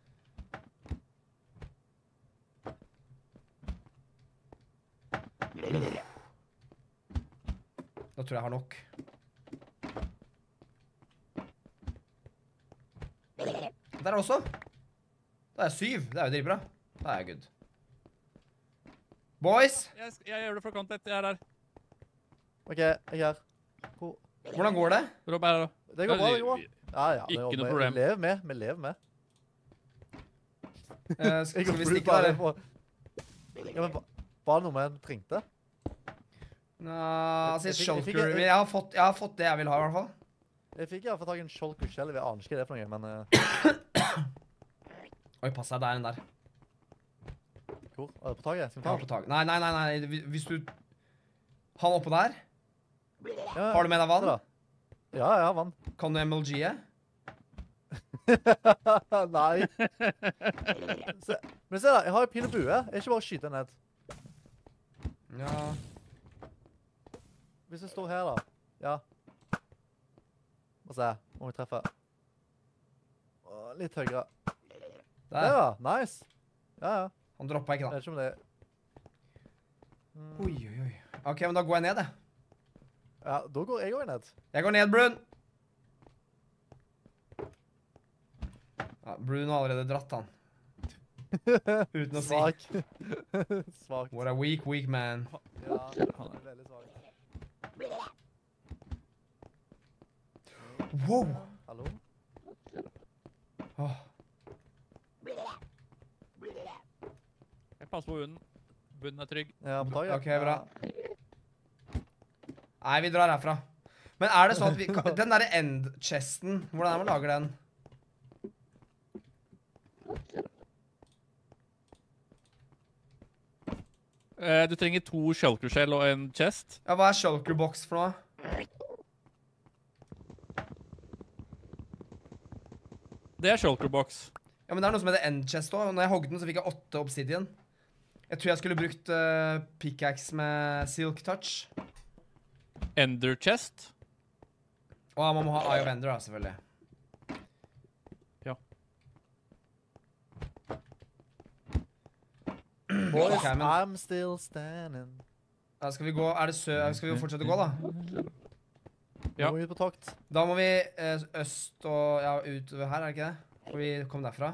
Da tror jeg jeg har nok. Der også. Da er jeg syv. Det er jo dritbra. Da er jeg good. Boys! Jeg, jeg gjør det for content. Jeg er der. OK, jeg er her. Hvor? Hvordan går det? Rob er her, da. Det går bra, det går bra. Ja, ja. det Ikke går- noe vi- problem. Vi lever med. Vi lever med. Eh, skal, skal vi stikke der? eller? Ja, men ba- var det noe med en trengte? Nå, altså, Jeg fikk- jeg fikk- shulker. Jeg har, fått, jeg har fått det jeg vil ha, i hvert fall. Jeg fikk i hvert fall tak i en shulker shell. Jeg aner ikke hva det er for noe, men eh, Oi, pass deg, det er en der. hvor? Er det på taket? Skal vi Ja, ta på den? tak. Nei, nei, nei, nei. Hvis- Hvis du... Han oppå der. Ja, Har du med deg vann? se da. Ja, jeg har vann. Kan du M L G-e? Nei. Se, men se da, jeg har jo pil og bue. Jeg er ikke bare å skyte ned. Ja. Hvis jeg står her da. Ja. Må se, må vi treffe. Åh, litt høyere. Der Der. da, nice. Ja, ja. Han droppa ikke, Jeg da. vet ikke om det... Mm, Oi, oi, oi. Ok, men da går jeg ned, jeg. Ja, da går jeg også ned. Jeg går ned, Brun. Ja, Brun har allerede dratt, han. Uten å si. Svak. Svak. What a weak, weak man. Ja, han er veldig svak. Wow. Hallo? Åh. Jeg passer på bunnen. Bunnen er trygg. Ja, på taket. Ok, bra. Nei, vi drar herfra. Men er det sånn at vi... kan- Den der end-chesten, hvordan er det man lager den? Eh, du trenger to shulker shell og en chest. Ja, hva er shulker box for noe? Det er shulker box. Ja, men det er noe som heter end chest også. Og når jeg hogde den, så fikk jeg åtte obsidian. Jeg tror jeg skulle brukt uh, pickaxe med silk touch. Ender chest. Og man må ha Eye of Ender, da, selvfølgelig. Ja. Boys, Ok, men- I'm still standing. Ja, skal vi gå, er det sø, skal vi fortsette å gå, da? Ja. Nå er vi på tokt. Da må vi eh, øst og, ja, utover her, er det ikke det? For vi kom derfra.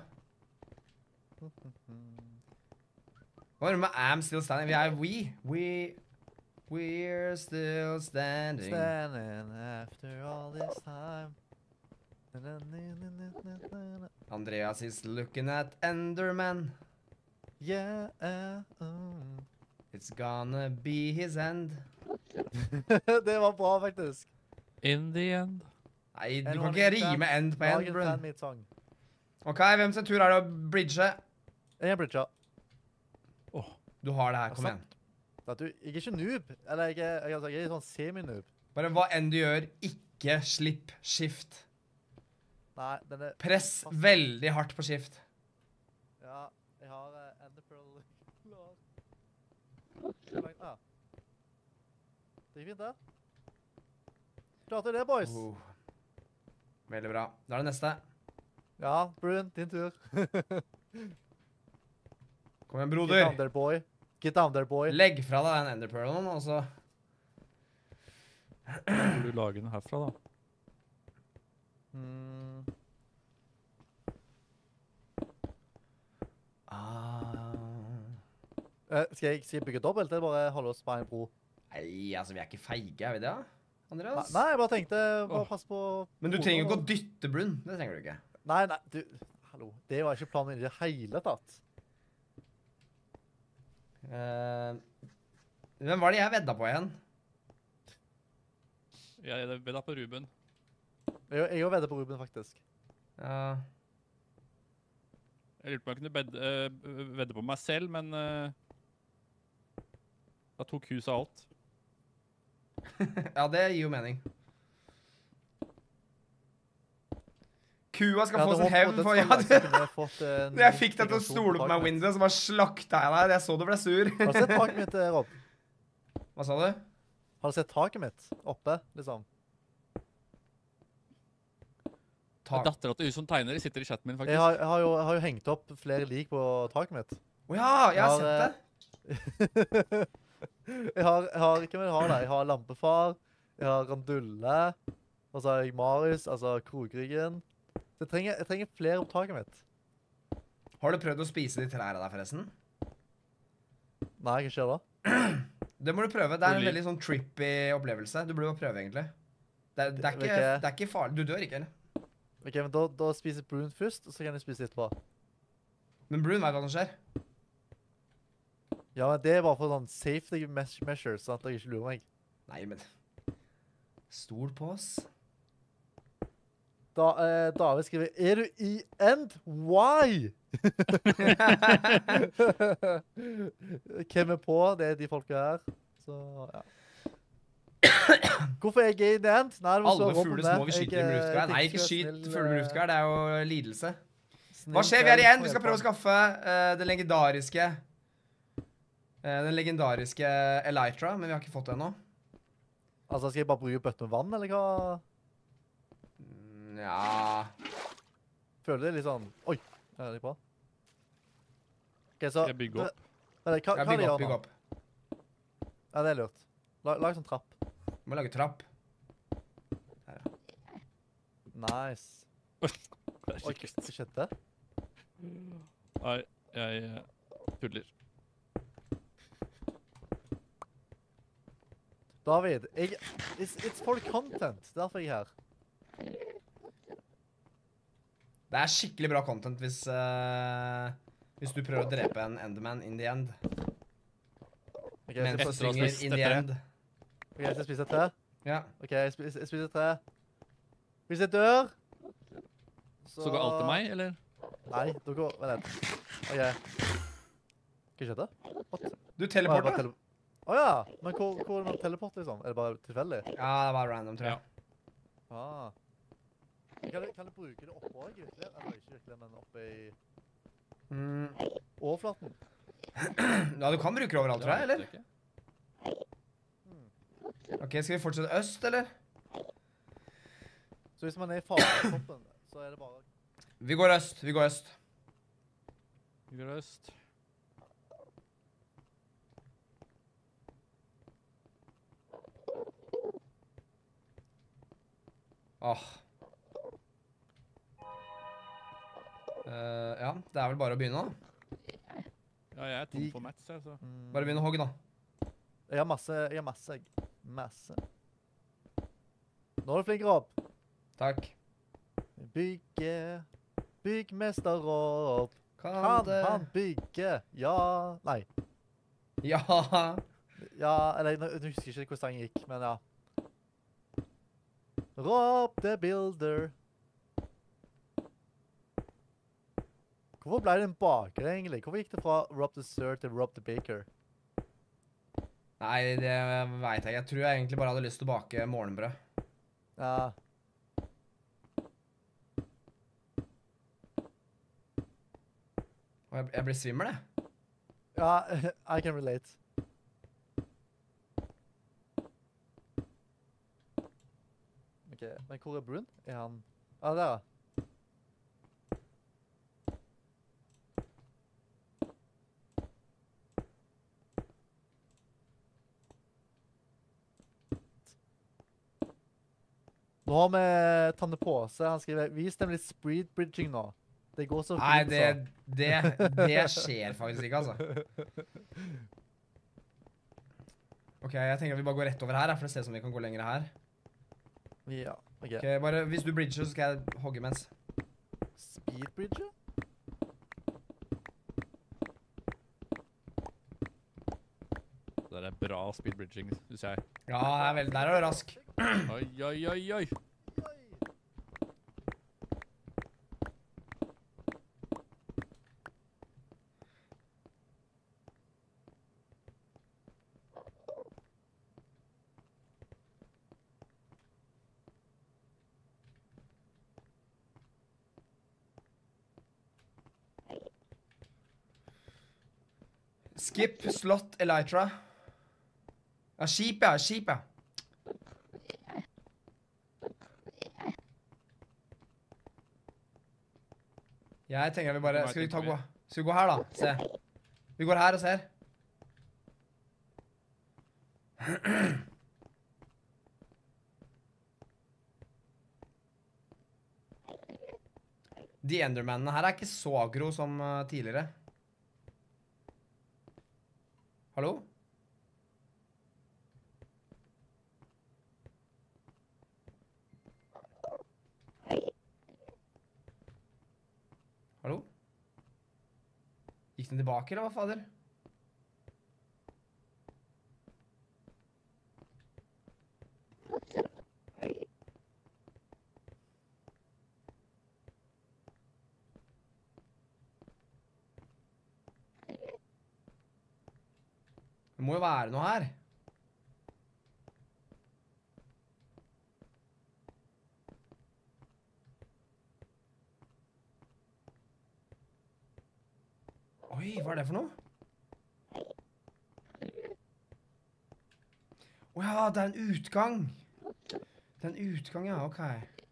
Hva er det med am still standing? Vi er we. We, we're still standing. Standing after all this time. Na, na, na, na, na, na, na. Andreas is looking at Enderman. Yeah, uh, mm. It's gonna be his end. Det var bra, faktisk. In the end. Nei, du Anyone kan ikke in rime chat? end på Lag end, en brun. fan-meet-sang. Ok, hvem sin tur er det å bridge? Jeg er bridger. Du har det her, kom Altså, igjen. At du, jeg er ikke noob. Eller jeg er, jeg, er- jeg er sånn semi-noob. Bare hva enn du gjør, ikke slipp shift. Nei, den er... Press veldig hardt på shift. Ja, jeg har uh, Enderpearl klar. Hvor langt- Ah. Det gikk fint, det. Klarte det, boys. Oh. Veldig bra. Da er det neste. Ja, Brun, din tur. Kom igjen, Get down broder. there, boy. Get down there, boy. Legg fra deg den enderpearlen, og så... Hvor du lager den herfra, da. Mm. Ah. Eh, skal, jeg, skal jeg bygge dobbelt, eller bare holde oss på en bro? Nei, altså, vi er ikke feige, er vi det, Nei, Andreas? nei, jeg bare tenkte, bare Åh. pass på... Men du trenger jo ikke å dytte Brun. Det trenger du ikke. Nei, nei, du... Hallo, det var ikke planen i det hele tatt. Uh, hvem var det jeg vedda på igjen? Jeg vedda på Ruben. Jeg, jeg har veddet på Ruben, faktisk. Ja... Jeg lurte på om jeg kunne bedde, øh, vedde på meg selv, men øh, da tok huset alt. ja, det gir jo mening. Kua skal Jeg få hadde sin håpet hevn på for... Ja, dødsfallet, så det, kunne jeg fått en jeg fikk deg til å notifikasjon stole på på meg, taket mitt. Windows, så bare slakta jeg deg. Jeg så du ble sur. Har du sett taket mitt, eh, Rob? Hva sa du? Har du sett taket mitt? Oppe, liksom. Tak. Dattera til hun som tegner sitter i chatten min, faktisk. Jeg har, jeg, har jo, jeg har jo hengt opp flere lik på taket mitt. Åja, jeg har Jeg har, sett det. jeg har, jeg har, ikke hva jeg har der. Jeg har Lampefar, jeg har Randulle, og så har jeg Marius, altså Krogryggen. Så jeg trenger, jeg trenger flere på taket mitt. Har du prøvd å spise de trærne der, forresten? Nei, hva skjer da? Det må du prøve. Det er en Olje. veldig sånn trippy opplevelse. Du burde jo prøve, egentlig. Det er, det er, Vet ikke, ikke. det er ikke farlig. Du dør ikke, eller? Ok, men da, da spiser Brun først, og så kan jeg spise etterpå. Men Brun vet hva som skjer. Ja, men det er bare for sånn safety mes- measures, sånn at jeg ikke lurer meg. Nei, men... Stol på oss. Da, eh, David skriver, er du i end? Why? Hvem er på? Det er de folka her. Så, ja. Hvorfor er jeg i the end? Nei, det må stå Alle Rob om fugler det. små vi skyter Jeg, med eh, luftgevær. Nei, tenker ikke jeg er skyt snill, fugler med eh, luftgevær. Det er jo lidelse. snill Hva skjer? Vi er kveld igjen. for Vi skal prøve å hjelpen. skaffe uh, den legendariske... Uh, den legendariske Elytra, men vi har ikke fått det ennå. Altså, skal jeg bare bruke bøtte med vann, eller hva? Mm, Ja... Føler det litt sånn... Oi, det er litt bra. Ok, så... Jeg bygger opp. Hva, hva, Ja, hva bygg de gjør opp, bygg nå? opp. Ja, det er lurt. Lag, lag sånn trapp. Må lage trapp. Nice. Oi, hva skjedde? Nei, jeg øh, tuller. David, jeg, it's, it's for content. Derfor er jeg her. Det er skikkelig bra content hvis, uh, hvis du prøver å drepe en Enderman in the end. Ok, jeg Mens skal, du Etter å ha springer spist in the et tre. end. ok, jeg skal spise et tre. Ja. Ok, jeg spiser, jeg spiser et tre. Hvis jeg dør... Så går alt til meg, eller? Nei, da går... Vent litt. Ok. Hva skjedde? What? Du Å, jeg bare teleporter. tele- Å ja, men hvor, hvor er det med teleport liksom? Er det bare tilfeldig? Ja, det var random, tror jeg. Ah. Kan du, kan du bruke det oppe også, virkelig? Eller ikke virkelig, men oppe i Mm. overflaten? Ja, du kan bruke det overalt, tror jeg, eller? Det vet jeg ikke. Ok, skal vi fortsette øst, eller? Så hvis man er i faretoppen, så er det bare... Vi går øst, vi går øst. Vi går øst. Åh. Eh, ja, det er vel bare å begynne da. Ja, jeg er tom for mats, jeg, så. Mm. Bare begynne å hogge da. Jeg har masse, jeg har masse, masse. Nå er du flink, Rob. Takk. Bygge, byggmester Rob. Kan Kan det... han bygge? Ja, nei. Ja. Ja, eller jeg jeg husker ikke hvordan sangen gikk, men ja. Rob the Builder. Hvorfor ble det en baker egentlig? Hvorfor gikk det fra Rob the Sir til Rob the Baker? Nei, det vet jeg. Jeg tror jeg egentlig bare hadde lyst til å bake morgenbrød. Ja, Og jeg, jeg blir svimmel, jeg. ja, I can relate. Ok, men hvor er Brun? Er han... Ah, der ja. Nå har vi Tanne Påse, han skriver, vis dem litt speed bridging nå. Det går så Nei, fint, det, så. det, det skjer faktisk ikke, altså. Ok, jeg tenker at vi bare går rett over her, for det ser ut som vi kan gå lenger her. Ja, ok. Ok, bare hvis du bridger, så skal jeg hogge mens. Speedbridge? Det er bra speedbridging, synes jeg. Ja, det er veldig, der er du rask. Oi, oi, oi, oi. Skip, slot, elytra. Ja, skip, ja, skip, ja. Jeg tenker vi bare, skal vi ta gå, skal vi gå her da, se. Vi går her og ser. De endermennene her er ikke så aggro som uh, tidligere. Hallo? Hallo? Gikk den tilbake, eller hva fader? Det må jo være noe her. Oi, hva er det for noe? Åja, det er en utgang. Det er en utgang, ja, ok.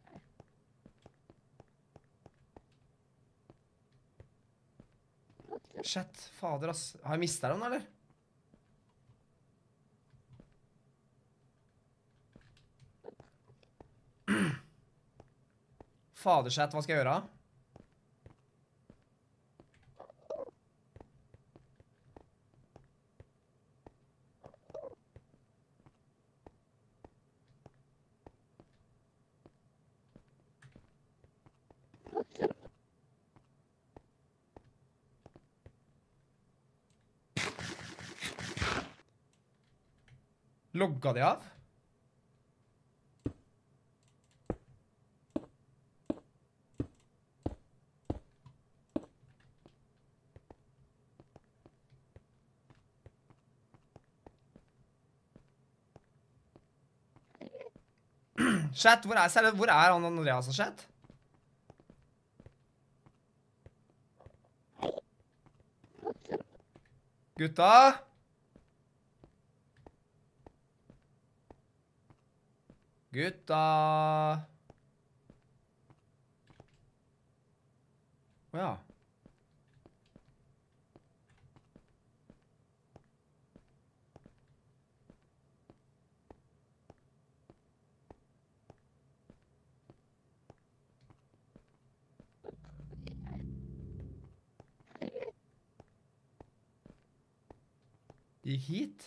Shit, fader ass. Har jeg mistet den, eller? Faderchat, hva skal jeg gjøre? Logga de av? Chat, hvor er, seriøst, hvor er han Andreas og chat? Gutta? Gutta? Åja. Gikk hit?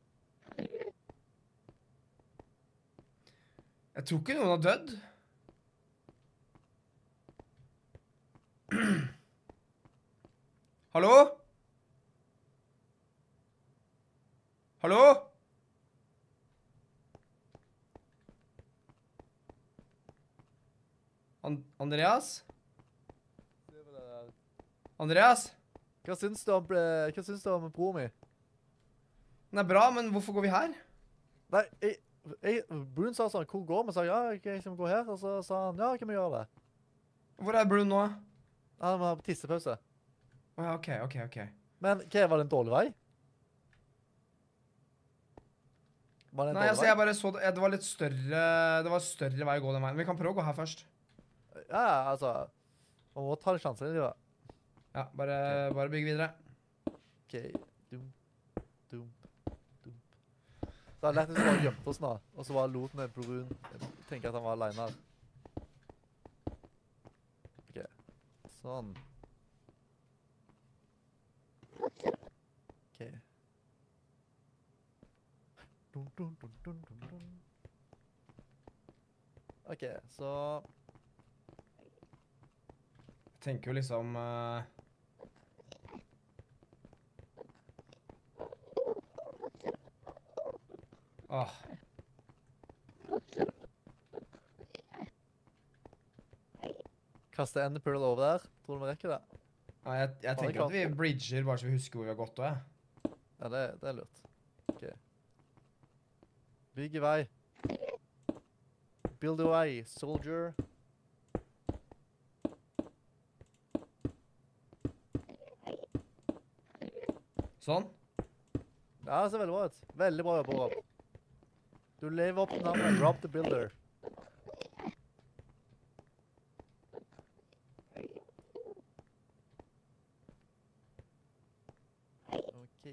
Jeg tror ikke noen har dødd. Hallo? Hallo? An Andreas? Andreas? Hva syns du om, eh, hva syns du om bror min? Den er bra, men hvorfor går vi her? Nei, jeg, jeg, Brun sa sånn, hvor går vi? Så sa jeg, ja, jeg skal gå her, og så sa han, ja, kan vi gjøre det? Hvor er Brun nå? Han var på tissepause. Åja, ok, ok, ok. Men hva, var det en dårlig vei? Var det en Nei, dårlig altså, vei? jeg bare så det, det var litt større, det var større vei å gå den veien. Vi kan prøve å gå her først. Ja, altså, man må ta litt sjanser i det, da. Ja, bare, bare bygge videre. Ok, dum, dum, dum. Det er lett hvis vi bare gjemte oss nå, og så var loten en brun. Jeg tenker at han var alene her. Ok, sånn. Ok. dun, dun, dun. OK, så Jeg tenker jo liksom... Uh... Åh. Kaste Ender Pearl over der. Tror du vi rekker det? Ja, jeg, jeg tenker at vi bridger bare så vi husker hvor vi har gått også, ja. Ja, det, det er lurt. OK. Bygg i vei. Build away, soldier. Sånn. Ja, det ser veldig bra ut. Veldig bra jobb, Rob. Du lever opp til navnet Rob the Builder. OK.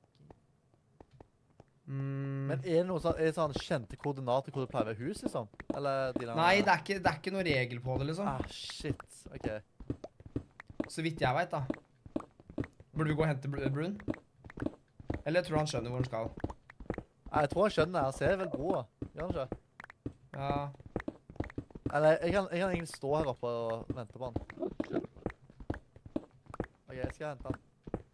Mm. Men er det noen sånn, er det sånn kjente koordinater hvor det pleier å være hus, liksom? Eller de der... Nei, det er, ikke, det er ikke noe regel på det, liksom. Ah, shit. OK. Så vidt jeg vet, da. Burde vi gå og hente Br- Brun? Eller tror du han skjønner hvor han skal? Nei, jeg tror han skjønner det. Han ser vel broa. Gjør han ikke? Ja. Eller, jeg kan, jeg kan egentlig stå her oppe og vente på han. OK, jeg skal hente han.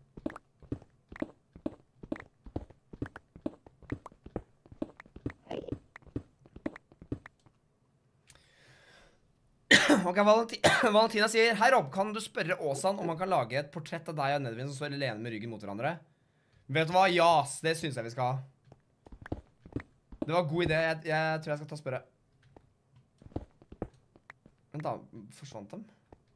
Ok, Valenti Valentina sier, hei Rob, kan du spørre Åsan om han kan lage et portrett av deg og Nedvin som står alene med ryggen mot hverandre? Vet du hva? Ja, ass, det synes jeg vi skal ha. Det var en god idé. Jeg, jeg tror jeg skal ta og spørre. Vent da, forsvant dem?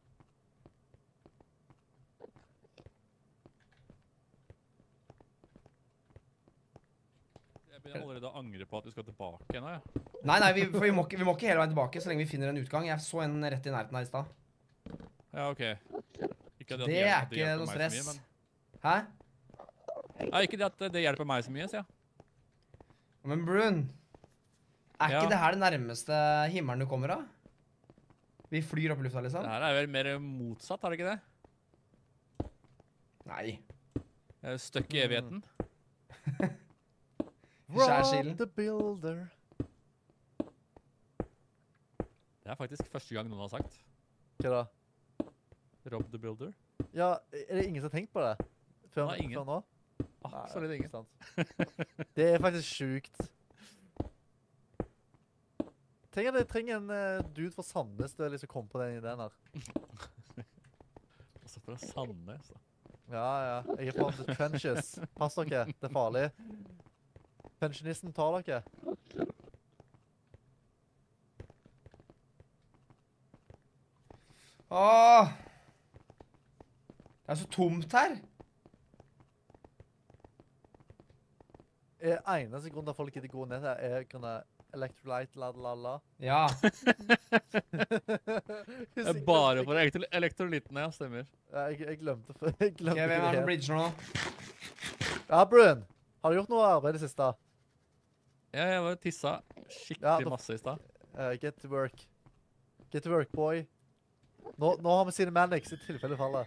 Jeg begynner allerede å angre på at vi skal tilbake igjen, ja. Nei, nei, vi, for vi, må ikke, vi må ikke hele veien tilbake så lenge vi finner en utgang. Jeg så en rett i nærheten her i sted. Ja, ok. Ikke at Det hjelper- er at ikke hjelper noe meg så stress. mye, men- Hæ? Nei, ikke det at det hjelper meg så mye, sier jeg. Men Brun, er Ja. ikke det her det nærmeste himmelen du kommer av? Vi flyr opp i lufta, liksom? Det her er vel mer motsatt, har det ikke det? Nei. Jeg er Støkk i evigheten. Skjærsilden. Rob the Builder. Det er faktisk første gang noen har sagt. Hva da? Rob the Builder. Ja, er det ingen som har tenkt på det? Før, Nei, ingen. før nå? Absolutt ingen. Sant. Det er faktisk sjukt. Tenk at jeg trenger en uh, dude fra Sandnes til å liksom komme på den ideen her. Altså fra Sandnes, da. Ja, ja. Jeg er fra the trenches. Pass dere, det er farlig. Pensjonisten tar dere. Åh! Det er så tomt her. Er eneste grunn til at folk ikke går ned her, er grunn av electrolyte, la la la. Ja. Det er bare for elektro elektrolyttene, ja, stemmer. Ja, jeg, jeg glemte for jeg glemte Ok, hvem er det på helt. bridge nå? Ja, Brun. Har du gjort noe arbeid i det siste? Ja, jeg var tissa skikkelig Ja, da- masse i stad. Uh, get to work. Get to work, boy. Nå, nå har vi sine Manix i tilfelle faller.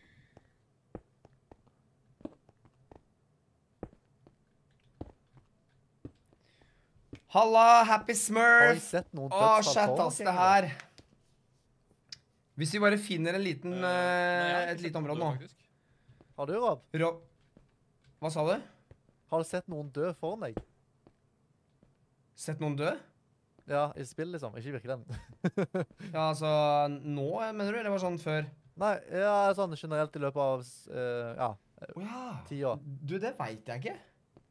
Halla, Happy Har jeg Smurf! sett noen Åh, dødsfall shit, for ass, dere, det egentlig? her. Hvis vi bare finner en liten, Eh, nei, jeg eh, har et ikke lite sett område noe, nå. faktisk. Har du, Rob? Rob, hva sa du? Har du sett noen dø foran deg? Sett noen dø? Ja, i spill liksom. Ikke i virkeligheten. Ja, altså, nå, mener du? Eller var det sånn før? Nei, ja, sånn generelt i løpet av, uh, ja, Åja, tida. du, det vet jeg ikke.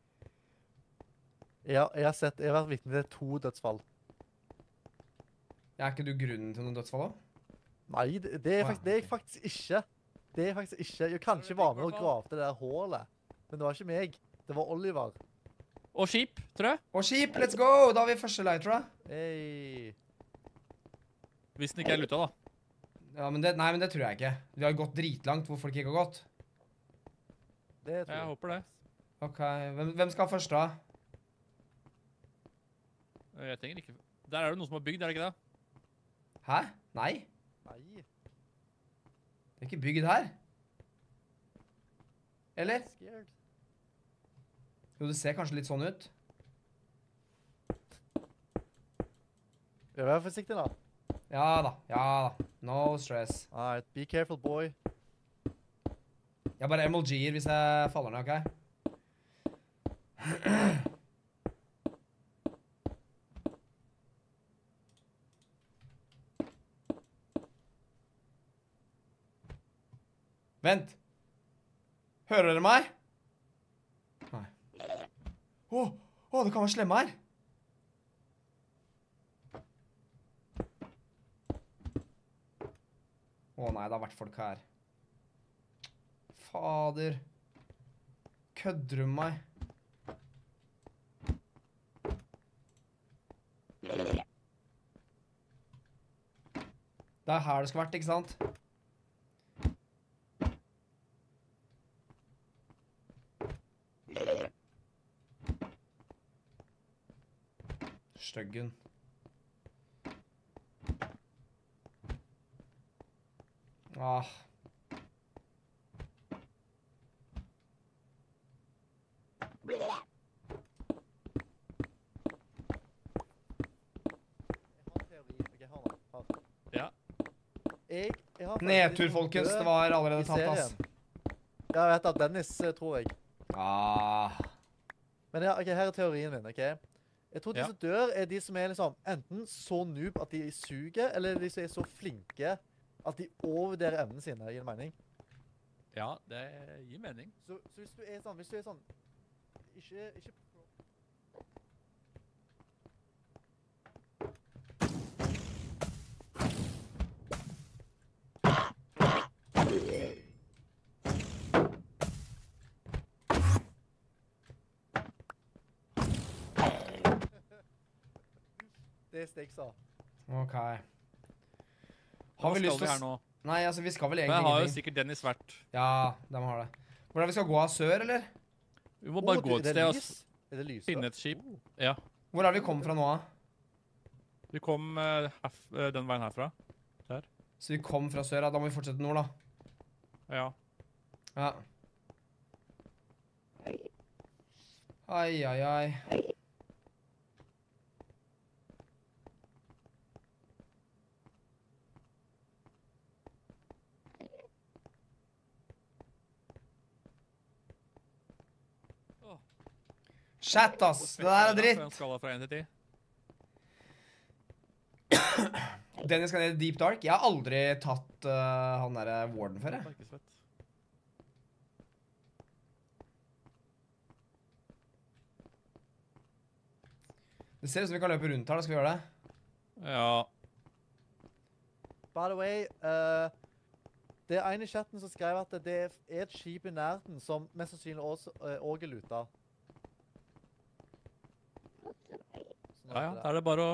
Jeg har, jeg har sett, jeg har vært vitne til to dødsfall. Er ikke du grunnen til noen dødsfall da? Nei, det, det, er Åh, faktisk, det er jeg faktisk ikke. Det er jeg faktisk ikke. Jeg kanskje var med og gravde det der hålet. Men det var ikke meg. Det var Oliver. Og skip, tror jeg. Og skip, let's go! Da har vi første lighter, da. Hey. Hvis den ikke er luta, da. Ja, men det, nei, men det tror jeg ikke. Vi har gått dritlangt hvor folk ikke har gått. Det tror Jeg jeg. håper det. Ok, hvem, hvem skal først da? Jeg trenger ikke... Der er det noen som har bygd, er det ikke det? Hæ? Nei, Nei. det er ikke bygd her. Eller? Scared. Jo, det ser kanskje litt sånn ut. Skal du være forsiktig da? Ja da, ja da. No stress. Alright, be careful, boy. Jeg bare M L G-er hvis jeg faller ned, ok? Vent. Hører dere meg? Nei. Åh, åh, det kan være slemme her. Åh nei, det har vært folk her. Fader. Kødder du med meg? Det er her det skal vært, ikke sant? Støggen. Ah. Ja. Jeg, jeg har Nedtur, folkens. Det var allerede tatt, ass. Ja, jeg vet at Dennis, eh, tror jeg. Ah. Men ja, ok, her er teorien min, ok? Jeg tror de Ja. som dør er de som er liksom enten så noob at de suger, eller de som er så flinke at de overvurderer evnene sine, gir det mening? Ja, det gir mening. Så, så hvis du er sånn, hvis du er sånn, ikke, ikke Det er steksa. Ok. Har Hva vi lyst skal til vi å... her nå? Nei, altså, vi skal vel Men egentlig jeg har jo ingenting. sikkert Dennis vært. Ja, de har det. Hvordan vi skal gå av sør, eller? Vi må bare Å, gå du, et er sted det og lys? Er det lys? finne et skip. Ja. Hvor er vi kommet fra nå, da? Vi kom eh, herf eh, den veien herfra. Så vi kom fra sør, da. Da må vi fortsette nord, da. Ja. Ja. Ai, ai, ai. Chat, ass. Det der er dritt. En skala fra en til ti. Dennis skal ned i Deep Dark. Jeg har aldri tatt uh, han der Warden før, jeg. Det er ikke svett. Det ser ut som vi kan løpe rundt her, da. Skal vi gjøre det? Ja. By the way, eh, det er en i chatten som skrev at det er et skip i nærheten som mest sannsynlig også, eh, også er luta. Sånn Ja, ja. at Da er det bare å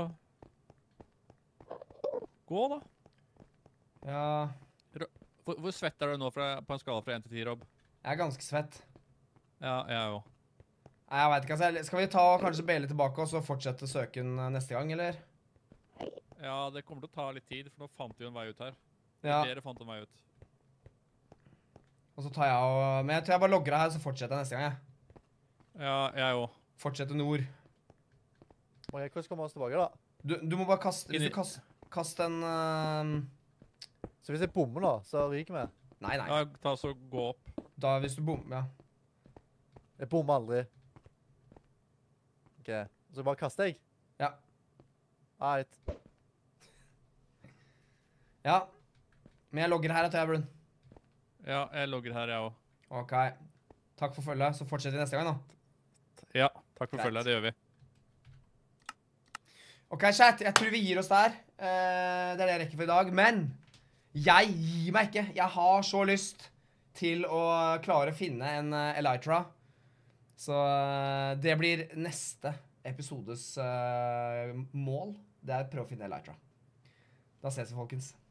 gå, da. Ja. Hvor, hvor svett er du nå fra, på en skala fra en til ti, Rob? Jeg er ganske svett. Ja, jeg òg. Nei, jeg vet ikke, altså. Skal vi ta kanskje bele tilbake og så fortsette søken uh, neste gang, eller? Ja, det kommer til å ta litt tid, for nå fant vi jo en vei ut her. Ja. Dere fant en vei ut. Og så tar jeg og... Men jeg tror jeg bare logger det her, så fortsetter jeg neste gang, jeg. Ja, jeg òg. Fortsette nord. Ok, hvordan kommer vi oss tilbake da? Du, du må bare kaste... Hvis Inni- du kast, kast en... Uh, Så hvis jeg bommer nå, så ryker vi. nei, nei. Ja, ta så gå opp. Da hvis du bom... Ja. Jeg bommer aldri. Ok, så bare kaster jeg? Ja. Alright. Ja. Men jeg logger her, jeg tror jeg, Brun. Ja, jeg logger her, jeg òg. Ok. Takk for følget. Så fortsetter vi neste gang, da. Ja, takk for Greit. følget. Det gjør vi. Ok, chat. Jeg tror vi gir oss der. Eh, det er det jeg rekker for i dag. Men jeg gir meg ikke. Jeg har så lyst til å klare å finne en uh, Elytra. Så uh, det blir neste episodes uh, mål. Det er å prøve å finne Elytra. Da ses vi, folkens.